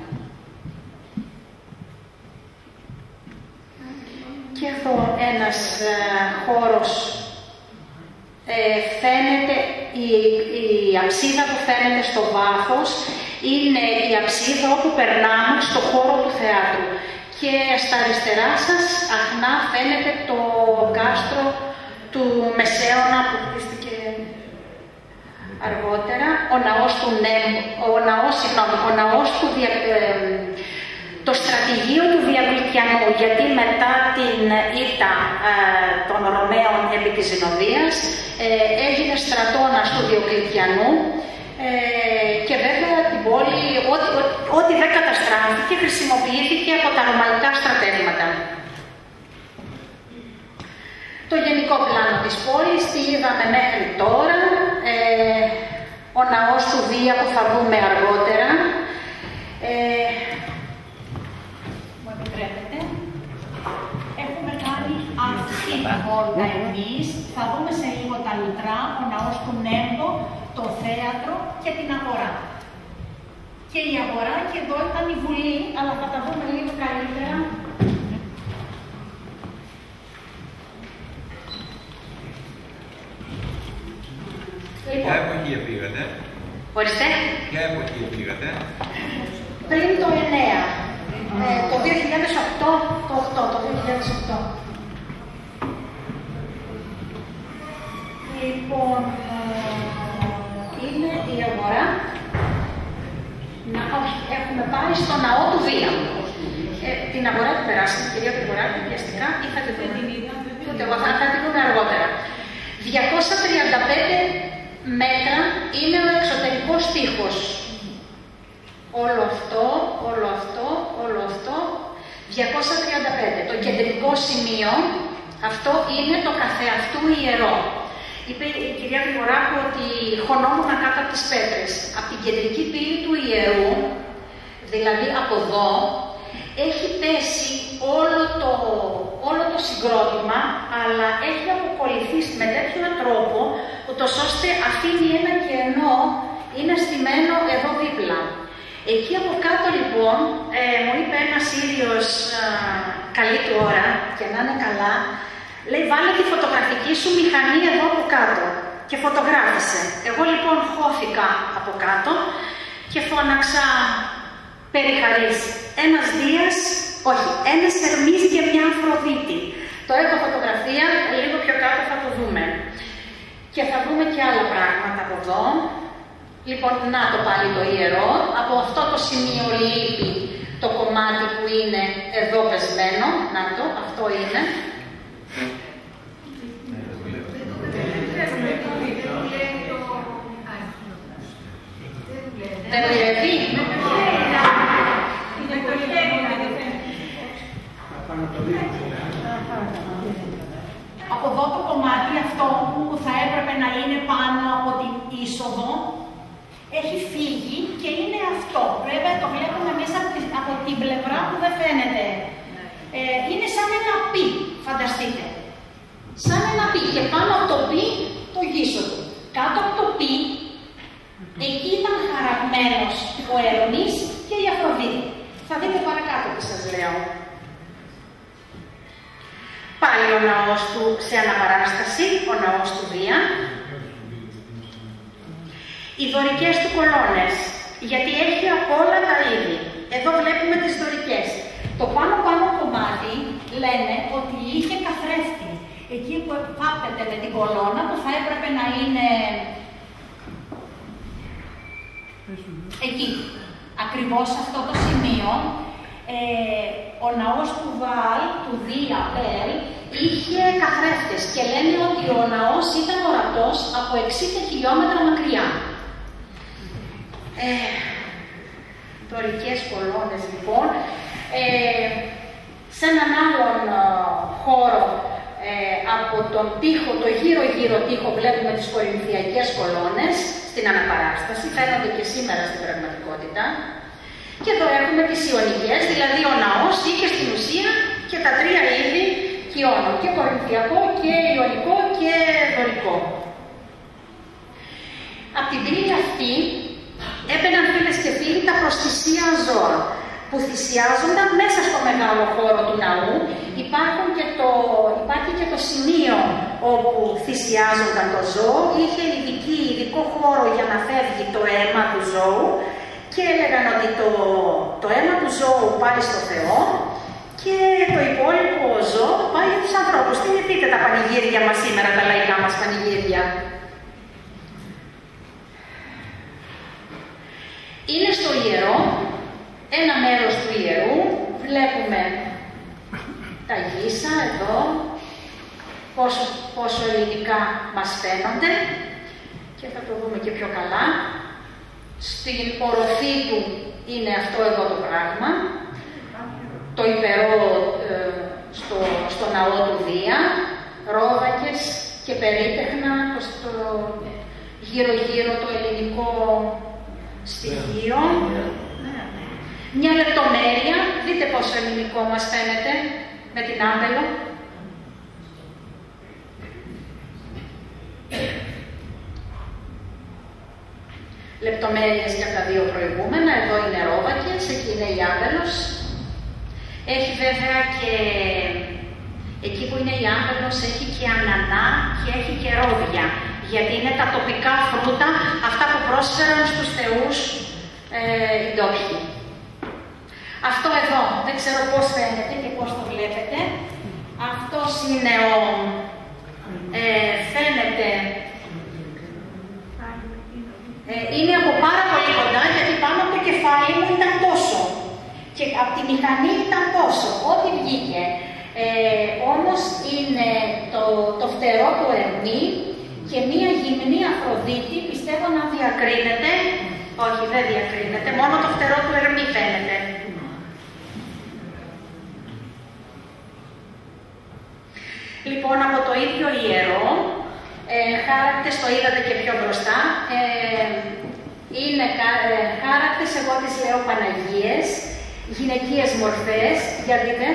Και εδώ ένας χώρος, φαίνεται η αψίδα που φαίνεται στο βάθος, είναι η αψίδα όπου περνάμε στο χώρο του θεάτρου. Και στα αριστερά σας αχνά φαίνεται το κάστρο του Μεσαίωνα που χτίστηκε αργότερα, το στρατηγείο του Διοκλητιανού, γιατί μετά την ήττα των Ρωμαίων επί της Ζηνοδίας έγινε στρατώνας του Διοκλητιανού και βέβαια την πόλη, ό,τι δεν καταστράφηκε, χρησιμοποιήθηκε από τα ρωμαϊκά στρατεύματα. Το γενικό πλάνο της πόλης, τι είδαμε μέχρι τώρα, ο ναός του Δία που θα δούμε αργότερα. Έχουμε κάνει αυτή την πόρτα εμείς. Θα δούμε σε λίγο τα λουτρά, ο ναός του Νέμπο, το θέατρο και την αγορά. Και η αγορά και εδώ ήταν η Βουλή, αλλά θα τα δούμε λίγο καλύτερα. Ποια εποχή πήγατε? Ορίστε. Ποια εποχή πήγατε? Πριν το 9. Το 2008, το 2008. Λοιπόν, είναι η αγορά. Όχι, έχουμε πάει στο ναό του Δία. Την αγορά την περάσαμε, κυρία Γρηγοράκη, βιαστικά, ή θα τη δούμε? Ούτε εγώ, θα τη δούμε αργότερα. 235 μέτρα είναι ο εξωτερικός τοίχος. Όλο αυτό, όλο αυτό, όλο αυτό, 235. Το κεντρικό σημείο, αυτό είναι το καθεαυτού ιερό. Είπε η κυρία Γρηγοράκου ότι χωνόμουν κάτω από τις πέτρες. Από την κεντρική πύλη του ιερού, δηλαδή από εδώ, έχει πέσει όλο το συγκρότημα, αλλά έχει αποκολληθεί με τέτοιο τρόπο, ούτως ώστε αφήνει ένα κενό, είναι στημένο εδώ δίπλα. Εκεί από κάτω λοιπόν, μου είπε ένας Σύριος, καλή του ώρα και να είναι καλά, λέει βάλε τη φωτογραφική σου μηχανή εδώ από κάτω και φωτογράφησε. Εγώ λοιπόν χώθηκα από κάτω και φώναξα περί χαρίς. Ένας Δίας, όχι, ένας Ερμής και μια Αφροδίτη. Το έχω φωτογραφία, λίγο πιο κάτω θα το δούμε. Και θα δούμε και άλλα πράγματα από εδώ. Λοιπόν, να το πάλι το ιερό. Από αυτό το σημείο λείπει το κομμάτι που είναι εδώ πεσμένο. Να το, αυτό είναι. Δεν δουλεύει. Από εδώ το κομμάτι αυτό που θα έπρεπε να είναι πάνω από την είσοδο έχει φύγει και είναι αυτό. Βέβαια το βλέπουμε μέσα από την πλευρά που δεν φαίνεται. Είναι σαν ένα πι, φανταστείτε. Σαν ένα πι και πάνω από το πι το γύσο του. Κάτω από το πι, εκεί ήταν χαραγμένος ο Ερμής και η Αφροδίτη. Θα δείτε παρακάτω τι σας λέω. Πάλι ο ναός του σε αναπαράσταση, ο ναός του Δία. Οι δωρικές του κολόνες, γιατί έχει από όλα τα είδη. Εδώ βλέπουμε τις δωρικές. Το πάνω κομμάτι λένε ότι είχε καθρέφτη. Εκεί που επάπτεται με την κολόνα που θα έπρεπε να είναι εκεί. Ακριβώς σε αυτό το σημείο ο ναός του Βαάλ, του Δία Μπέλ, είχε καθρέφτες και λένε ότι ο ναός ήταν ορατός από 60 χιλιόμετρα μακριά. Δωρικές κολόνες λοιπόν. Σε έναν άλλον χώρο από τον τοίχο, το γύρω-γύρω τοίχο, βλέπουμε τις κορινθιακές κολόνες στην αναπαράσταση, φαίνονται και σήμερα στην πραγματικότητα. Και εδώ έχουμε τις ιωνικές, δηλαδή ο ναός είχε στην ουσία και τα τρία είδη κοιώνων, και κορινθιακό και ιωνικό και δωρικό. Από την πύλη αυτή έμπαιναν, φίλες και φίλοι, τα προστισία ζώα που θυσιάζονταν μέσα στο μεγάλο χώρο του ναού. Υπάρχει και το σημείο όπου θυσιάζονταν το ζώο. Είχε ειδικό χώρο για να φεύγει το αίμα του ζώου και έλεγαν ότι το αίμα του ζώου πάει στο Θεό και το υπόλοιπο ζώο πάει για τους ανθρώπους. Θυμηθείτε τα πανηγύρια μας σήμερα, τα λαϊκά μας πανηγύρια. Είναι στο ιερό, ένα μέρος του ιερού, βλέπουμε τα γύσα εδώ, πόσο ελληνικά μας φαίνονται και θα το δούμε και πιο καλά. Στην οροφή του είναι αυτό εδώ το πράγμα, το υπερό στο ναό του Δία, ρόδακες και περίτεχνα, γύρω-γύρω το ελληνικό στοιχείο. Μια λεπτομέρεια, δείτε πόσο ελληνικό μας φαίνεται με την άμπελο. Λεπτομέρειες για τα δύο προηγούμενα, εδώ είναι ρόδακες, εκεί είναι η άμπελος. Έχει βέβαια και, εκεί που είναι η άμπελος, έχει και ανανά και έχει και ρόδια, γιατί είναι τα τοπικά φρούτα, αυτά που πρόσφεραν στους θεούς οι ντόπιοι. Αυτό εδώ, δεν ξέρω πώς φαίνεται και πώς το βλέπετε. Αυτός είναι φαίνεται, είναι από πάρα πολύ κοντά, γιατί πάνω από το κεφάλι μου ήταν τόσο και από τη μηχανή ήταν τόσο, ό,τι βγήκε. Όμως είναι το φτερό του Ερμή και μία γυμνή Αφροδίτη, πιστεύω να διακρίνεται. Όχι, δεν διακρίνεται, μόνο το φτερό του Ερμή φαίνεται. Λοιπόν, από το ίδιο ιερό, χάρακτες, το είδατε και πιο μπροστά, είναι χάρακτες, εγώ τις λέω Παναγίες, γυναικείες μορφές, για δείτε,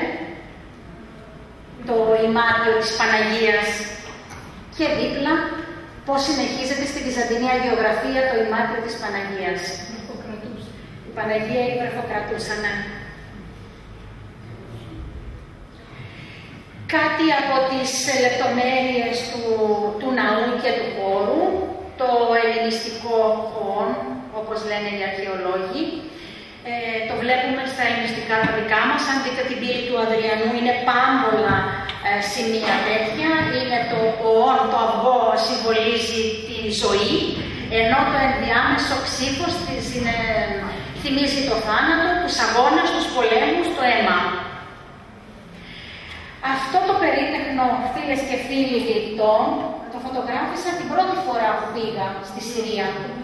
το ημάτιο της Παναγίας και δίπλα, πώς συνεχίζεται στη Βυζαντινή Αγιογραφία το ημάτιο της Παναγίας. Η Παναγία η βρεφοκρατούσα, ναι. Κάτι από τις λεπτομέρειες του ναού και του χώρου, το ελληνιστικό χώρο, όπως λένε οι αρχαιολόγοι. Το βλέπουμε στα ελληνιστικά τα δικά μας. Αν δείτε την πύλη του Αδριανού, είναι πάμπολα σημεία τέτοια. Είναι το οόν, το αυγό, συμβολίζει τη ζωή, ενώ το ενδιάμεσο ξύφος θυμίζει το θάνατο, τους αγώνες, τους πολέμους, το αίμα. Αυτό το περίτεχνο, φίλες και φίλοι γλυπτών, το φωτογράφησα την πρώτη φορά που πήγα στη Συρία.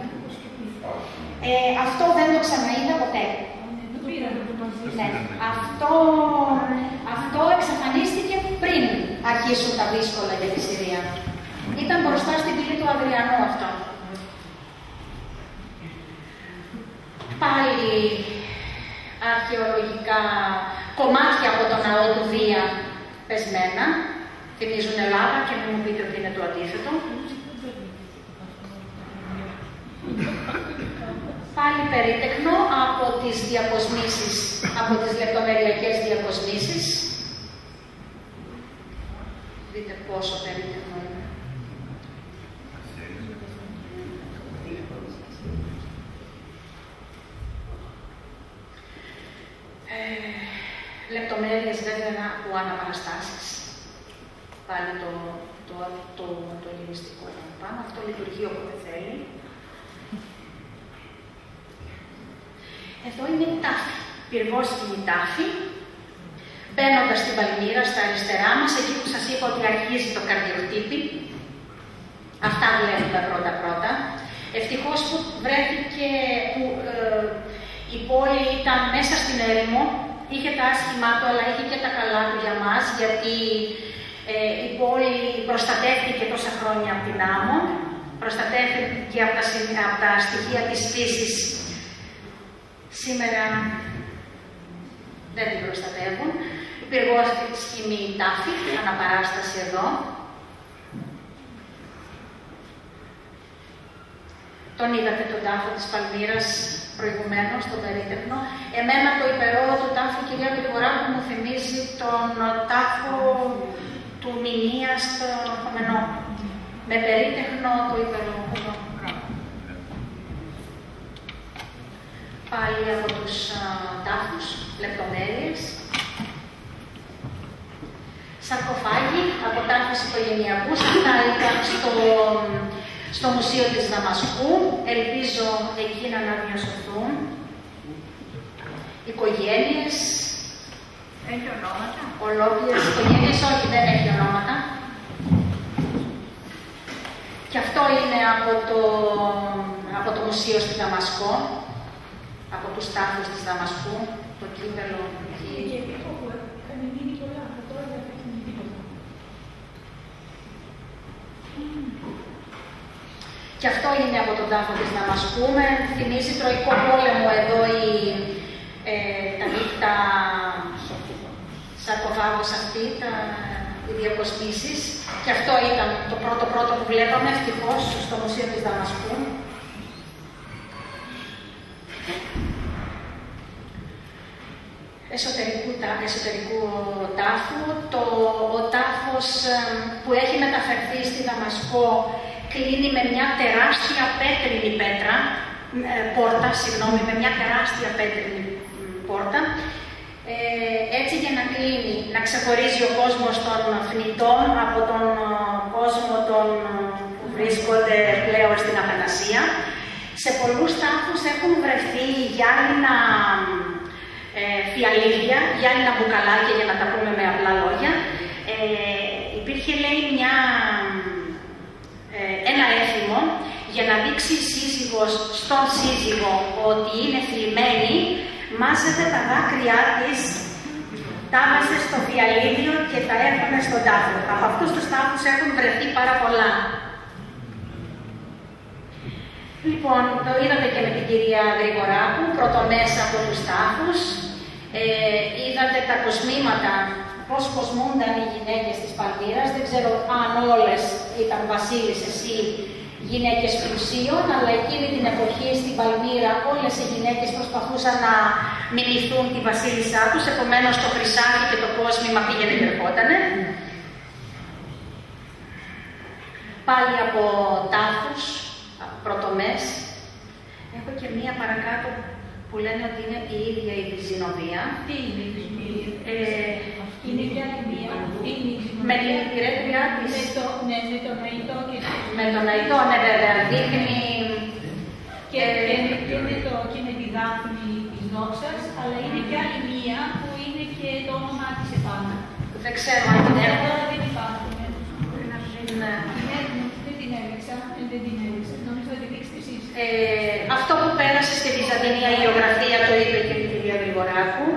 Αυτό δεν το ξαναείδα ποτέ. Ναι. Αυτό εξαφανίστηκε πριν αρχίσουν τα δύσκολα για τη Συρία. Ήταν μπροστά στην πύλη του Αδριανού αυτό. Πάλι αρχαιολογικά κομμάτια από τον ναό του Δία πεσμένα, θυμίζουν Ελλάδα και μην μου πείτε ότι είναι το αντίθετο. Πάλι περίτεχνο από τις διακοσμήσεις, από τις λεπτομεριακές διακοσμήσεις. δείτε πόσο περίπτωμα είναι. Λεπτομέρειες βέβαια από αναπαραστάσεις. Πάλι το ελληνιστικό πάνω. Αυτό λειτουργεί όποτε θέλει. Εδώ είναι η τάφη. Πυργόσχημη τάφη. Μπαίνοντας στην Παλμύρα, στα αριστερά μας, εκεί που σας είπα ότι αρχίζει το καρδιοχτύπη. Αυτά βλέπουμε πρώτα-πρώτα. Ευτυχώς που βρέθηκε, που η πόλη ήταν μέσα στην έρημο, είχε τα άσχημά του, αλλά είχε και τα καλά του για μας, γιατί η πόλη προστατεύτηκε τόσα χρόνια από την άμμο, προστατεύτηκε από τα στοιχεία της φύσης. Σήμερα δεν την προστατεύουν. Πυργόσχημη τάφη, αναπαράσταση εδώ. Τον είδατε τον τάφο της Παλμύρας προηγουμένως, τον περίτεχνο. Εμένα το υπερό του τάφου, κυρία Γρηγοράκου, μου θυμίζει τον τάφο του Μηνία στο Χωμενό. Με περίτεχνο το υπερό. Πάλι από τους τάφους, λεπτομέρειες. Σαρκοφάγοι από τάφους οικογενειακούς. Αυτά ήταν στο Μουσείο της Δαμασκού. Ελπίζω εκείνα να διασωθούν. Οικογένειες. Έχει ονόματα. Ολόκληρες οικογένειες, όχι, δεν έχει ονόματα. Και αυτό είναι από το Μουσείο στη Δαμασκό. Από τους τάφους της Δαμασκού, το κύπελο εκεί. Και επίπο που είχαν γίνει πολλά, αλλά τώρα δεν έχει γίνει τίποτα. Και αυτό είναι από τον τάφο της Δαμασκού. Με θυμίζει Τροϊκό Πόλεμο εδώ τα σαρκοφάγος αυτή, οι διακοσμήσεις. Και αυτό ήταν το πρώτο που βλέπαμε, ευτυχώς, στο Μουσείο της Δαμασκού. Εσωτερικού τάφου. Ο τάφος που έχει μεταφερθεί στη Δαμασκό κλείνει με μια τεράστια πέτρινη πόρτα, με μια τεράστια πέτρινη πόρτα. Έτσι για να κλείνει, να ξεχωρίζει ο κόσμος των θνητών από τον κόσμο που βρίσκονται πλέον στην Αθανασία. Σε πολλούς τάφους έχουν βρεθεί γυάλινα φιαλίδια, γυάλινα μπουκαλάκια, για να τα πούμε με απλά λόγια. Υπήρχε, λέει, ένα έθιμο για να δείξει η σύζυγος στον σύζυγο ότι είναι θλιμμένη, μάζευε τα δάκρυά της, τα βάζε στο φιαλίδιο και τα έφανε στον τάφο. Από αυτούς τους τάφους έχουν βρεθεί πάρα πολλά. Λοιπόν, το είδατε και με την κυρία Γρηγοράκου, πρωτομέσα από τους τάφους. Είδατε τα κοσμήματα, πώς κοσμούνταν οι γυναίκες της Παλμύρας. Δεν ξέρω αν όλες ήταν βασίλισσες ή γυναίκες πλουσίων, αλλά εκείνη την εποχή στην Παλμύρα όλες οι γυναίκες προσπαθούσαν να μιμηθούν τη βασίλισσά τους, επομένως το χρυσάφι και το κόσμημα πήγαινε και ερχότανε. Πάλι από τάφους, πρωτομές. Έχω και μία παρακάτω που λένε ότι είναι η ίδια η Ζηνοβία. Τι είναι η Ζηνοβία? Είναι και άλλη μία. Με την υπηρέτριά της. Με τον Αϊτό και με τον Αϊτό, ναι, βέβαια. Δείχνει. Και είναι τη Δάφνη της Δόξας, αλλά είναι και άλλη μία που είναι και το όνομά της επάνω. Δεν ξέρω αν την έχω. Τώρα δεν υπάρχουν. Ναι. Δεν την έλεξα. Νομίζω ότι δείξετε εσείς. Αυτό που πέρασε στη Βυζαντινή Αγιογραφία το είπε και η κυρία Γρηγοράκου.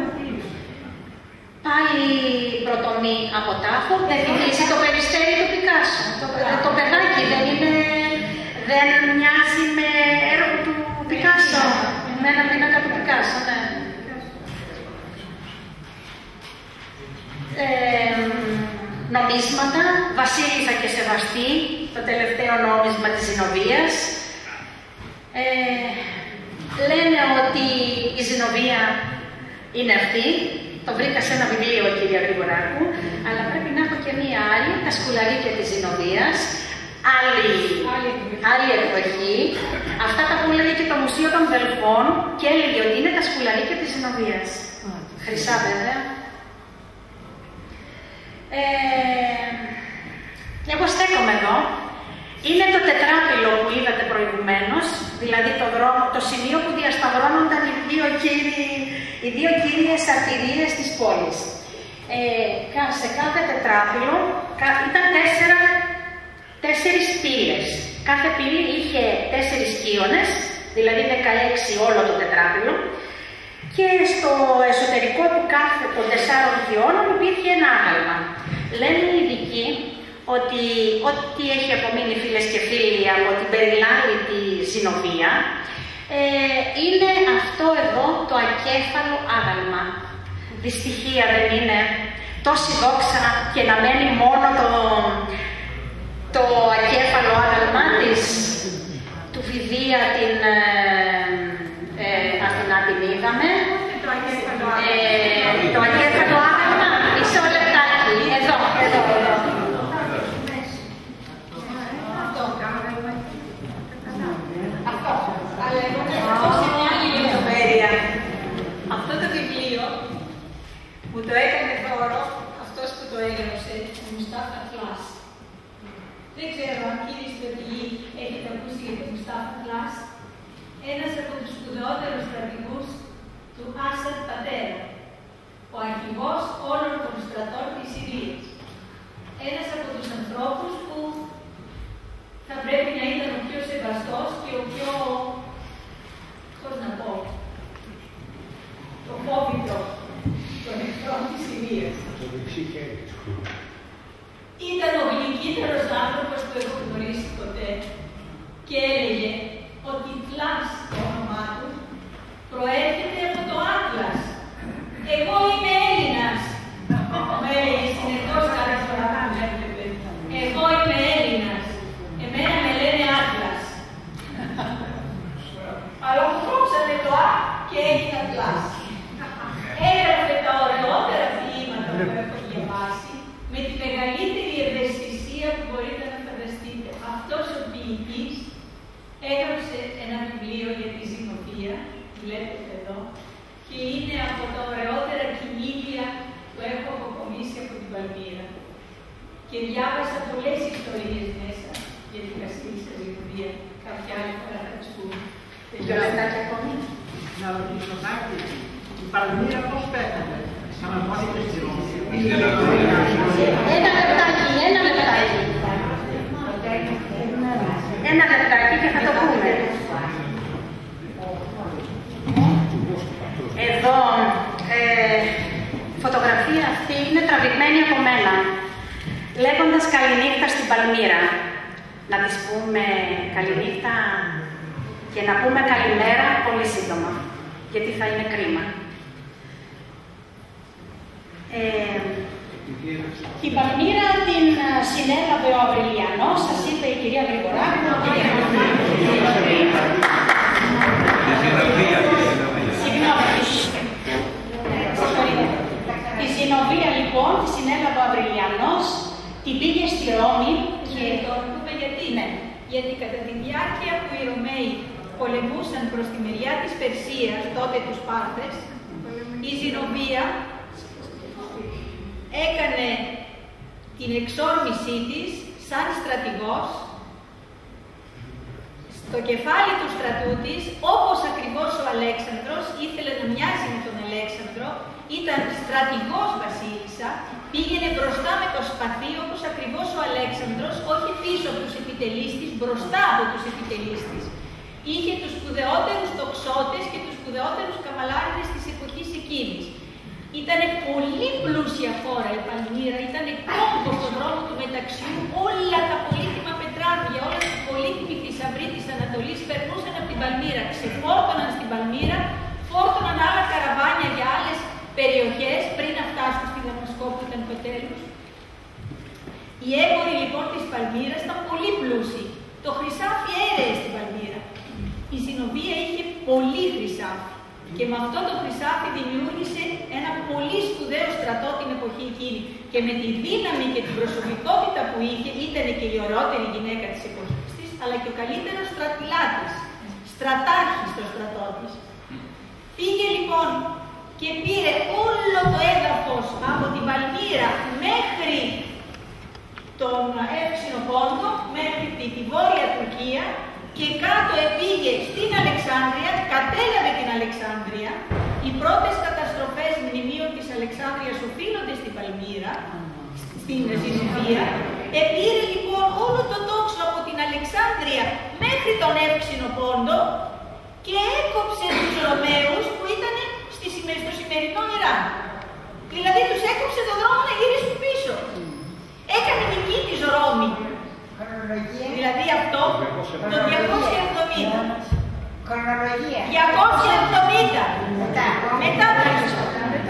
Πάλι πρωτομή από τάφο. Δεν θυμίζει το Περιστέρι του Πικάσο. Το παιδάκι δεν μοιάζει με έργο του Πικάσο. Με ένα πίνακα του Πικάσο, ναι. Νομίσματα, βασίλισσα και σεβαστή, το τελευταίο νόμισμα της Ζηνοβίας. Λένε ότι η Ζηνοβία είναι αυτή. Το βρήκα σε ένα βιβλίο, κυρία Γρηγοράκου, αλλά πρέπει να έχω και μία μια άλλη, τα σκουλαρίκια της Ζηνοβίας, άλλη εκδοχή. Αυτά τα που έλεγε και το Μουσείο των Δελφών και έλεγε ότι είναι τα σκουλαρίκια της Ζηνοβίας. Χρυσά βέβαια. Εγώ στέκομαι εδώ. Είναι το τετράπυλο που είδατε προηγουμένως, δηλαδή το σημείο που διασταυρώνονταν οι δύο κύριες αρτηρίες της πόλης. Σε κάθε τετράπυλο ήταν τέσσερις πύλες. Κάθε πύλη είχε 4 σκίονες, δηλαδή 16 όλο το τετράπυλο, και στο εσωτερικό του κάθε των 4 σκιώνων υπήρχε ένα άγαλμα. Λένε οι ειδικοί ότι ό,τι έχει απομείνει, φίλες και φίλοι, από την περιλάλητη Ζηνοβία, είναι αυτό εδώ το ακέφαλο άγαλμα. Δυστυχία δεν είναι? Τόση δόξα και να μένει μόνο το ακέφαλο άγαλμα της, του Φιδία την Αθηνά την είδαμε. Το ακέφαλο άγαλμα, μισό λεπτάκι, εδώ. Αλλά εγώ να σταθώ σε μια άλλη λεπτομέρεια. Αυτό το βιβλίο μου το έκανε δώρο αυτός που το έγραψε, ο Μουστάφα Κλάς. Δεν ξέρω αν κύριοι στρατηγοί έχετε ακούσει για τον Μουστάφα Κλάς, ένας από τους σπουδαιότερους στρατηγούς του Άσαντ πατέρα, ο αρχηγός όλων των στρατών της Συρίας. Ένας από τους ανθρώπους που θα πρέπει να ήταν ο πιο σεβαστός και ο πιο, πώς να πω, το φόβητο των εχθρών της Συρίας. Ήταν ο γλυκύτερος άνθρωπος που έχω γνωρίσει ποτέ και έλεγε ότι Κλάς, το όνομά του, προέρχεται από το Άτλας. Εγώ είμαι Έλληνας. Με έλεγε συνεχώς κάθε φορά που με έβλεπε. Εγώ είμαι Έλληνας. Εμένα με λένε Άτλας. Αλλά μου κόψανε το Α και έγινα Κλάς. Έγραφε τα ωραιότερα ποίηματα που έχω διαβάσει με τη μεγαλύτερη ευαισθησία που μπορείτε να φανταστείτε. Αυτός ο ποιητής έγραψε ένα βιβλίο για τη Ζηνοβία, βλέπετε εδώ, και είναι από τα ωραιότερα κυνήγια που έχω αποκομίσει από την Παλμύρα. Και διάβασα πολλές ιστορίες μέσα για την Καστήλισσα Ζηνοβία. Κάποια άλλη φορά θα τις πούμε. Δύο λεπτάκια ακόμη. Να ρωτήσω κάτι. Η Παλμύρα πώς πέθανε? Σαν να μόνοι και στη Ρώμη. Ένα λεπτάκι. Ένα λεπτάκι και θα το πούμε. Εδώ, η φωτογραφία αυτή είναι τραβηγμένη από μένα, λέγοντας καληνύχτα στην Παλμύρα. Να της πούμε καληνύχτα και να πούμε καλημέρα πολύ σύντομα, γιατί θα είναι κρίμα. Την Παλμύρα την συνέλαβε ο Αυρελιανός, σας είπε η κυρία Γρηγοράκου. Τη Ζηνοβία λοιπόν τη συνέλαβε ο Αυρελιανός, την πήγε στη Ρώμη και το πούμε γιατί είναι. Γιατί κατά τη διάρκεια που οι Ρωμαίοι πολεμούσαν προς τη μεριά της Περσίας, τότε τους Πάρθες, η Ζηνοβία έκανε την εξόρμησή της σαν στρατηγός στο κεφάλι του στρατού της, όπως ακριβώς ο Αλέξανδρος ήθελε να μοιάζει με τον Αλέξανδρο, ήταν στρατηγός βασίλισσα, πήγαινε μπροστά με το σπαθί όπως ακριβώς ο Αλέξανδρος, όχι πίσω από τους επιτελείς της, μπροστά από τους επιτελείς της. Είχε τους σπουδαιότερους τοξότες και τους σπουδαιότερους καβαλάριδες της εποχής εκείνης. Ήταν πολύ πλούσια χώρα η Παλμύρα, ήταν κόμβο στον δρόμο του μεταξιού, όλα τα πολύτιμα πετράδια, όλα τα πολύτιμοι θησαυροί της Ανατολής περνούσαν από την Παλμύρα, ξεφόρτωναν στην Παλμύρα, φόρτωναν άλλα καραβάνια για άλλες περιοχές πριν να φτάσουν στη Δαμασκό που ήταν το τέλος. Οι έμποροι λοιπόν της Παλμύρας ήταν πολύ πλούσιοι. Το χρυσάφι έρεε στην Παλμύρα. Η Ζηνοβία είχε πολύ χρυσάφι και με αυτό το χρυσάφι δημιούργησε ένα πολύ σπουδαίο στρατό την εποχή εκείνη. Και με τη δύναμη και την προσωπικότητα που είχε, ήταν και η ωραιότερη γυναίκα της εποχής της, αλλά και ο καλύτερος στρατηλάτης, στρατάρχης στο στρατό της. Πήγε λοιπόν και πήρε όλο το έδαφος από την Παλμύρα μέχρι τον Εύξηνο Πόντο, μέχρι τη Βόρεια Τουρκία, και κάτω πήγε στην Αλεξάνδρεια, κατέλαβε την Αλεξάνδρεια. Οι πρώτες καταστροφές μνημείων της Αλεξάνδρειας οφείλονται στην Παλμύρα, στην Ζηνοβία. Πήρε λοιπόν όλο το τόξο από την Αλεξάνδρεια μέχρι τον Εύξηνο Πόντο και έκοψε τους Ρωμαίους που ήταν στο σημερινό Ιράν. Δηλαδή τους έκοψε τον δρόμο να γυρίσουν πίσω. Έκανε δική της Ρώμη. Δηλαδή αυτό το 270. Χρονολογία. 270. Μετά το Χριστό.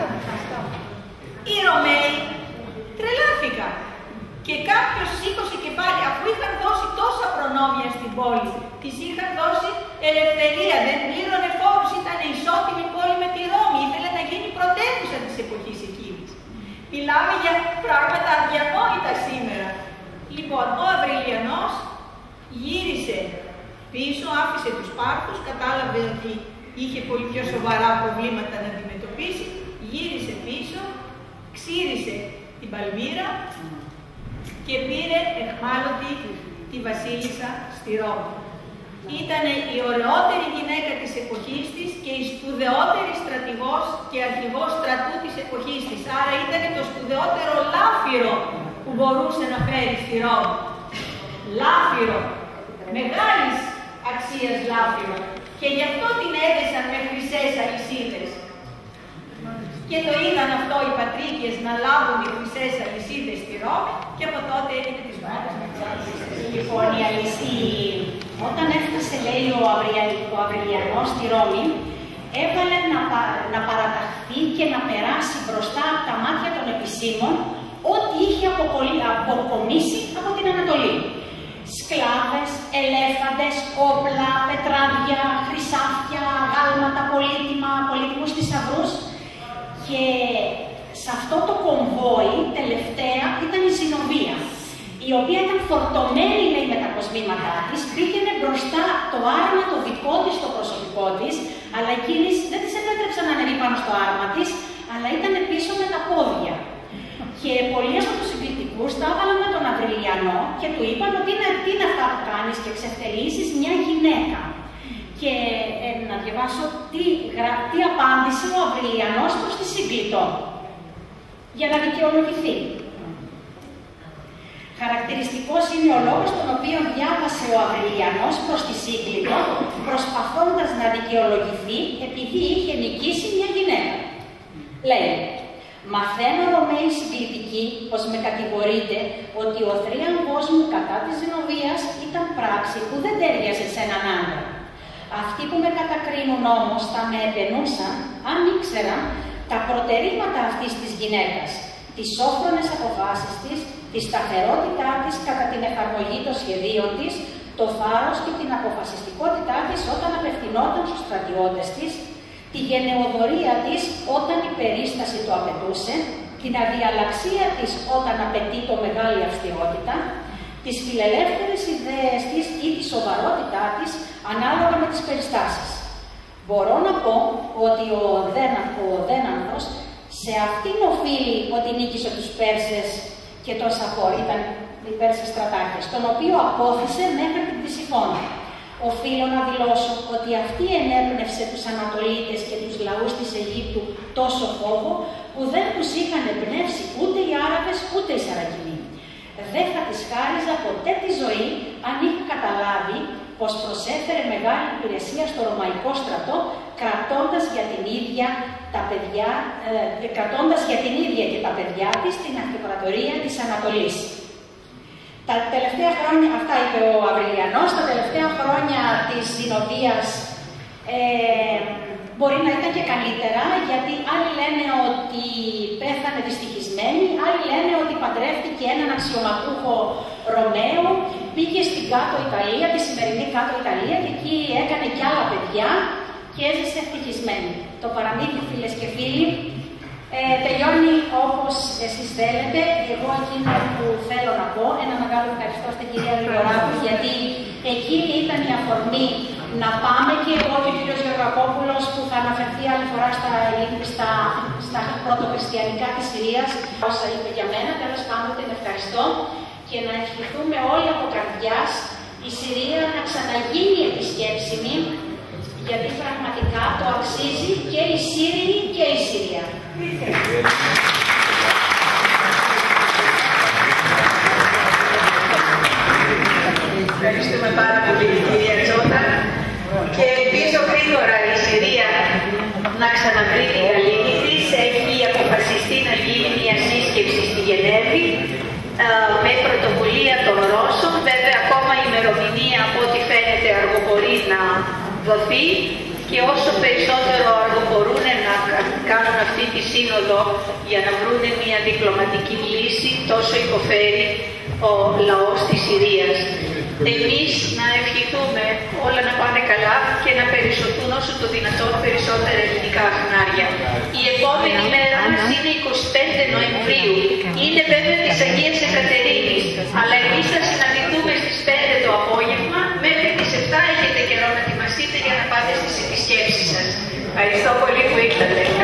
Οι Ρωμαίοι τρελάθηκαν. Και κάποιος σήκωσε κεφάλι, αφού είχαν δώσει τόσα προνόμια στην πόλη, της είχαν δώσει ελευθερία, δεν πλήρωνε φόρους, ήταν ισότιμη πόλη με τη Ρώμη, ήθελε να γίνει πρωτεύουσα της εποχής εκείνης. Μιλάμε για πράγματα αδιανόητα σήμερα. Λοιπόν, ο Αυρελιανός γύρισε πίσω, άφησε τους Πάρθους, κατάλαβε ότι είχε πολύ πιο σοβαρά προβλήματα να αντιμετωπίσει, γύρισε πίσω, ξύρισε την Παλμύρα και πήρε εχμάλωτη τη βασίλισσα στη Ρώμη. Ήταν η ωραιότερη γυναίκα της εποχής της και η σπουδαιότερη στρατηγός και αρχηγός στρατού της εποχής της. Άρα ήταν το σπουδαιότερο λάφυρο που μπορούσε να φέρει στη Ρώμη. Λάφυρο, μεγάλης αξίας λάφυρο. Και γι' αυτό την έδεσαν με χρυσές αλυσίδες. Και το είδαν αυτό οι πατρίκες να λάβουν οι χρυσές αλυσίδες στη Ρώμη και από τότε έγινε τις μάτες με τις αλυσίδες. Λοιπόν, η αλυσίδα, όταν έφτασε, λέει, ο Αυρελιανός στη Ρώμη, έβαλε να παραταχθεί και να περάσει μπροστά από τα μάτια των επισήμων ό,τι είχε αποκομίσει από την Ανατολή. Σκλάβες, ελέφαντες, όπλα, πετράδια, χρυσάφια, γάλματα, πολύτιμους θησαυρούς. Και σε αυτό το κομβόι τελευταία ήταν η Ζηνοβία, η οποία ήταν φορτωμένη, λέει, με τα κοσμήματά της, πήγαινε μπροστά το άρμα το δικό της, το προσωπικό της, αλλά εκείνης δεν της επέτρεψαν να ανέβει πάνω στο άρμα της, αλλά ήταν πίσω με τα πόδια. Και πολλοί από τους συγκριτικούς τα έβαλαν με τον Αυρελιανό και του είπαν ότι τι είναι αυτά που κάνεις και εξευτελίζεις μια γυναίκα. Και να διαβάσω τι απάντησε ο Αυρελιανός προς τη Σύγκλιτο για να δικαιολογηθεί. Χαρακτηριστικός είναι ο λόγος τον οποίο διάβασε ο Αυρελιανός προς τη Σύγκλιτο, προσπαθώντας να δικαιολογηθεί επειδή είχε νικήσει μια γυναίκα. Λέει, μαθαίνω, Ρωμαίοι συγκλητικοί, πως με κατηγορείτε ότι ο θρίαμβός μου κατά της Ζηνοβίας ήταν πράξη που δεν τέριαζε σε έναν άντρα. Αυτοί που με κατακρίνουν όμως θα με επενούσαν αν ήξεραν τα προτερήματα αυτής της γυναίκας, τις όφρονες αποφάσεις της, τη σταθερότητά της κατά την εφαρμογή των σχεδίων της, το θάρρος και την αποφασιστικότητά της όταν απευθυνόταν στους στρατιώτες της, τη γενεοδορία της όταν η περίσταση το απαιτούσε, την αδιαλαξία της όταν απαιτεί το μεγάλη αυστηρότητα, τις φιλελεύθερες ιδέες της ή τη σοβαρότητά της ανάλογα με τις περιστάσεις. Μπορώ να πω ότι ο Δένανθος σε αυτήν οφείλει ότι νίκησε τους Πέρσες και τον Σαπόρ, ήταν οι Πέρσες στρατάρχες, τον οποίο απόθυσε μέχρι την Κτησιφόνα. Οφείλω να δηλώσω ότι αυτή ενέπνευσε τους Ανατολίτες και τους λαούς της Αιγύπτου τόσο φόβο που δεν τους είχαν εμπνεύσει ούτε οι Άραβες ούτε οι Σαρακινοί. Δεν θα της χάριζα ποτέ τη ζωή αν είχε καταλάβει πως προσέφερε μεγάλη υπηρεσία στο Ρωμαϊκό στρατό, κρατώντας για την ίδια και τα παιδιά της την αυτοκρατορία της Ανατολής. Τα τελευταία χρόνια, αυτά είπε ο Αυρελιανός, τα τελευταία χρόνια της Ζηνοβίας μπορεί να ήταν και καλύτερα, γιατί άλλοι λένε ότι πέθανε δυστυχισμένη, άλλοι λένε ότι παντρεύτηκε έναν αξιωματούχο Ρωμαίο, πήγε στην κάτω Ιταλία, τη σημερινή κάτω Ιταλία, και εκεί έκανε κι άλλα παιδιά και έζησε ευτυχισμένη. Το παραμύθι, φίλες και φίλοι, Τελειώνει όπως εσείς θέλετε. Εγώ εκείνο που θέλω να πω, ένα μεγάλο ευχαριστώ στην κυρία Γρηγοράκου, γιατί εκείνη ήταν η αφορμή να πάμε και εγώ και ο κύριος Γεωργακόπουλος που θα αναφερθεί άλλη φορά στα πρωτοχριστιανικά της Συρίας, όσα είπε για μένα. Τέλος πάντων, την ευχαριστώ και να ευχηθούμε όλοι από καρδιάς η Συρία να ξαναγίνει επισκέψιμη, γιατί πραγματικά το αξίζει και οι Σύριοι και η Συρία. Ευχαριστούμε πάρα πολύ την κυρία Τζότα και ελπίζω γρήγορα η Συρία να ξαναβρει την αλήθεια της. Έχει αποφασιστεί να γίνει μια σύσκεψη στη Γενέβη με πρωτοβουλία των Ρώσων. Βέβαια ακόμα η ημερομηνία από ό,τι φαίνεται αργοπορεί να δοθεί και όσο περισσότερο αργοπορούν να κάνουν αυτή τη σύνοδο για να βρουν μια διπλωματική λύση, τόσο υποφέρει ο λαός της Συρίας. Εμείς να ευχηθούμε όλα να πάνε καλά και να περισσοθούν όσο το δυνατόν περισσότερα ελληνικά χνάρια. Η επόμενη μέρα μας είναι 25 Νοεμβρίου. Είναι βέβαια της Αγίας Εκατερίνης, αλλά εμείς θα συναντηθούμε στις 5 το απόγευμα. Μέχρι τις 7 έχετε καιρό να ετοιμαστείτε για να πάτε στις επισκέψεις σας. Ευχαριστώ πολύ που ήρθατε.